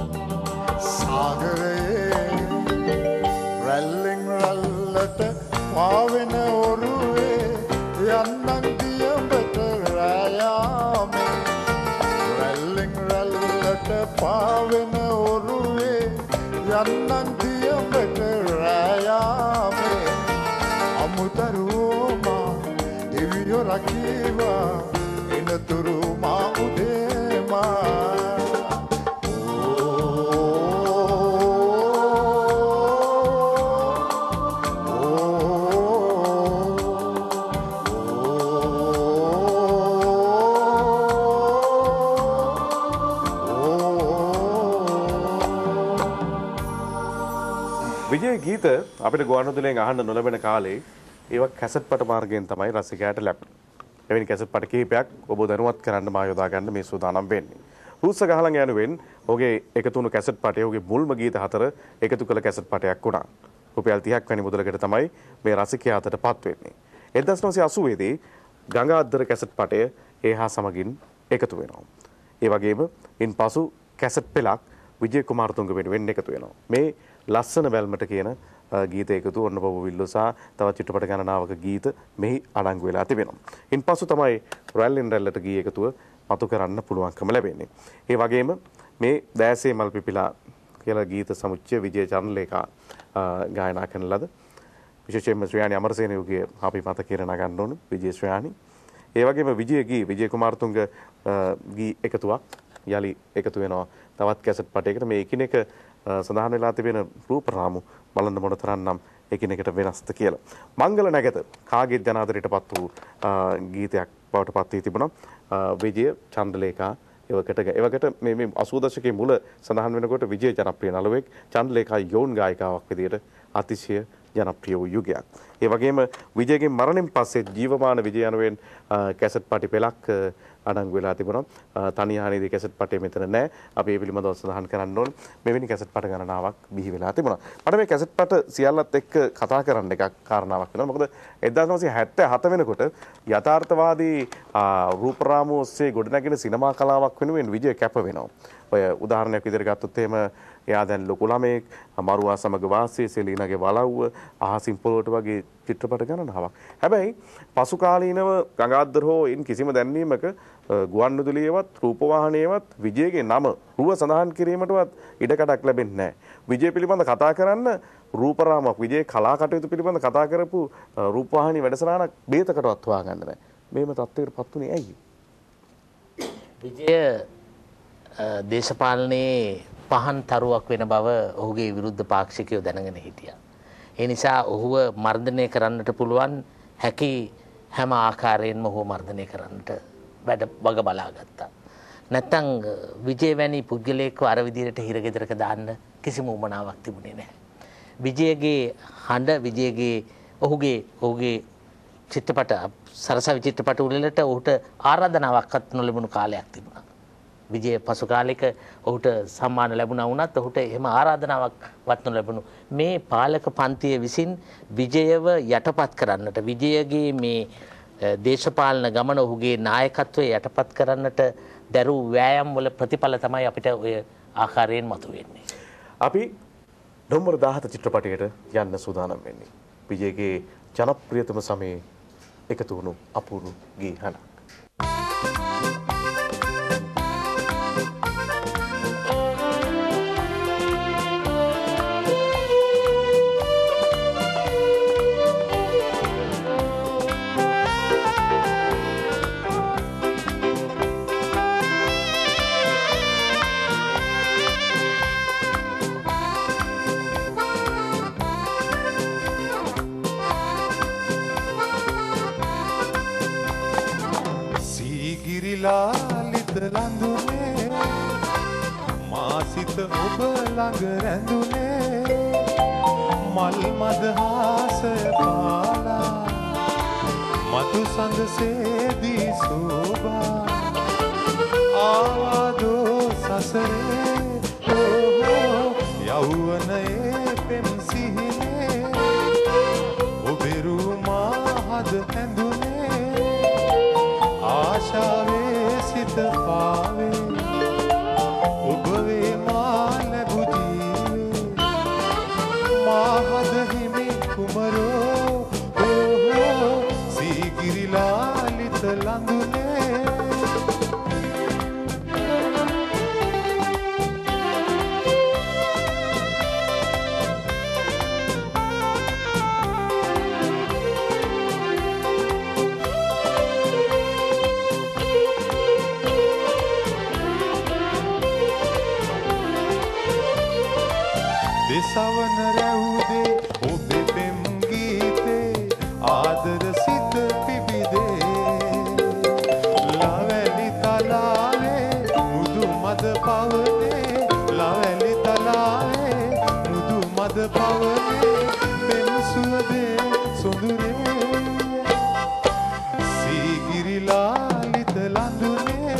සාගරයේ රැල්ලෙන් රැල්ලට පාවෙන ඔරුවේ යන්නන් දියඹට රායාමේ රැල්ලෙන් රැල්ලට පාවෙන ඔරුවේ යන්නන් දියඹට රායාමේ අමුදරුවෝමා දෙවියෝ රකීවා එනතුරු මා උදේමා විජය ගීත අපිට ගුවන්විදුලියෙන් අහන්න නොලැබෙන කාලේ ඒවා කැසට් පට මාර්ගයෙන් තමයි රසිකයාට ලැබෙන්නේ. එවැනි කැසට් පට කිහිපයක් ඔබ දැනුවත් කරන්න මා යොදා ගන්න මේ සූදානම් වෙන්නේ. රූස්ස ගහලන් යනුවෙන් ඔහුගේ එකතු වුණු කැසට් පටය ඔහුගේ මුල්ම ගීත හතර එකතු කළ කැසට් පටයක් වුණා. රුපියල් තිහක් වැනි මුදලකට තමයි මේ රසිකයා අතට පත් වෙන්නේ. එක්දහස් නවසිය අසූ දී ගංගාඅද්දර කැසට් පටය ඒ හා සමගින් එකතු වෙනවා. ඒ වගේම ඉන්පසු කැසට් පෙළක් විජය කුමාරතුංග වෙනුවෙන් එකතු වෙනවා. මේ ලස්සන බැල්මට කියන ගීත එකතු ඔන්න බොබ විල්ලෝ සහ තවත් චිත්‍රපට ගණනාවක ගීත මෙහි අඩංගු වෙලා තිබෙනවා. ඉන්පසු තමයි රැල්ලෙන් රැල්ලට ගී එකතුව මතු කරන්න පුළුවන්කම ලැබෙන්නේ. ඒ වගේම මේ දෑසේ මල් පිපිලා කියලා ගීත සමුච්චය විජය චන්ද්‍රලේඛා ගායනා කරන ලද විශේෂයෙන්ම ශ්‍රේයානි අමරසේනයගේ අපි මත කිරණ ගන්න ඕන විජය ශ්‍රේයානි. ඒ වගේම විජය ගී විජය කුමාරතුංග ගී එකතුවක් යලි එකතු වෙනවා තවත් කැසට් පටයකට. මේ එකිනෙක සඳහන් වෙලා තිබෙන රූප රාමු බලන්න මොනතරම්නම් එකිනෙකට වෙනස්ද කියලා. මංගල නැගත කාගේත් ජනාදරයටපත් වූ ගීතයක් බවට පත් වී තිබුණා. විජය චන්ද්‍රලේඛා එවකට එවකට මේ මේ අසූ දශකයේ මුල සඳහන් වෙනකොට විජය ජනප්‍රිය නළුවෙක්, චන්ද්‍රලේඛා යෝන් ගායිකාවක් විදිහට අතිශය ජනප්‍රිය වූ යුගයක්. ඒ වගේම විජයගේ මරණයෙන් පස්සේ ජීවමාන විජය යනුවෙන් කැසට් පටි පෙළක් අඩංගු වෙලා තිබුණා. තනියානේදී කැසට් පටේ මෙතන නැහැ. අපි ඒ පිළිබඳව සඳහන් කරන්න ඕන. මෙවැනි කැසට් පට ගණනාවක් බිහි වෙලා තිබුණා. මට මේ කැසට් පට සියල්ලත් එක්ක කතා කරන්න එකක් කාරණාවක් වෙනවා. මොකද එක්දහස් නවසිය හැත්තෑ හත වෙනකොට යථාර්ථවාදී රූපරාමු ඔස්සේ ගොඩනැගෙන සිනමා කලාවක් වෙනුවෙන් විජය කැප වෙනවා. ඔය උදාහරණයක් විදිහට ගත්තොත් එහෙම එයා දැන් ලොකු ළමයෙක්, මරුවා සමග වාසය, සෙලීනාගේ වලව්ව, අහසින් පොළොවට වගේ චිත්‍රපට ගණනාවක්. හැබැයි පසු කාලීනව ගංගාඅද්දර හෝ ඉන් කිසිම දැන්වීමක ගුවන්විදුලියේවත් රූපවාහිනියේවත් විජයගේ නම රුව සඳහන් කිරීමටවත් ඉඩකඩක් ලැබෙන්නේ නැහැ. විජය පිළිබඳ කතා කරන්න රූපරාමක් විජය කලා කටයුතු පිළිබඳ කතා කරපු රූපවාහිනී වැඩසටහනක් බේතකටවත් හොයාගන්න නැහැ. මේම තත්ත්වයකට පත් වුණේ ඇයි? විජය දේශපාලනයේ පහන් තරුවක් වෙන බව ඔහුගේ විරුද්ධ පාක්ෂිකයෝ දැනගෙන හිටියා. ඒ නිසා ඔහුව මර්ධනය කරන්නට පුළුවන් හැකි හැම ආකාරයෙන්ම ඔහුව මර්ධනය කරන්නට වැඩ වග බලා ගත්තා. නැත්තම් විජය වැනි පුද්ගලයෙක්ව අර විදිහට හිරගෙදරක දාන්න කිසිම උවමනාවක් තිබුණේ නැහැ. විජයගේ හඬ විජයගේ ඔහුගේ ඔහුගේ චිත්‍රපට සරසවි චිත්‍රපට වලට ඔහුට ආරාධනාවක්වත් නොලැබුණු කාලයක් තිබුණා. විජය පසු කාලෙක ඔහුට සම්මාන ලැබුණා වුණත් ඔහුට එහෙම ආරාධනාවක් වත් නොලැබුණු මේ පාලක පන්තිය විසින් විජයව යටපත් කරන්නට විජයගේ මේ දේශපාලන ගමන ඔහුගේ නායකත්වය යටපත් කරන්නට දැරූ වෑයම් වල ප්‍රතිඵල තමයි අපිට ඔය ආකාරයෙන් මතුවෙන්නේ. අපි නොම්බර දාහත චිත්‍රපටයට යන්න සූදානම් වෙන්නේ. විජයගේ ජනප්‍රියතම සමයේ එකතු වුණු අපූර්ව ගී හඬක්. ලාලිත ලඳුනේ මාසිත ඔබ ළඟ රැඳුනේ මල් මද හාසය පාලා මතු සඳ සේදී සෝබා ආවාදෝ සසරේ යෞවනයේ පෙම් සිහිනේ ඔබෙරු මාහද ඇඳුනේ ආශාවේ සිත පාවේ ඔබ වේ මා ලැබු ජීවේ මාහද හිමි කුමරෝ ඕහෝ සීගිරි ලාලිත ලඳුනේ සවන රැවුදේ ඔබේ පෙම් ගීතේ ආදර සිත පිබිදේ ලවැලි තලාවේ මුදු මද පවනේ ලවැලි තලාවේ මුදු මද පවනේ පෙම් සුවදේ සොඳුරේ සීගිරි ලාලිත ලඳුනේ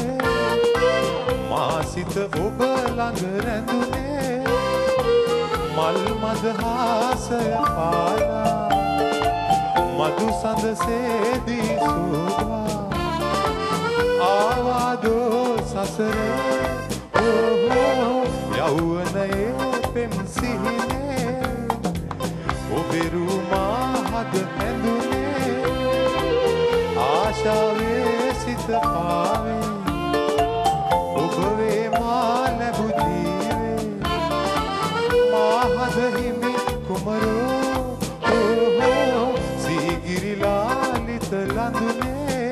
මාසිත ඔබ ළඟ රැඳුනේ මල් මද හාසය පාලා මද මදු සඳ සේදී සෝබා ආවාදෝ සසරේ ඕහෝ යෞවනයේ පෙම් සිහිනේ ඔබෙරු මාහද ඇඳුනේ ආශාවේ සිත පාවේ ඔබ වේ මා ලැබු ජීවේ මාහද හිමි කුමරෝ ඕහෝ සීගිරි ලාලිත ලඳුනේ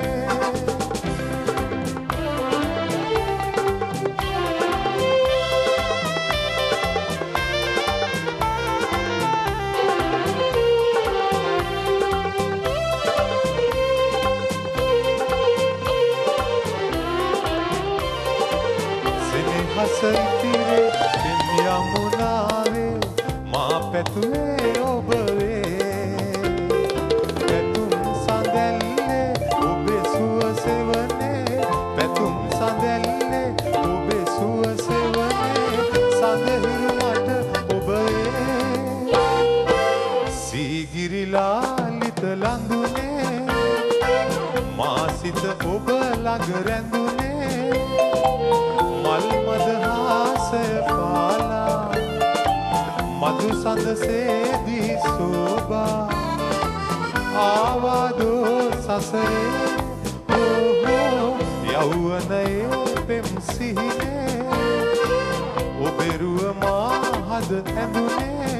සරිතිරේ පෙම් යමුනාවේ මා පැතුවේ ඔබ වේ පැතුම් සඳැල්ලේ ඔබේ සුව සෙවනේ පැතුම් සඳැල්ලේ ඔබේ සුව සෙවනේ සඳහිරු මට ඔබ වේ සීගිරි ලාලිත ලඳුනේ මා සිත ඔබ ළඟ රැඳුනේ මල් මද හාසය පාලා මදු සඳ සේදී සෝබා ආවාදෝ සසරේ ඕහෝ යෞවනයේ පෙම් සිහිනේ ඔබෙරුව මාහද ඇඳුනේ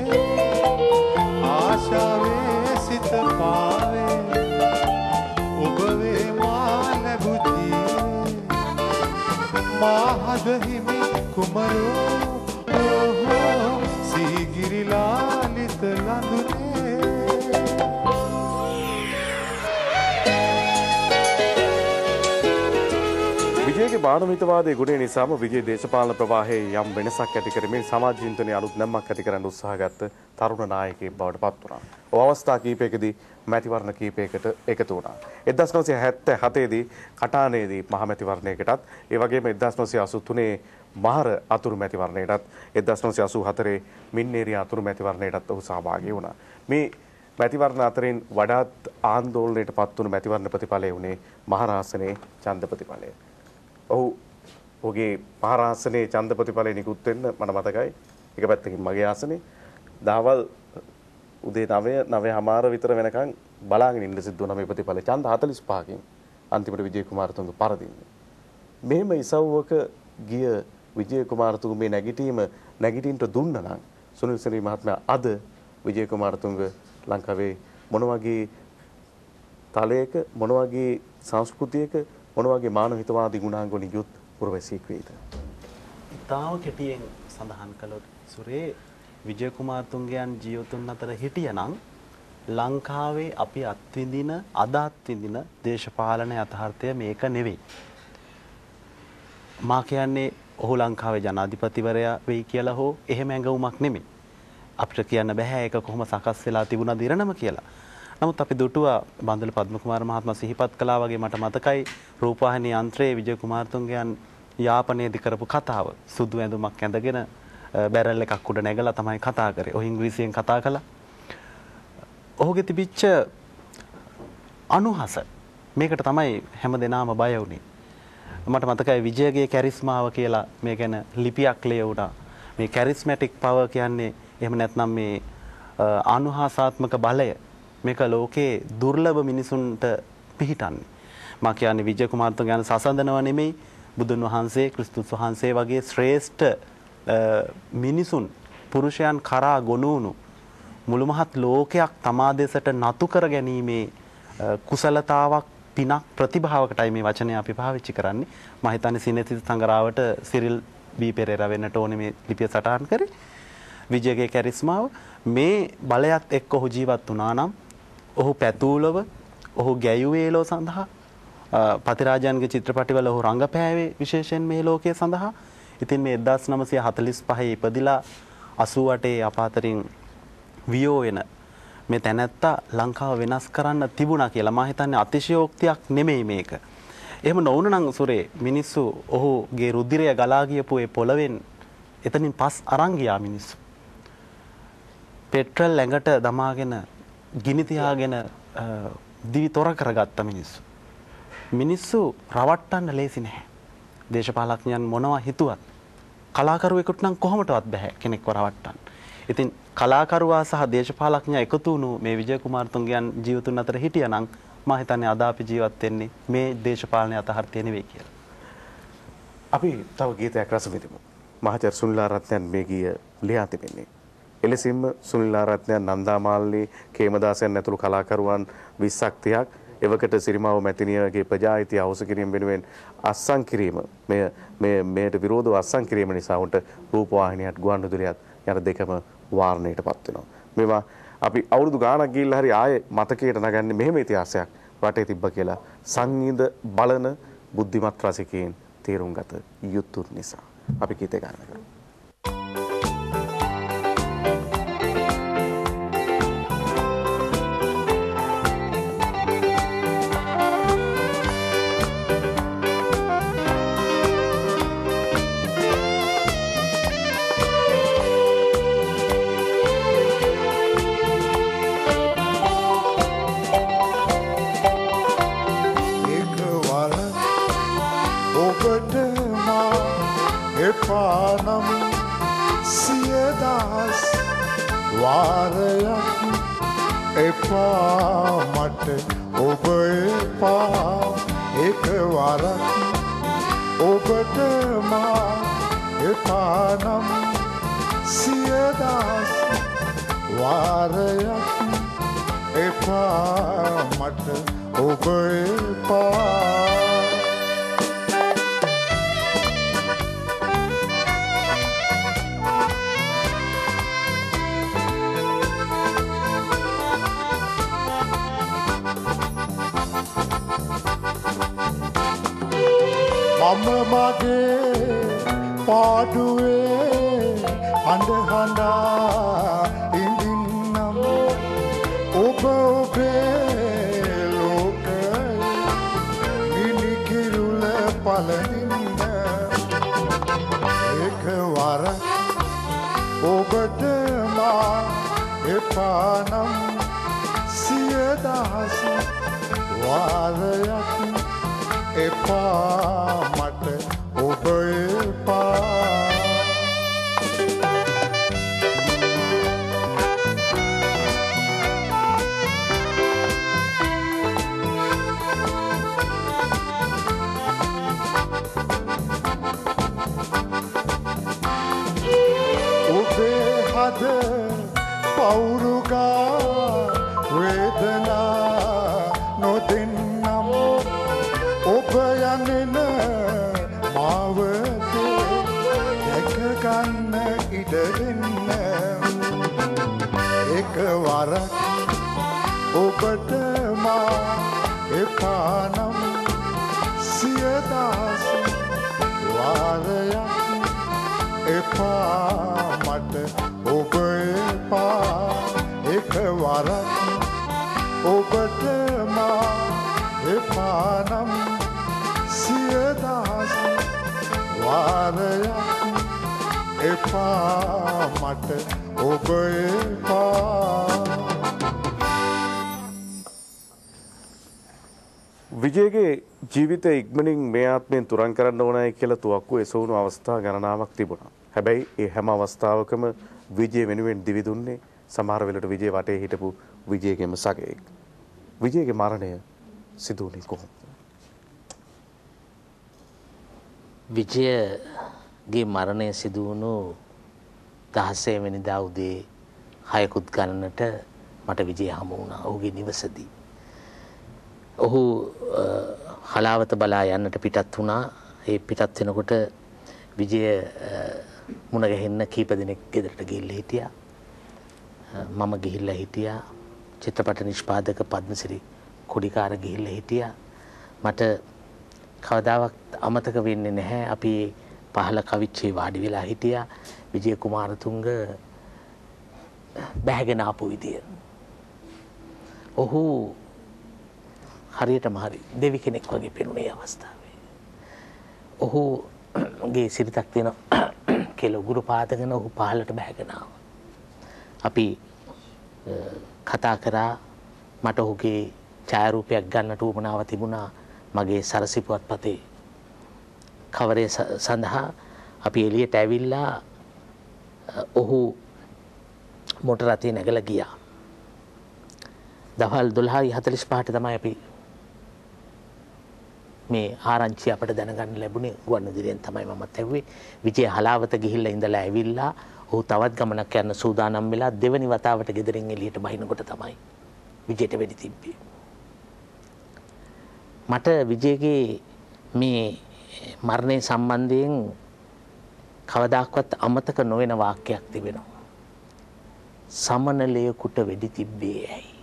ආශාවේ සිත පාවේ ඔබ වේ මා ලැබු මාහද හිමි කුමරෝ ඕහෝ සීගිරි ලාලිත ලඳුනේ විජයගේ මානවිතවාදයේ ගුණය නිසාම විජය දේශපාලන ප්‍රවාහයේ යම් වෙනසක් ඇති කරමින් සමාජ චින්තනයේ අලුත් නැම්මක් ඇති කරන්න උත්සාහගත් තරුණ නායකයෙක් බවට පත් වුණා. ඔව් අවස්ථා කීපයකදී මැතිවරණ කීපයකට එකතු වුණා. එක්දහස් නවසිය හැත්තෑ හතේ දී කටානේදී මහ මැතිවරණයකටත් ඒ වගේම එක්දහස් නවසිය අසූ තුනේ මහර අතුරු මැතිවරණයටත් එක්දහස් නවසිය අසූ හතරේ මින්නේරිය අතුරු මැතිවරණයටත් ඔහු සහභාගී වුණා. මේ මැතිවරණ අතරින් වඩාත් ආందోලනයට පත් වුණු මැතිවරණ ප්‍රතිඵලය වුණේ මහරාසනයේ ඡන්ද ප්‍රතිඵලය. ඔහු ඔහුගේ මහරාසනයේ ඡන්ද ප්‍රතිඵලය නිකුත් වෙන්න මට මතකයි. එක පැත්තකින් මගේ ආසනේ දහවල් උදේ නවය නවයමාර විතර වෙනකන් බලාගෙන ඉන්න සිද්ධ වුණා මේ ප්‍රතිඵල ඡන්ද හතළිස් පහකින් අන්තිමට විජය කුමාරතුංග පරදින්නේ. මෙහෙම ඉසව්වක ගිය විජය කුමාරතුංග මේ නැගිටීම නැගිටින්නට දුන්න නම් සුනිල් සෙනවි මහත්මයා අද විජය කුමාරතුංග ලංකාවේ මොන වගේ තලයක මොන වගේ සංස්කෘතියක මොන වගේ මානව හිතවාදී ගුණාංග වලින් යුත් පුරවැසියෙක් වේද? ඉතාම කෙටියෙන් සඳහන් කළොත් සුරේ විජය කුමාරතුංගයන් ජීවතුන් අතර හිටියනම් ලංකාවේ අපි අත්විඳින අද අත්විඳින දේශපාලන යථාර්ථය මේක නෙවෙයි. මා කියන්නේ ඔහු ලංකාවේ ජනාධිපතිවරයා වෙයි කියලා හෝ එහෙම ඇඟවුමක් නෙමෙයි. අපිට කියන්න බෑ ඒක කොහොම සකස් වෙලා තිබුණාද ඉරණම කියලා. නමුත් අපි දුටුවා බන්දල පද්මකුමාර මහත්මයා සිහිපත් කළා වගේ මට මතකයි රූපවාහිනී යන්ත්‍රයේ විජය කුමාරතුංගයන් යාපනයේදී කරපු කතාව. සුදු ඇඳුමක් ඇඳගෙන බැරල් එකක් උඩ නැගලා තමයි කතා කරේ. ඔහු ඉංග්‍රීසියෙන් කතා කළා. ඔහුගේ තිබිච්ච අනුහස මේකට තමයි හැමදෙනාම බය වුනේ. මට මතකයි විජයගේ කැරිස්මාව කියලා මේ ගැන ලිපියක් ලියවුණා. මේ කැරිස්මැටික් පවර් කියන්නේ එහෙම නැත්නම් මේ අනුහාසාත්මක බලය මේක ලෝකේ දුර්ලභ මිනිසුන්ට පිහිටන්නේ. මා කියන්නේ විජය කුමාරතුංගයන් සසඳනව නෙමෙයි බුදුන් වහන්සේ ක්‍රිස්තුස් වහන්සේ වගේ ශ්‍රේෂ්ඨ මිනිසුන් පුරුෂයන් කරා ගොනුණු මුළු මහත් ලෝකයක් තමා දෙසට නතු කර ගැනීමේ කුසලතාවක් පිනක් ප්‍රතිභාවකටයි මේ වචනය අපි පාවිච්චි කරන්නේ. මම හිතන්නේ සිනේසිත සංගරාවට සිරිල් බී පෙරේරා වෙන්නට ඕනේ මේ ලිපිය සටහන් කරේ. විජයගේ කැරිස්මාව මේ බලයත් එක්ක ඔහු ජීවත් වුණා නම් ඔහු පැතූලව ඔහු ගැයුවේලෝ සඳහා පතිරාජයන්ගේ චිත්‍රපටිවල ඔහු රංගපෑවේ විශේෂයෙන් මේ ලෝකයේ සඳහා. ඉතින් මේ එක්දහස් නවසිය හතළිස් පහේ ඉපදිලා අසූ අටේ අපාතරින් වියෝ වෙන මේ තැනැත්තා ලංකාව වෙනස් කරන්න තිබුණා කියලා මම හිතන්නේ අතිශයෝක්තියක් නෙමෙයි මේක. එහෙම නොවුන නම් සුරේ මිනිස්සු ඔහුගේ රුධිරය ගලා ගියපු ඒ පොළවෙන් එතනින් පස් අරන් ගියා මිනිස්සු. පෙට්‍රල් ඇඟට දමාගෙන ගිනි තියාගෙන දිවි තොර කරගත්ත මිනිස්සු. මිනිස්සු රවට්ටන්න ලේසි නැහැ. දේශපාලඥයන් මොනවා හිතුවත් කලාකරුවෙකුට නම් කොහොමටවත් බෑ කෙනෙක්ව රවට්ටන්න. ඉතින් කලාකරුවා සහ දේශපාලඥයා එකතු වුණු මේ විජය කුමාරතුංගයන් ජීවතුන් අතර හිටියානම් මම හිතන්නේ අද අපි ජීවත් වෙන්නේ මේ දේශපාලන යථාර්ථය නෙවෙයි කියලා. අපි තව ගීතයක් රස විඳිමු. මහාචාර්ය සුනිල් ආරත්නයන් මේ ගීය ලියා තිබෙන්නේ. එලෙසින්ම සුනිල් ආරත්නයන් නන්දාමාලිනී කේමදාසයන් ඇතුළු කලාකරුවන් විස්සක් තිහක් එවකට සිරිමාව මැතිනියගේ ප්‍රජාහිතය අවශ්‍ය කිරීම වෙනුවෙන් අත්සන් කිරීම මෙය මේ මෙයට විරෝධව අත්සන් කිරීම නිසා උන්ට රූපවාහිනියත් ගුවන්විදුලියත් යන දෙකම වාරණයටපත් වෙනවා. මේවා අපි අවුරුදු ගාණක් ගිහිල්ලා හරි ආයේ මතකයට නගන්නේ මෙහෙම ඉතිහාසයක් රටේ තිබ්බ කියලා සංගීත බලන බුද්ධිමත් රසිකයින් තේරුම් ගත යුතු නිසා. අපි ගීතේ ගායනා කරමු. පානම් සියදහස් වාරයක් එපා මට ඔබ එපා එක වරක් ඔබට මා එපානම් සියදහස් වාරයක් එපා මට ඔබ එපා මම මගේ පාඩුවේ හඬ හඬා ඉඳින්නම් ඔබ ඔබේ ලෝකයේ මිනිකිරුල පලනින්න එකවර ඔබට මා එපානම් සියදහස් වාරයක් එපා මට ඔබ එපා ඔබේ හද පවුරුගා වේදනා නොදෙන්නම් ඔබ යනෙන මාවතේ දැකගන්න ඉඩ දෙන්න එකවරක් ඔබට මා එපානම් සියදහස් වාරයක් එපා මට ඔබ එපා එකවරක් ඔබට මා එපානම් සියදහස් වාරයක් එපා මට ඔබ එපා විජයගේ ජීවිතය ඉක්මනින් මේ ආත්මයෙන් තුරන් කරන්න ඕනයි කියලා තුවක්කුව එසවුණු අවස්ථා ගණනාවක් තිබුණා. හැබැයි ඒ හැම අවස්ථාවකම විජය වෙනුවෙන් දිවි දුන්නේ සමහර වෙලට විජය වටේ හිටපු විජයගේම සගයෙක්. විජයගේ මරණය සිදු වුණේ කොහොමද? විජයගේ මරණය සිදු වුණු දහසය වෙනිදා උදේ හයකුත් ගණනට මට විජය හමු වුණා ඔහුගේ නිවසේදී. ඔහු හලාවත බලා යන්නට පිටත් වුණා. ඒ පිටත් වෙනකොට විජය මුණ ගැහෙන්න කීප දෙනෙක් ගෙදරට ගිහිල්ලා හිටියා. මම ගිහිල්ලා හිටියා. චිත්‍රපට නිෂ්පාදක පද්මසිරි කොඩිකාර ගිහිල්ලා හිටියා. මට කවදාවත් අමතක වෙන්නේ නැහැ. අපි පහළ කවිච්චේ වාඩි වෙලා හිටියා. විජය කුමාරතුංග බැහැගෙන ආපු විදිය. ඔහු හරියටම හරි දෙවි කෙනෙක් වගේ පෙනුනේ අවස්ථාවේ. ඔහුගේ සිරිතක් තියෙන කෙල උගුරු පාදගෙන ඔහු පහළට බැහැගෙන ආවා. අපි කතා කරා මට ඔහුගේ ඡායාරූපයක් ගන්නට උවමනාව තිබුණා මගේ සරසි පුවත්පතේ කවරේ සඳහා. අපි එළියට ඇවිල්ලා ඔහු මොටර රථේ නැගලා ගියා. දවල් දොළහයි හතළිස් පහට තමයි අපි මේ ආරංචිය අපට දැනගන්න ලැබුණේ. ගුවන්විදුලියෙන් තමයි මමත් ඇහුවේ. විජය හලාවත ගිහිල්ලා ඉඳලා ඇවිල්ලා ඔහු තවත් ගමනක් යන්න සූදානම් වෙලා දෙවනි වතාවට ගෙදරින් එළියට බහිනකොට තමයි විජයට වෙඩි තිබ්බේ. මට විජයගේ මේ මරණය සම්බන්ධයෙන් කවදාක්වත් අමතක නොවන වාක්‍යයක් තිබෙනවා. සමනලයකුට වෙඩි තිබ්බේ ඇයි?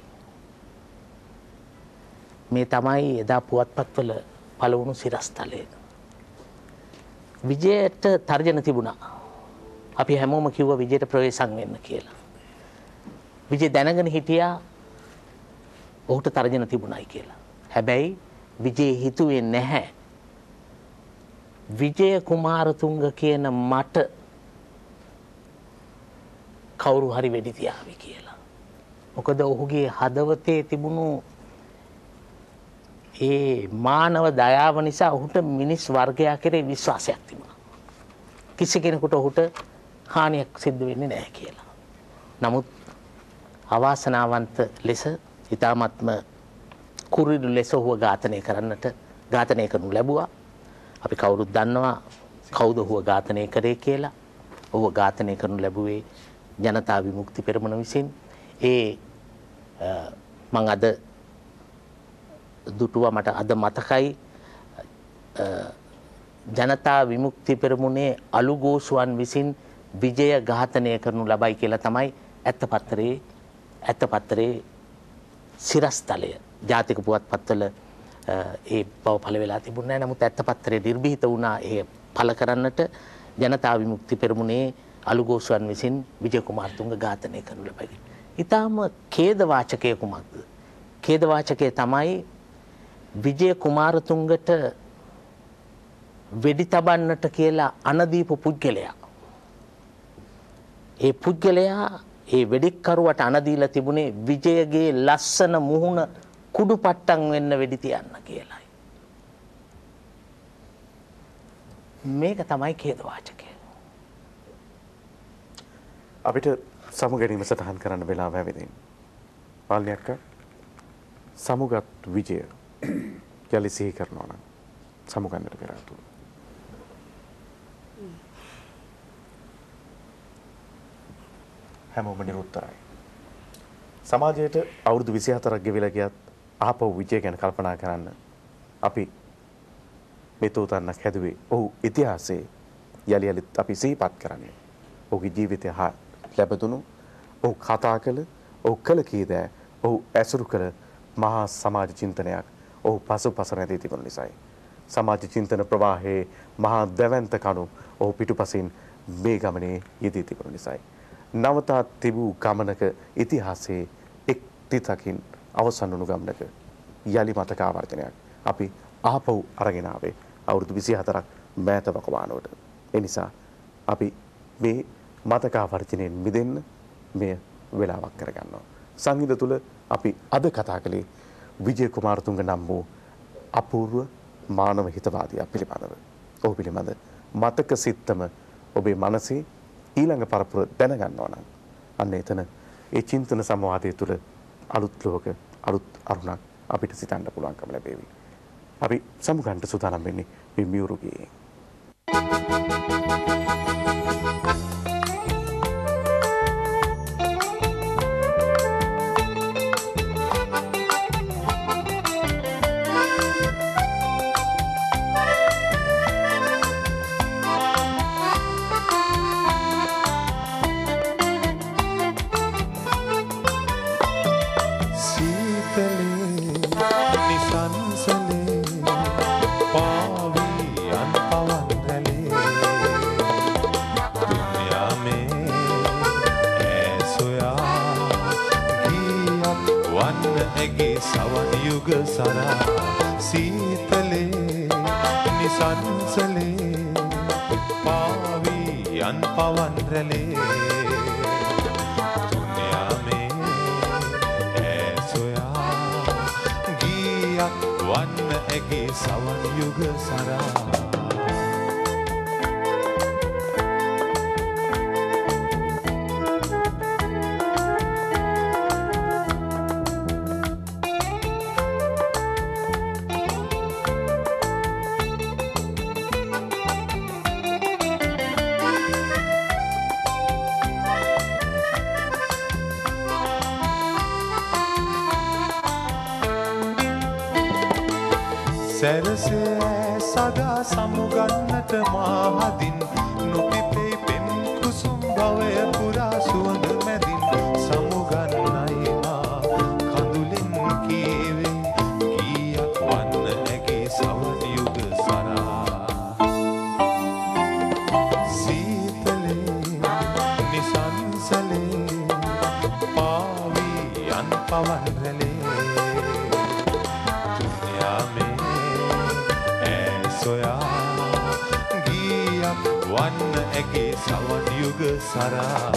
මේ තමයි එදා පුවත්පත්වල පළවුණු සිරස්තලය. විජයට තර්ජන තිබුණා. අපි හැමෝම කිව්වා විජයට ප්‍රවේශම් වෙන්න කියලා. විජය දැනගෙන හිටියා ඔහුට තර්ජන තිබුණයි කියලා. හැබැයි විජය හිතුවේ නැහැ විජය කුමාරතුංග කියන මට කවුරු හරි වෙඩි තියාවි කියලා. මොකද ඔහුගේ හදවතේ තිබුණු ඒ මානව දයාව නිසා ඔහුට මිනිස් වර්ගයා කෙරේ විශ්වාසයක් තිබුණා. කිසි කෙනෙකුට ඔහුට හානියක් සිද්ධ වෙන්නේ නැහැ කියලා. නමුත් අවාසනාවන්ත ලෙස ඊ타මත්ම කුරිරු ලෙස ඔහුව ඝාතනය කරන්නට ඝාතනය කරනු ලැබුවා. අපි කවුරුත් දන්නවා කවුද ඔහුව ඝාතනය කරේ කියලා. ඔහුව ඝාතනය කරනු ලැබුවේ ජනතා විමුක්ති පෙරමුණ විසින්. ඒ මම අද දුටුවා මට අද මතකයි ජනතා විමුක්ති පෙරමුණේ අලුගෝසුවන් විසින් විජය ඝාතනය කරනු ලබයි කියලා තමයි ඇත්ත පත්තරේ ඇත්ත පත්තරේ සිරස්තලය ජාතික පුවත්පත්වල ඒ බව පළ වෙලා තිබුණේ නැහැ. නමුත් ඇත්ත පත්තරේ නිර්භීත වුණා ඒ පළ කරන්නට ජනතා විමුක්ති පෙරමුණේ අලුගෝසුවන් විසින් විජය කුමාරතුංග ඝාතනය කරනු ලබයි. ඊටාම ඛේද වාචකය කුමක්ද? ඛේද වාචකය තමයි විජය කුමාරතුංගට වෙඩි තබන්නට කියලා අනදීපු පුද්ගලයා. ඒ පුද්ගලයා ඒ වෙඩික්කරුවට අනදීලා තිබුණේ විජයගේ ලස්සන මුහුණ කුඩු පට්ටම් වෙන්න වෙඩි තියන්න කියලායි. මේක තමයි ඛේද වාචකය. අපිට සමු ගැනීම සටහන් කරන්න වෙලාව ඇවිදින්. පාලනයක් සමුගත් විජය යලි සිහි කරනවා නම් සමුගන්නට පෙර ආතුව. හැමෝම නිරුත්තරයි. සමාජයට අවුරුදු විසිහතරක් ගෙවිලා ගියත් ආපහු විජය ගැන කල්පනා කරන්න අපි මෙතෝතන්නක් හැදුවේ ඔහු ඉතිහාසයේ යලි යලිත් අපි සිහිපත් කරන්නේ. ඔහුගේ ජීවිතය හා ලැබදුණු ඔහු කතා කළ ඔහු කළ කී දෑ ඔහු ඇසුරු කළ මහා සමාජ චින්තනයක් ඔහු පසුපස රැඳී තිබුණු නිසායි. සමාජ චින්තන ප්‍රවාහයේ මහා දැවැන්ත කණු ඔහු පිටුපසින් මේ ගමනේ යෙදී තිබුණු නිසායි. නවතා තිබූ ගමනක ඉතිහාසයේ එක් තිතකින් අවසන් වුණු ගමනක යලි මතක ආවර්තනයක් අපි ආපහු අරගෙන ආවේ අවුරුදු විසිහතරක් මෑත වකවානුවට. ඒ නිසා අපි මේ මතක ආවර්තනයෙන් මිදෙන්න මේ වෙලාවක් කරගන්නවා. සංගීත තුල අපි අද කතා කළේ විජය කුමාරතුංග නම් වූ අපූර්ව මානව හිතවාදියා පිළිබඳව. ඔහු පිළිබඳ මතක සිත්තම ඔබේ මනසේ ඊළඟ පරපුර දැනගන්නවා නම් අන්න එතන ඒ චින්තන සමවාදය තුළ අලුත් ලෝක අලුත් අරුණක් අපිට සිතන්න පුළුවන්කම ලැබේවි. අපි සමුගන්ට සූදානම් වෙන්නේ මේ මියුරුගේ. दुनिया में ऐ सोया ඇගේ සවන් යුග සරා සැරසේ සදා සමුගන්නට මාහදින් නොපිපෙයි පෙම් කුසුම් භවය පුරා සුවඳ මැදින් සමුගන්නයි මා කඳුලින් කීවේ ගීයක් වන්න ඇගේ සවන් යුග සරා සීතලේ නිසංසලේ පාවී යන් පවන් රැලේ වන්න ඇගේ සවන් යුග සරා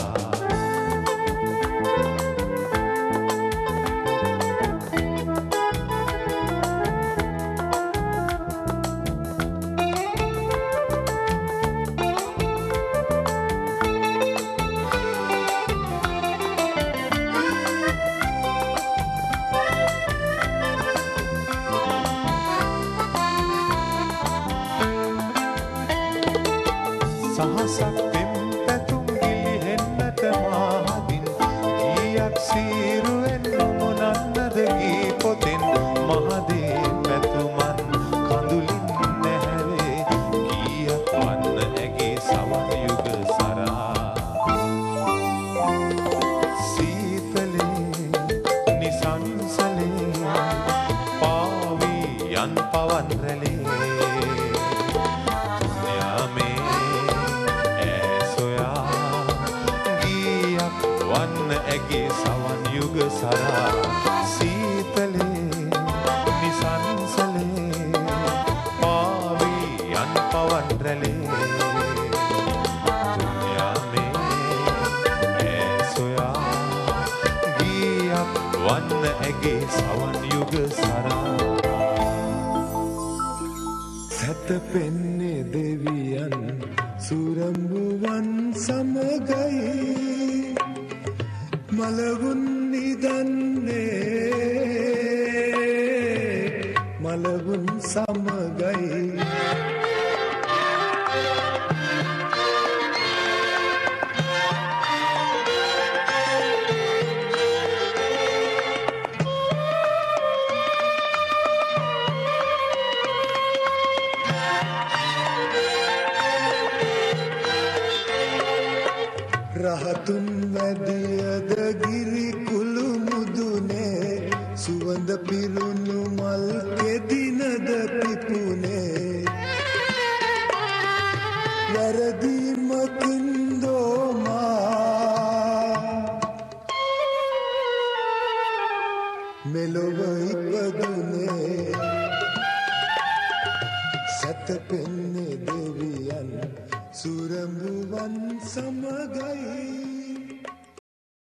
සහසක් පෙම් පැතුම් ගිලිහෙන්නට මාහදින් ගීයක් සීරුවෙන් මොනන්නද ගී පොතෙන් මහදේ පැතුමන් කඳුලින් නැහැවේ ගීයක් වන්න ඇගේ සවන් යුග සරා සීතලේ නිසංසලේ පාවී යන් පවන් රැලේ වන්න ඇගේ සවන් යුග සරා සීතලේ නිසංසලේ පාවී යන් පවන් රැලේ දුනියාමේ ඈ සොයා ගීයක් වන්න ඇගේ සවන් යුග සරා සැතපෙන්නේ දෙවියන් සුරඹුවන් සමගයි මලවුන් නිදන්නේ මලවුන් සමගයි රහතුන් වැදියද ගිරි කුළු මුදුනේ සුවඳ පිරුණු මල් කෙදිනද පිපුනේ වැරදීමකින් දෝමා මෙලොව ඉපදුනේ සැතපෙන්නේ දෙවියන් සුරඹුවන් සමගයි